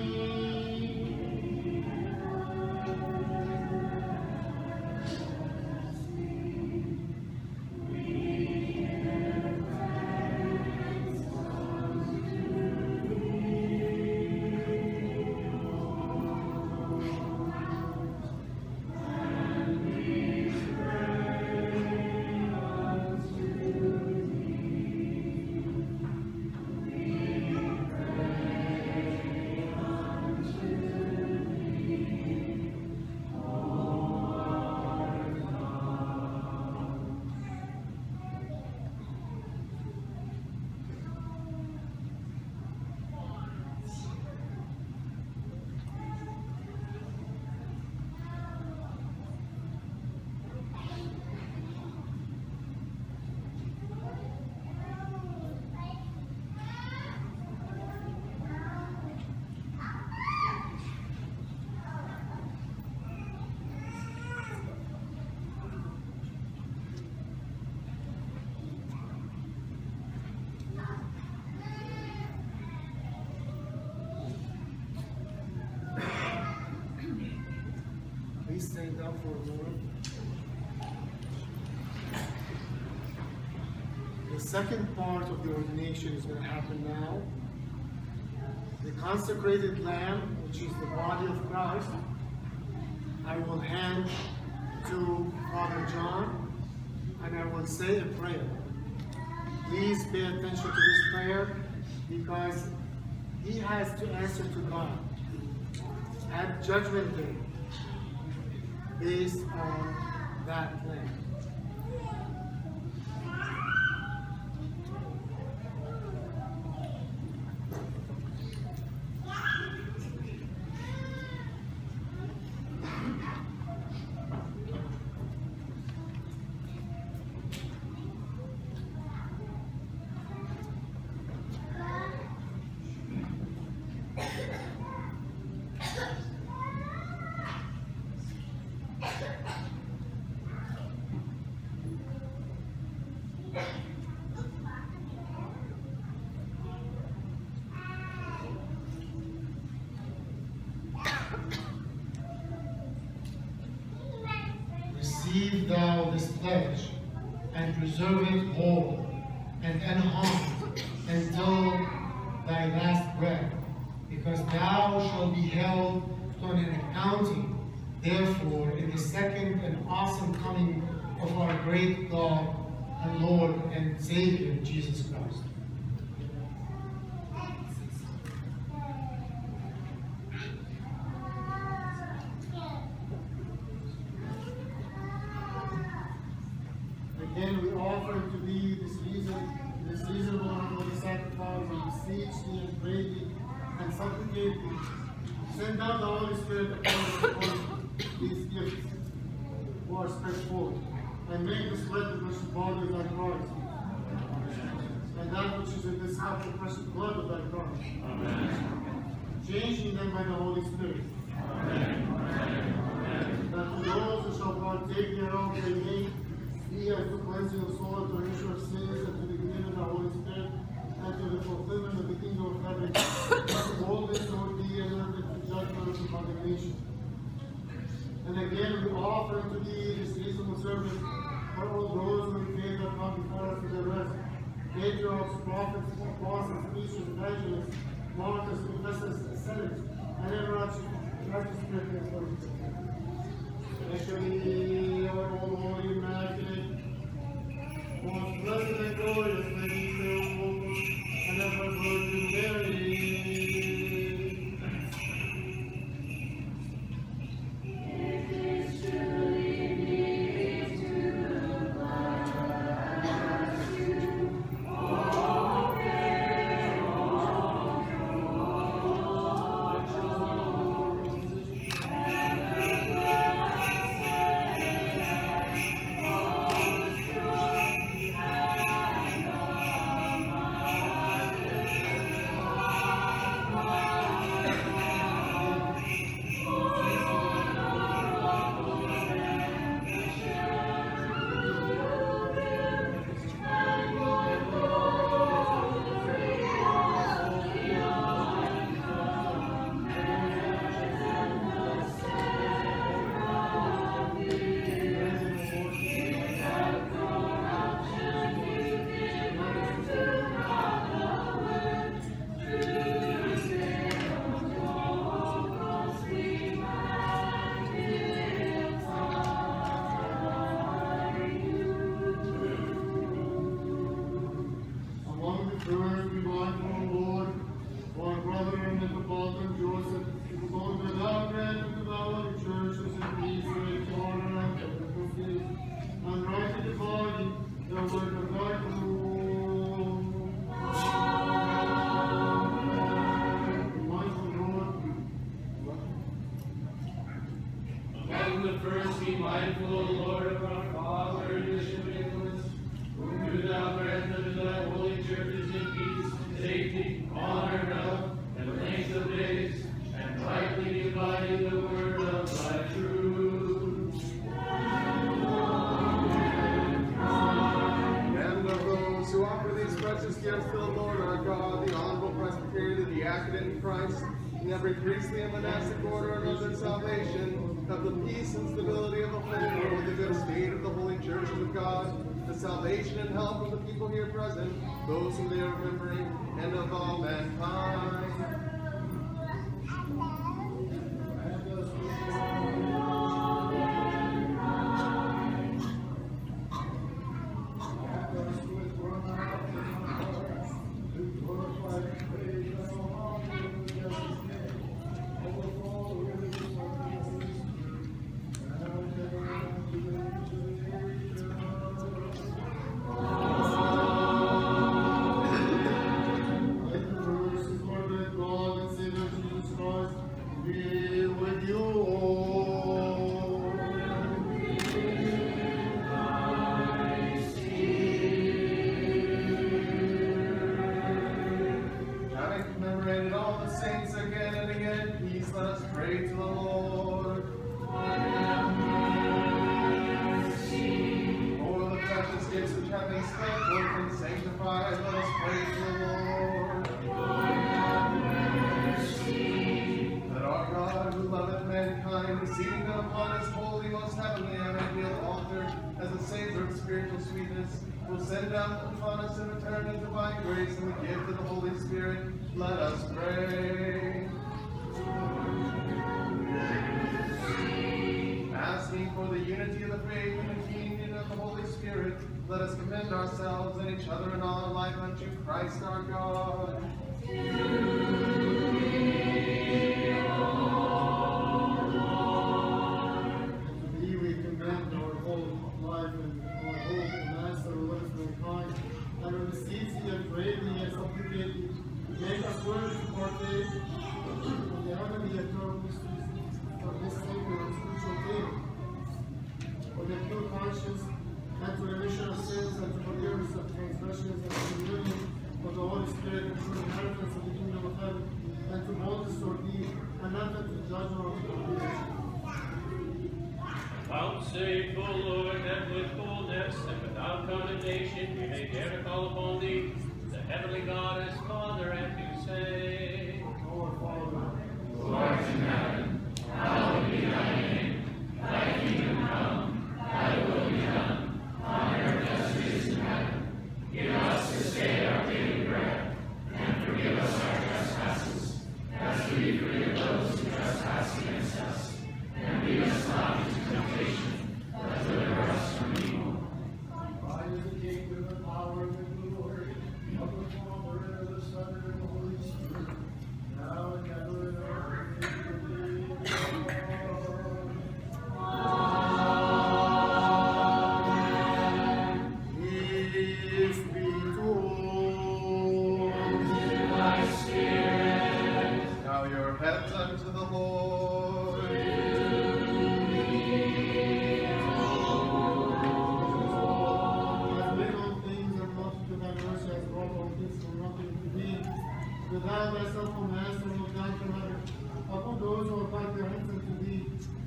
Please stand up for a moment. The second part of the ordination is going to happen now. The consecrated lamb, which is the body of Christ, I will hand to Father John, and I will say a prayer. Please pay attention to this prayer, because he has to answer to God at Judgment Day based on that plan. Receive thou this pledge, and preserve it whole and unharmed until thy last breath, because thou shalt be held to an accounting, therefore, in the second and awesome coming of our great God and Lord and Savior, Jesus Christ. Again, we offer to thee this reasonable and holy sacrifice, and beseech thee and pray thee and supplicate thee. Send down the Holy Spirit upon these gifts who are spread forth, and make this bread the precious body of thy Christ, and that which is in this cup the precious blood of thy Christ. Amen. Changing them by the Holy Spirit. Amen. That to those who shall partake thereof they may be as the cleansing of soul, to the remission of sins, and to the giving of the Holy Spirit, and to the fulfillment of the kingdom of heaven, and to all this Lord be and to judgment and condemnation. And again we offer unto thee this reasonable service for all those who in faith have come before us to the rest, patriarchs, prophets, apostles, preachers, evangelists, martyrs, confessors, ascetics, and ever righteous spirits. Especially our Holy Immaculate, most blessed and glorious Lady Theotokos, and ever Virgin Mary. Among the first, be mindful, O Lord, of our Father, Bishop Nicholas, whom do thou grant unto thy holy churches in peace, safety, honor, health, and length of days, and rightly dividing the word of thy truth. And of those who offer these precious gifts to the Lord our God, the honorable presbytery, the diaconate in Christ, and every priestly and monastic order and of their salvation, of the peace and stability of the whole world, the good state of the holy churches of God, the salvation and help of the people here present, those whom they are remembering, and of all mankind. Receiving them upon his holy, most heavenly, and ideal altar as a savor of spiritual sweetness, will send down upon us in return his divine grace and the gift of the Holy Spirit. Let us pray. Asking for the unity of the faith and the communion of the Holy Spirit, let us commend ourselves and each other in all life unto Christ our God. Make us worthy to partake of the heavenly eternal mysteries of this sacred and spiritual thing, for the pure conscience, and to remission of sins, and to forgiveness of transgressions, and to the union of the Holy Spirit, and to the inheritance of the kingdom of heaven, and to boldness or deed, and not unto the judgment of the condemnation. Vouchsafe, O Lord, that with boldness and without condemnation we may dare to call upon thee, the heavenly God as Father, and to say, Our Father, who art in heaven, hallowed be thy name. Thy kingdom come, thy will be done, on earth as it is in heaven. Give us this day our daily bread, and forgive us our trespasses, as we forgive those who trespass against us. And lead us not into temptation, but deliver us from evil. thine is the kingdom, the power, and the glory of the Father, and of the Son, and of the Holy Spirit, now and ever and ever. Peace be to Thy spirit, Bow your heads unto the Lord. Thou thyself, O Master, look down from heaven upon those who apply their hands unto thee.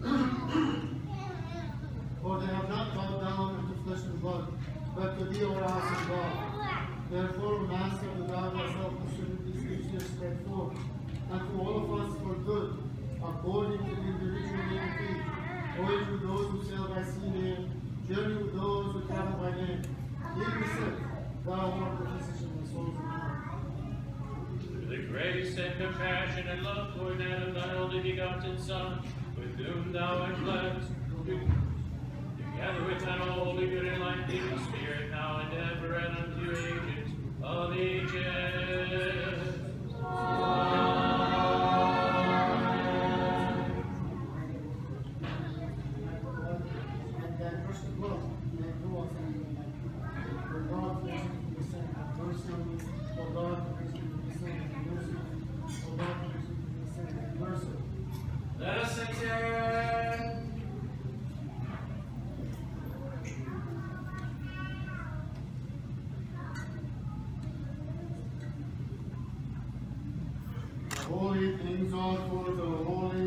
For they have not bowed down unto flesh and blood, but to thee, O awesome God. Therefore, Master, thou thyself distribute these gifts here spread forth, and to all of us for good, according to the individual need of each. Voyage with those who sail by sea and air, journey with those who travel by land. Heal the sick, thou art the physician of souls and hearts. the grace and compassion and love toward that of thy only begotten Son, with whom thou art blessed, together with that holy, good, and life-giving Spirit, now and ever, and unto ages of ages. And that first blood, that was, for God, O God, please give me sin and mercy. O God, please give me sin and mercy. Let us enter. The holy things are for the holy.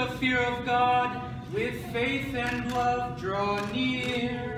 the fear of God, with faith and love draw near.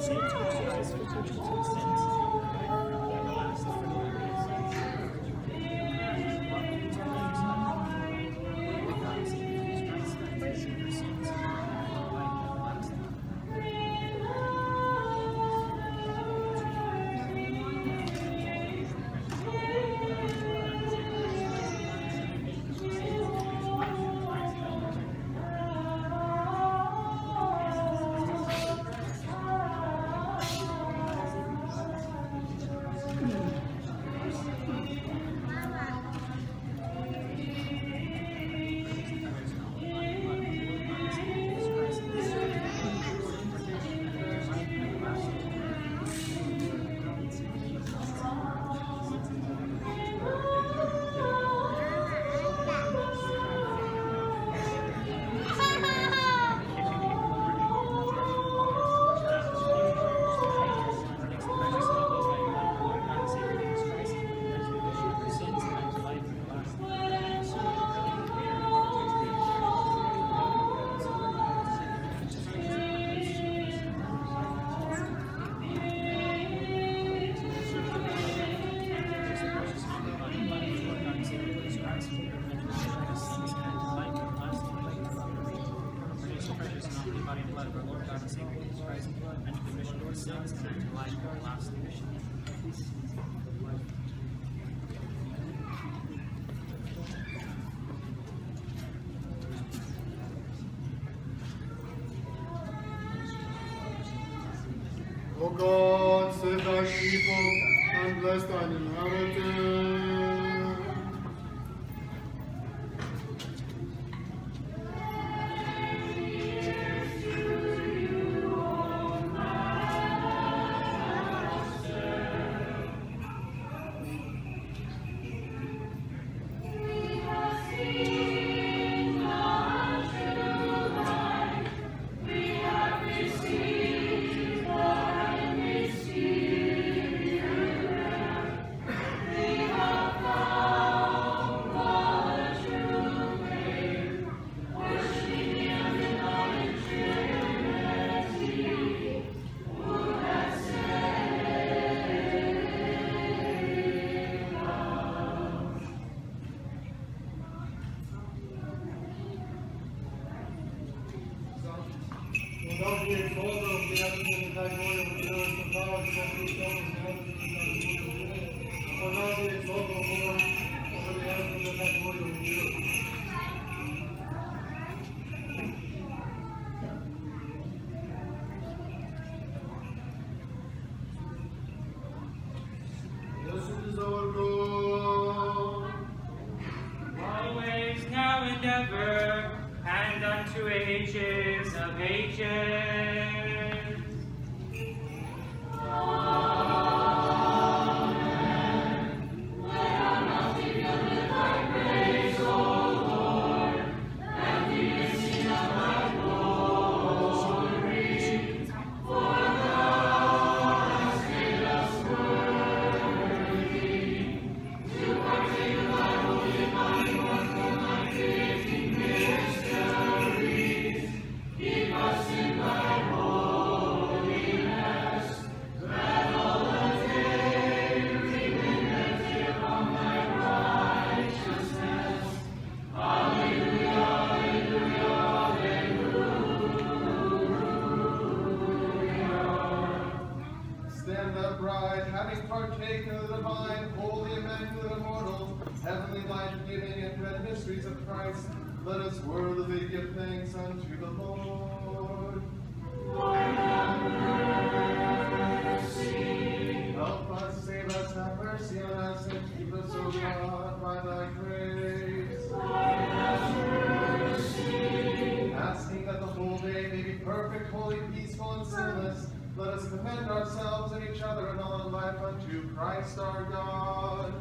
O God, save thy people and bless thine inheritance. God be exalted on the heavens and thy glory on the earth, and thou art the stone of heaven and thy glory on the earth. For thou be exalted, O Lord, over the heavens and thy glory on the earth. This is our God. Always, now and ever, and unto ages of ages. Stand upright, having partaken of the divine, holy, immaculate, immortal, heavenly, life-giving, and dread mysteries of Christ, let us worthily give thanks unto the Lord. Lord, have mercy. Help us, save us, have mercy on us, and keep us, O God, by thy grace. Lord, have mercy. Asking that the whole day may be perfect, holy, peaceful, and sinless, let us commend ourselves and each other in all life unto Christ our God.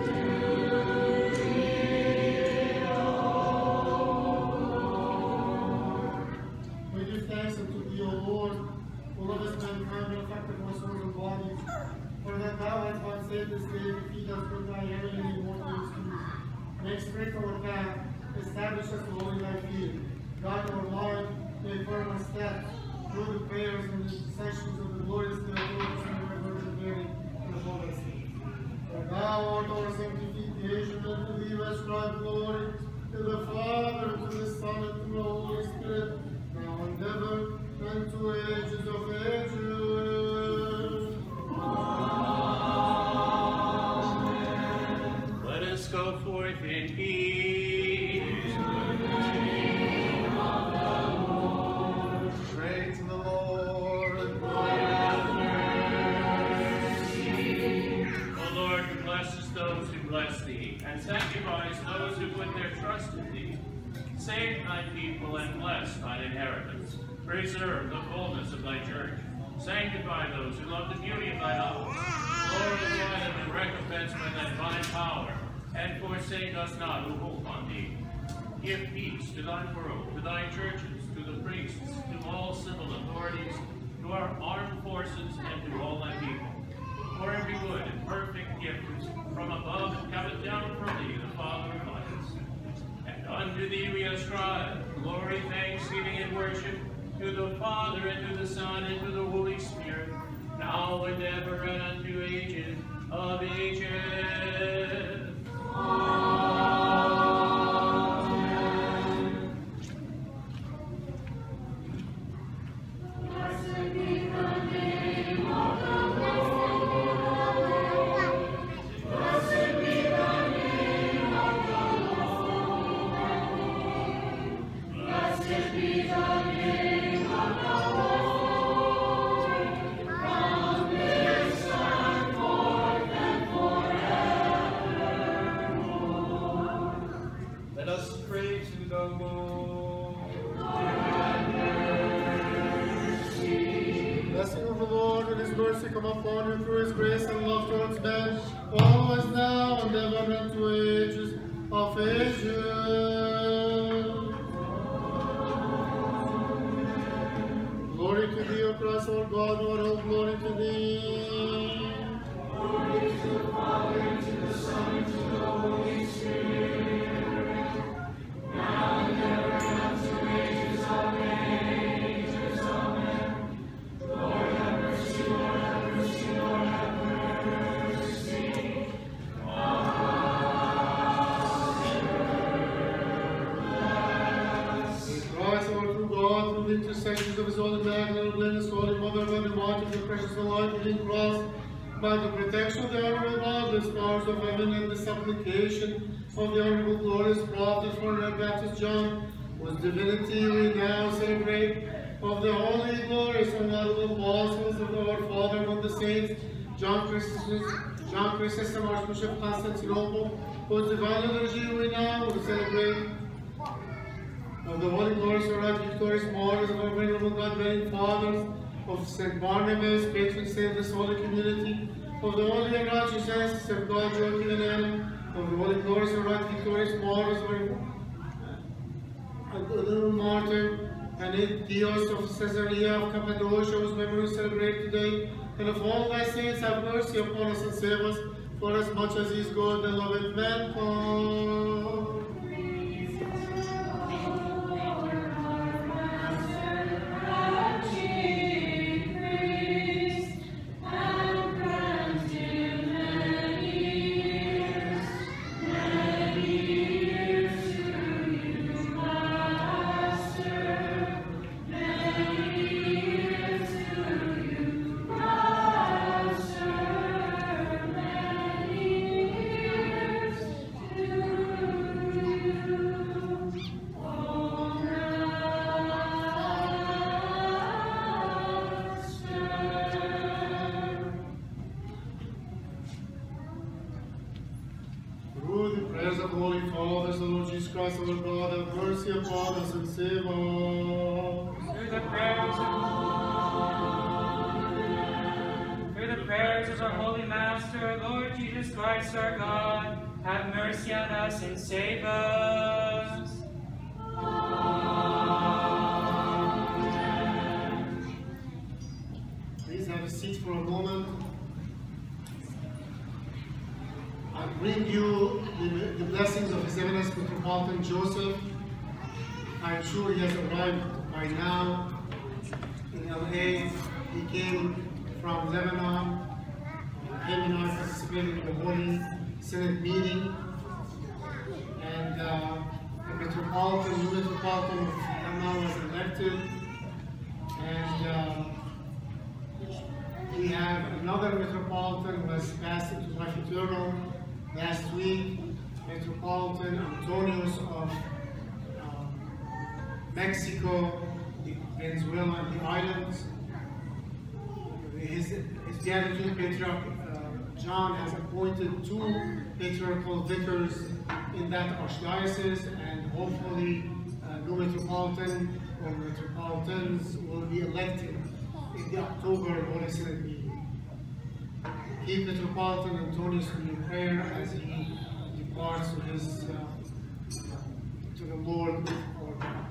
We give thanks unto thee, O Lord, who lovest mankind and affected our souls and bodies, for that thou hast vouchsafed this day to feed us with thy heavenly and immortal truth. Make straight our path, establish us in holy thy feet. God our Lord, may firm our steps, through the prayers and intercessions of the glorious Theotokos and the Virgin Mary and the Holy Saints. For thou art our sanctification, and to thee we ascribe glory, to the Father, and to the Son, and to the Holy Spirit, now and ever, and to ages of ages. Amen. Let us go forth in peace. Pray to the Lord. O Lord, who blesses those who bless thee, and sanctifies those who put their trust in thee, save thy people and bless thine inheritance. Preserve the fullness of thy church. Sanctify those who love the beauty of thy house. Glorify them and recompense by thy divine power, and forsake us not who hope on thee. Give peace to thy world, to thy churches, to the priests, to all civil authorities, to our armed forces, and to all thy people. For every good and perfect gift is from above and cometh down from thee, the Father of lights. And unto thee we ascribe glory, thanksgiving, and worship, to the Father, and to the Son, and to the Holy Spirit, now and ever, and unto ages of ages. Amen. Blessed be the name of the Lord. Blessed be the name of the Lord. Blessed be the name of the Lord, from this time forth and forevermore. Let us pray to the Lord. Blessing of the Lord and his mercy come upon you through his grace and love towards men, always now and ever and to ages of ages. Glory to thee, O Christ, our God, Lord, all glory to thee. Glory to the Father, and to the Son, and to the Holy Spirit, now and ever, and unto ages of ages. Amen. Lord have mercy, Lord have mercy, Lord have mercy. Christ, our true God, through the intercessions of his holy Magdalene, blameless Holy Mother, by the mark of the precious and life-giving cross, by the protection of the honorable godless powers of heaven, and the supplication of the honorable glorious prophet for the Baptist John, whose divinity we now celebrate, of the holy, glorious, and laudable apostles of our Father among the saints, John Chrysostom, Archbishop of Constantinople, whose divine liturgy we now celebrate, of the holy, glorious, and right victorious martyrs of our venerable God-bearing fathers, of St. Barnabas, patron saint of this holy community, of the holy and righteous ancestors of God, Joachim and Anna, of the holy, glorious, and right victorious martyrs of our little martyr, and Dios of Caesarea of Cappadocia, whose memory we celebrate today, and of all thy saints, have mercy upon us and save us, for as much as he is good and loveth mankind. Christ our God, have mercy upon us and save us. Through the prayers of our Holy Master, Lord Jesus Christ our God, have mercy on us and save us. Amen. Please have a seat for a moment. I bring you the blessings of His Eminence Metropolitan Joseph. I'm sure he has arrived by now in LA. He came from Lebanon. Him and I participated in the Holy Senate meeting. And the Metropolitan, new Metropolitan of Hama was elected. And we have another Metropolitan was passed into my futuro last week. Metropolitan Antonius of Mexico, Venezuela, and the islands. His Beatitude Patriarch John has appointed 2 patriarchal vicars in that archdiocese, and hopefully new Metropolitan or Metropolitans will be elected in the October Holy Senate meeting. Keep Metropolitan Antonius in your prayer as he departs to his to the Lord our God.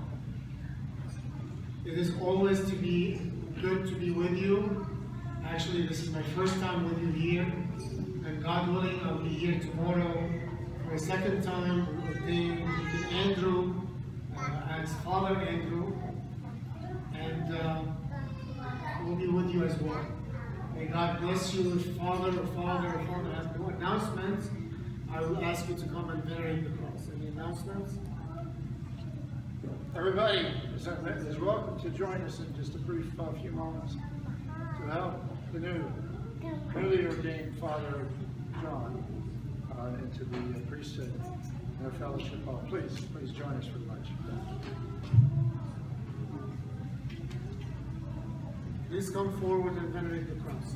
It is always good to be with you. Actually, this is my first time with you here, and God willing, I'll be here tomorrow for a second time. We ordained Deacon Andrew as Father Andrew, and we'll be with you as well. May God bless you. If Father has no announcements, I will ask you to come and venerate the cross. Any announcements? Everybody is welcome to join us in just a brief few moments to help the newly ordained Father John into the priesthood in our fellowship hall. Please join us for lunch. Please come forward and venerate the cross.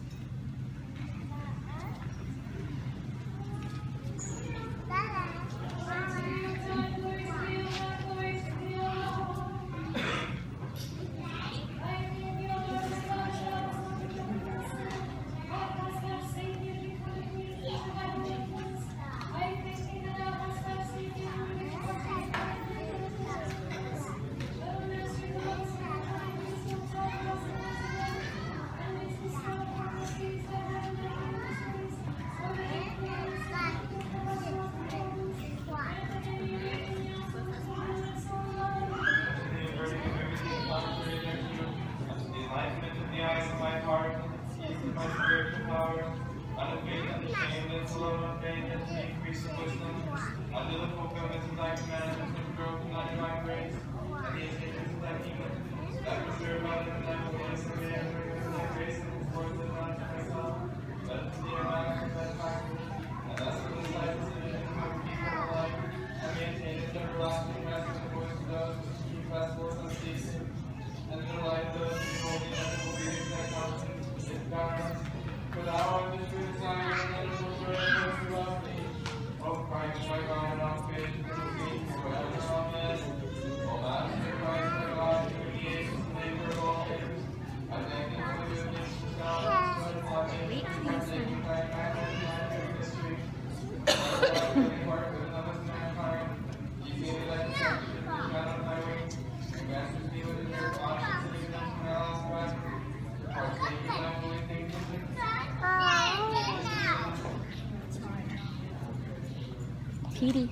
Petey.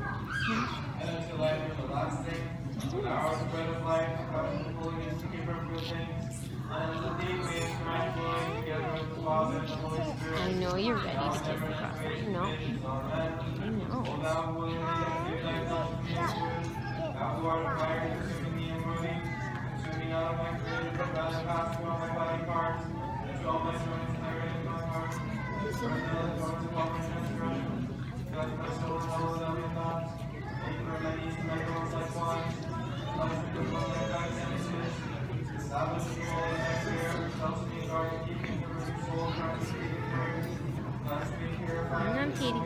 I know you're ready to kiss the cross. I know. I know. Hang on, Petey.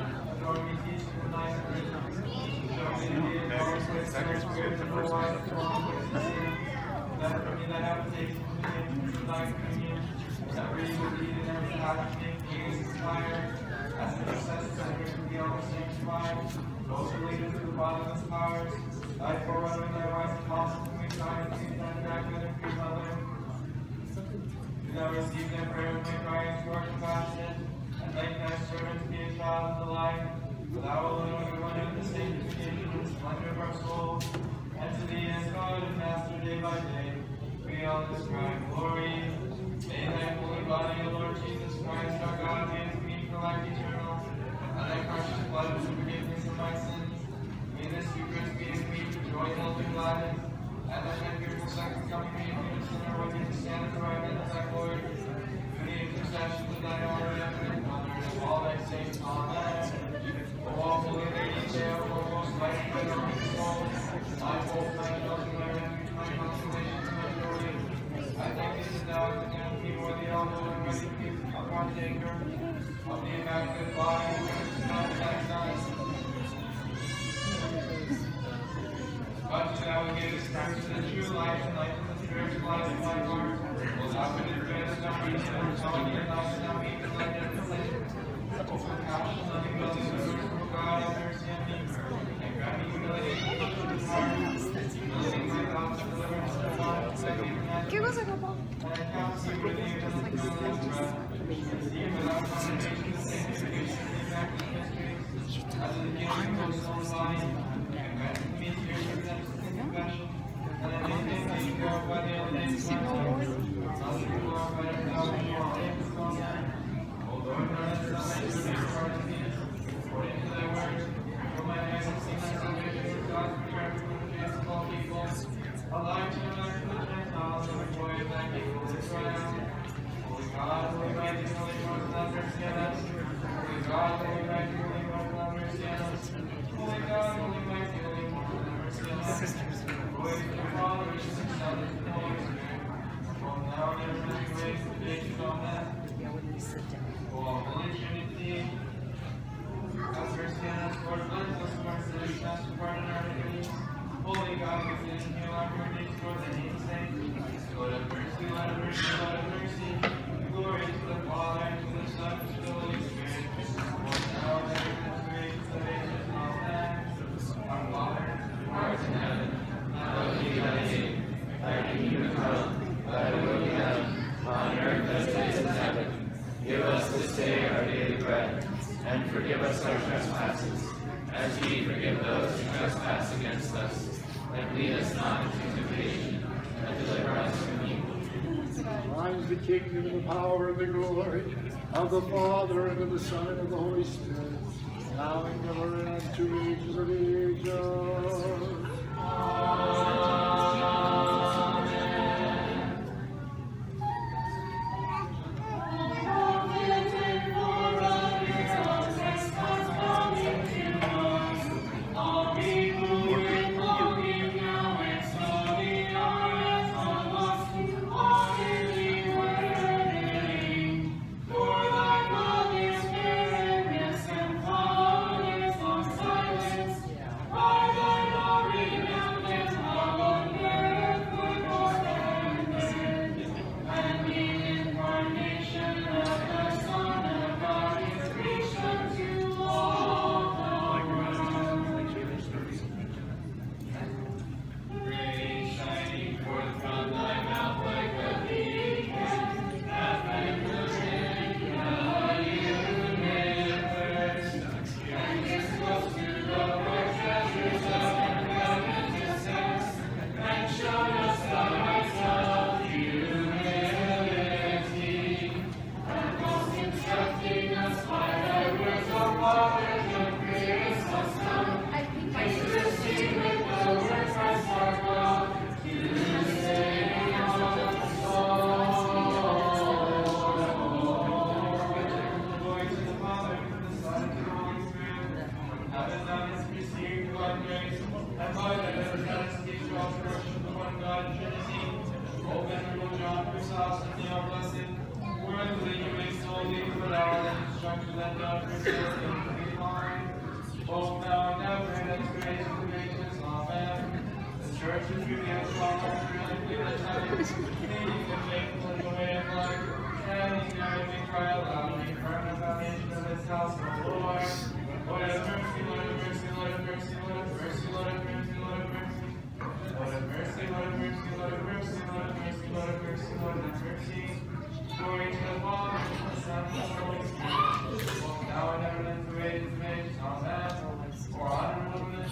Receive their prayer with my cries for compassion, and like thy servant to be a child of the light, for thou alone art one of the sanctification and splendor of our soul, and to thee as God and Master day by day, we all shall describe glory. May thy holy body, O Lord Jesus Christ, our God, be unto me for life eternal, and thy precious blood for forgiveness of my sins. May this Eucharist be to me for joy, health, and gladness, and that thy fearful second coming may be a sinner worthy to stand at the right hand of thy glory. Through the intercession of thy Lord, and Mother, and of all thy saints. Amen. O all holy ladies, hail, O most light and holy soul, my hope, my shelter, my refuge, my consolation, my glory. I thank thee that thou hast again me more the elbow and ready peace, a partaker of the immaculate body and of thy Son. But thou wilt give us strength to the true life and light to the spiritual life of my heart. Will thou put in prayer that thou reach and tell me your life and thou meet the light of the flame. Compassion, loving will, and merciful God, have mercy on me, and grant me humility and the heart, humility my thoughts and deliverance of the body, that we can ¿Qué cosa, papá? and I count you with you as the true Lord's breath, and see without condemnation the sanctification of the immaculate mysteries, as in the kingdom of his own body, and grant me to your repentance and confession, and that I may be glorified the other days of my life, not to be glorified in God and all days of God. O Lord, grant us salvation and pardon of me, according to thy word, for my eyes have seen thy salvation, for God's prepared before the face of all people, a light to the light of the Gentiles, and the glory of thy people Israel. Holy God, holy mighty, holy Lord, have mercy on us. Holy God, holy mighty, holy Lord, have mercy on us. Holy God, holy mighty, holy Lord, have mercy on us. Glory to the Father, and to the Son, and to the Holy Spirit, both now and ever, and in ways of ages. Amen. O Holy Trinity, have mercy on us, Lord, cleanse us from our sins, cast us pardon our iniquities. Holy God, we sin and heal our burdens for the name's sake. Lord have mercy, Lord have mercy, Lord have mercy. Glory to the Father, and to the Son, and to the Holy Spirit, both now and ever, and to the ages of ages. Amen. Our Father, who art in heaven, hallowed be thy name. Thy kingdom come, thy will be done, on earth as it is in heaven. Give us this day our daily bread, and forgive us our trespasses, as we forgive those who trespass against us. And lead us not into temptation, but deliver us from evil. Thine is the kingdom, and the power, and the glory of the Father, and of the Son, and of the Holy Spirit, now and ever, and unto ages of ages.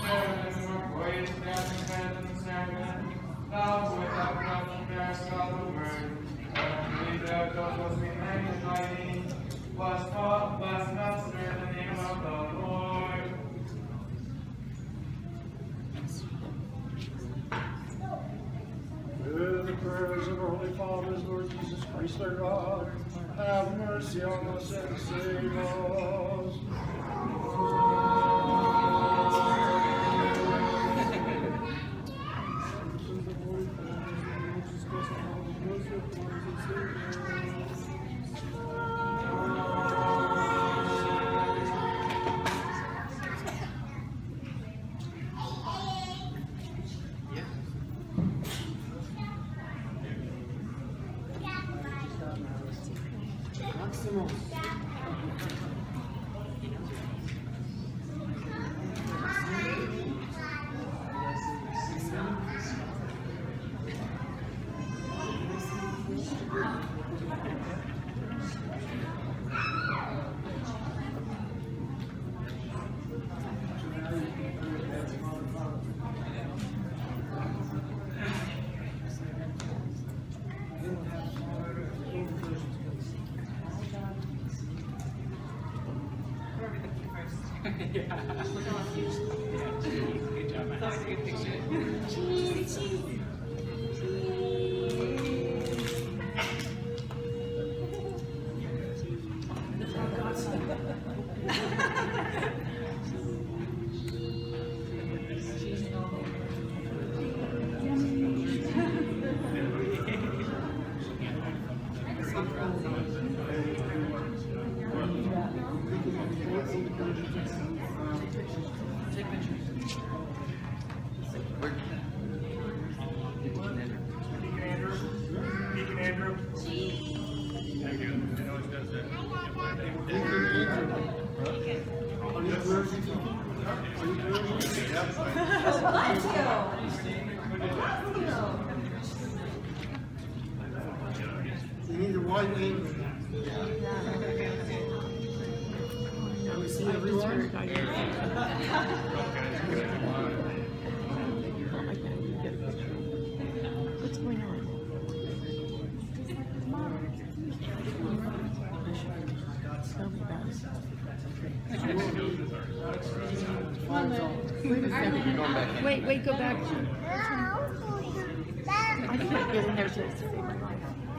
Now, without corruption, bear us, God, Christ our God, have mercy on us and save us. You need a wide angle. Can we see everyone? What's going on? Tell me about it. Wait, go back. I can't get in there to save my life.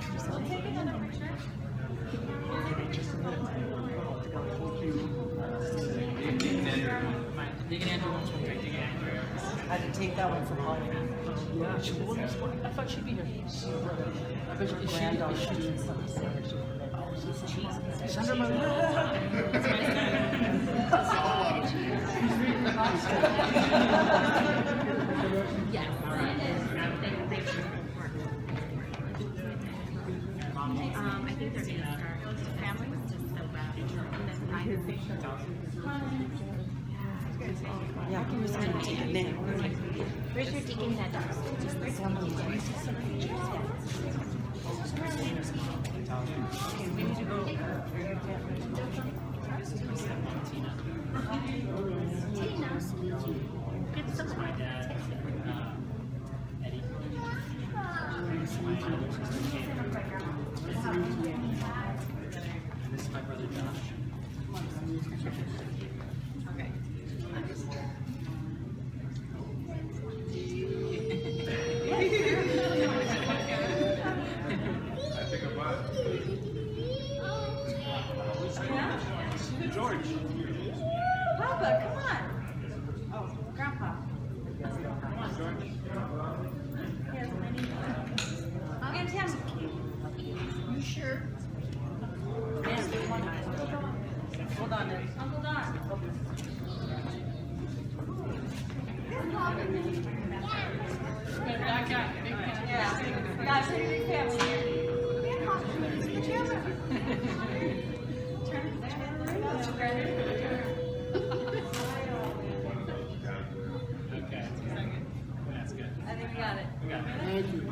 I had to take that one from home. Yeah, she was. I thought she'd be here. But your granddaughter, she's She's under my Yes, I think they're going to start. Family was just so bad. yeah, I was going to take a nap. Where's your deacon head? We need to go. Give somebody a text. This is my brother Josh. Okay. George. Papa, come on. Oh, Grandpa. Come on, George. Here's what I need. And Tim. You sure? Yes, hold on there. Uncle Don. Yeah. Guys, pretty big family here. Okay. That's good. I think we got it. We got it. Thank you.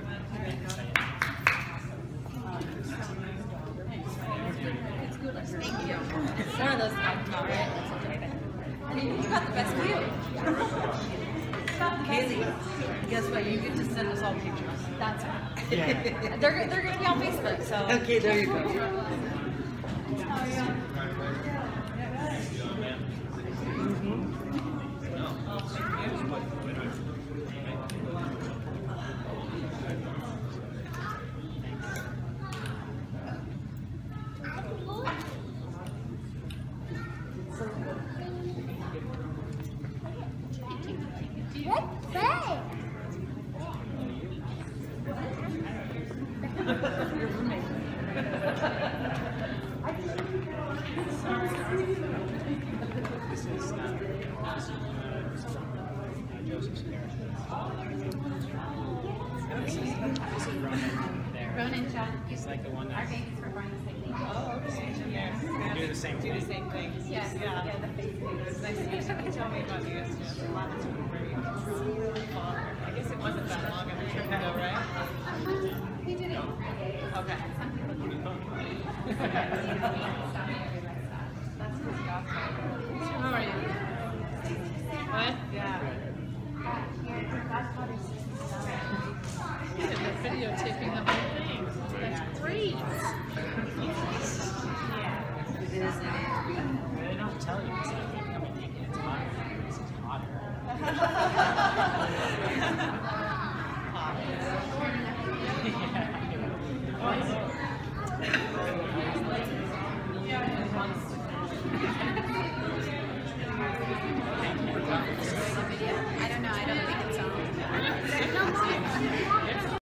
It's good. Thank you. It's one of those times, all right? That's okay. I mean, you got the best view. Kaylee, guess what? You get to send us all pictures. That's right. Yeah. They're going to be on Facebook, so. Okay, there you go. Joseph's parents. This is Ronan there. Ronan John. He's like the one that. Our babies were born the same day. Oh, okay. Yes. Do the same thing. Do the same thing. Yes. Yeah. The face. It was nice to meet you. Can you tell me about you guys? Valadez were very really fun. I guess it wasn't that long of a trip though, right? He didn't. Okay. Some people do. That's his gospel. How are you? What? Yeah. Yeah, they're videotaping the whole thing. That's great. They don't tell you. It's like, I mean, it's hotter. It's hotter.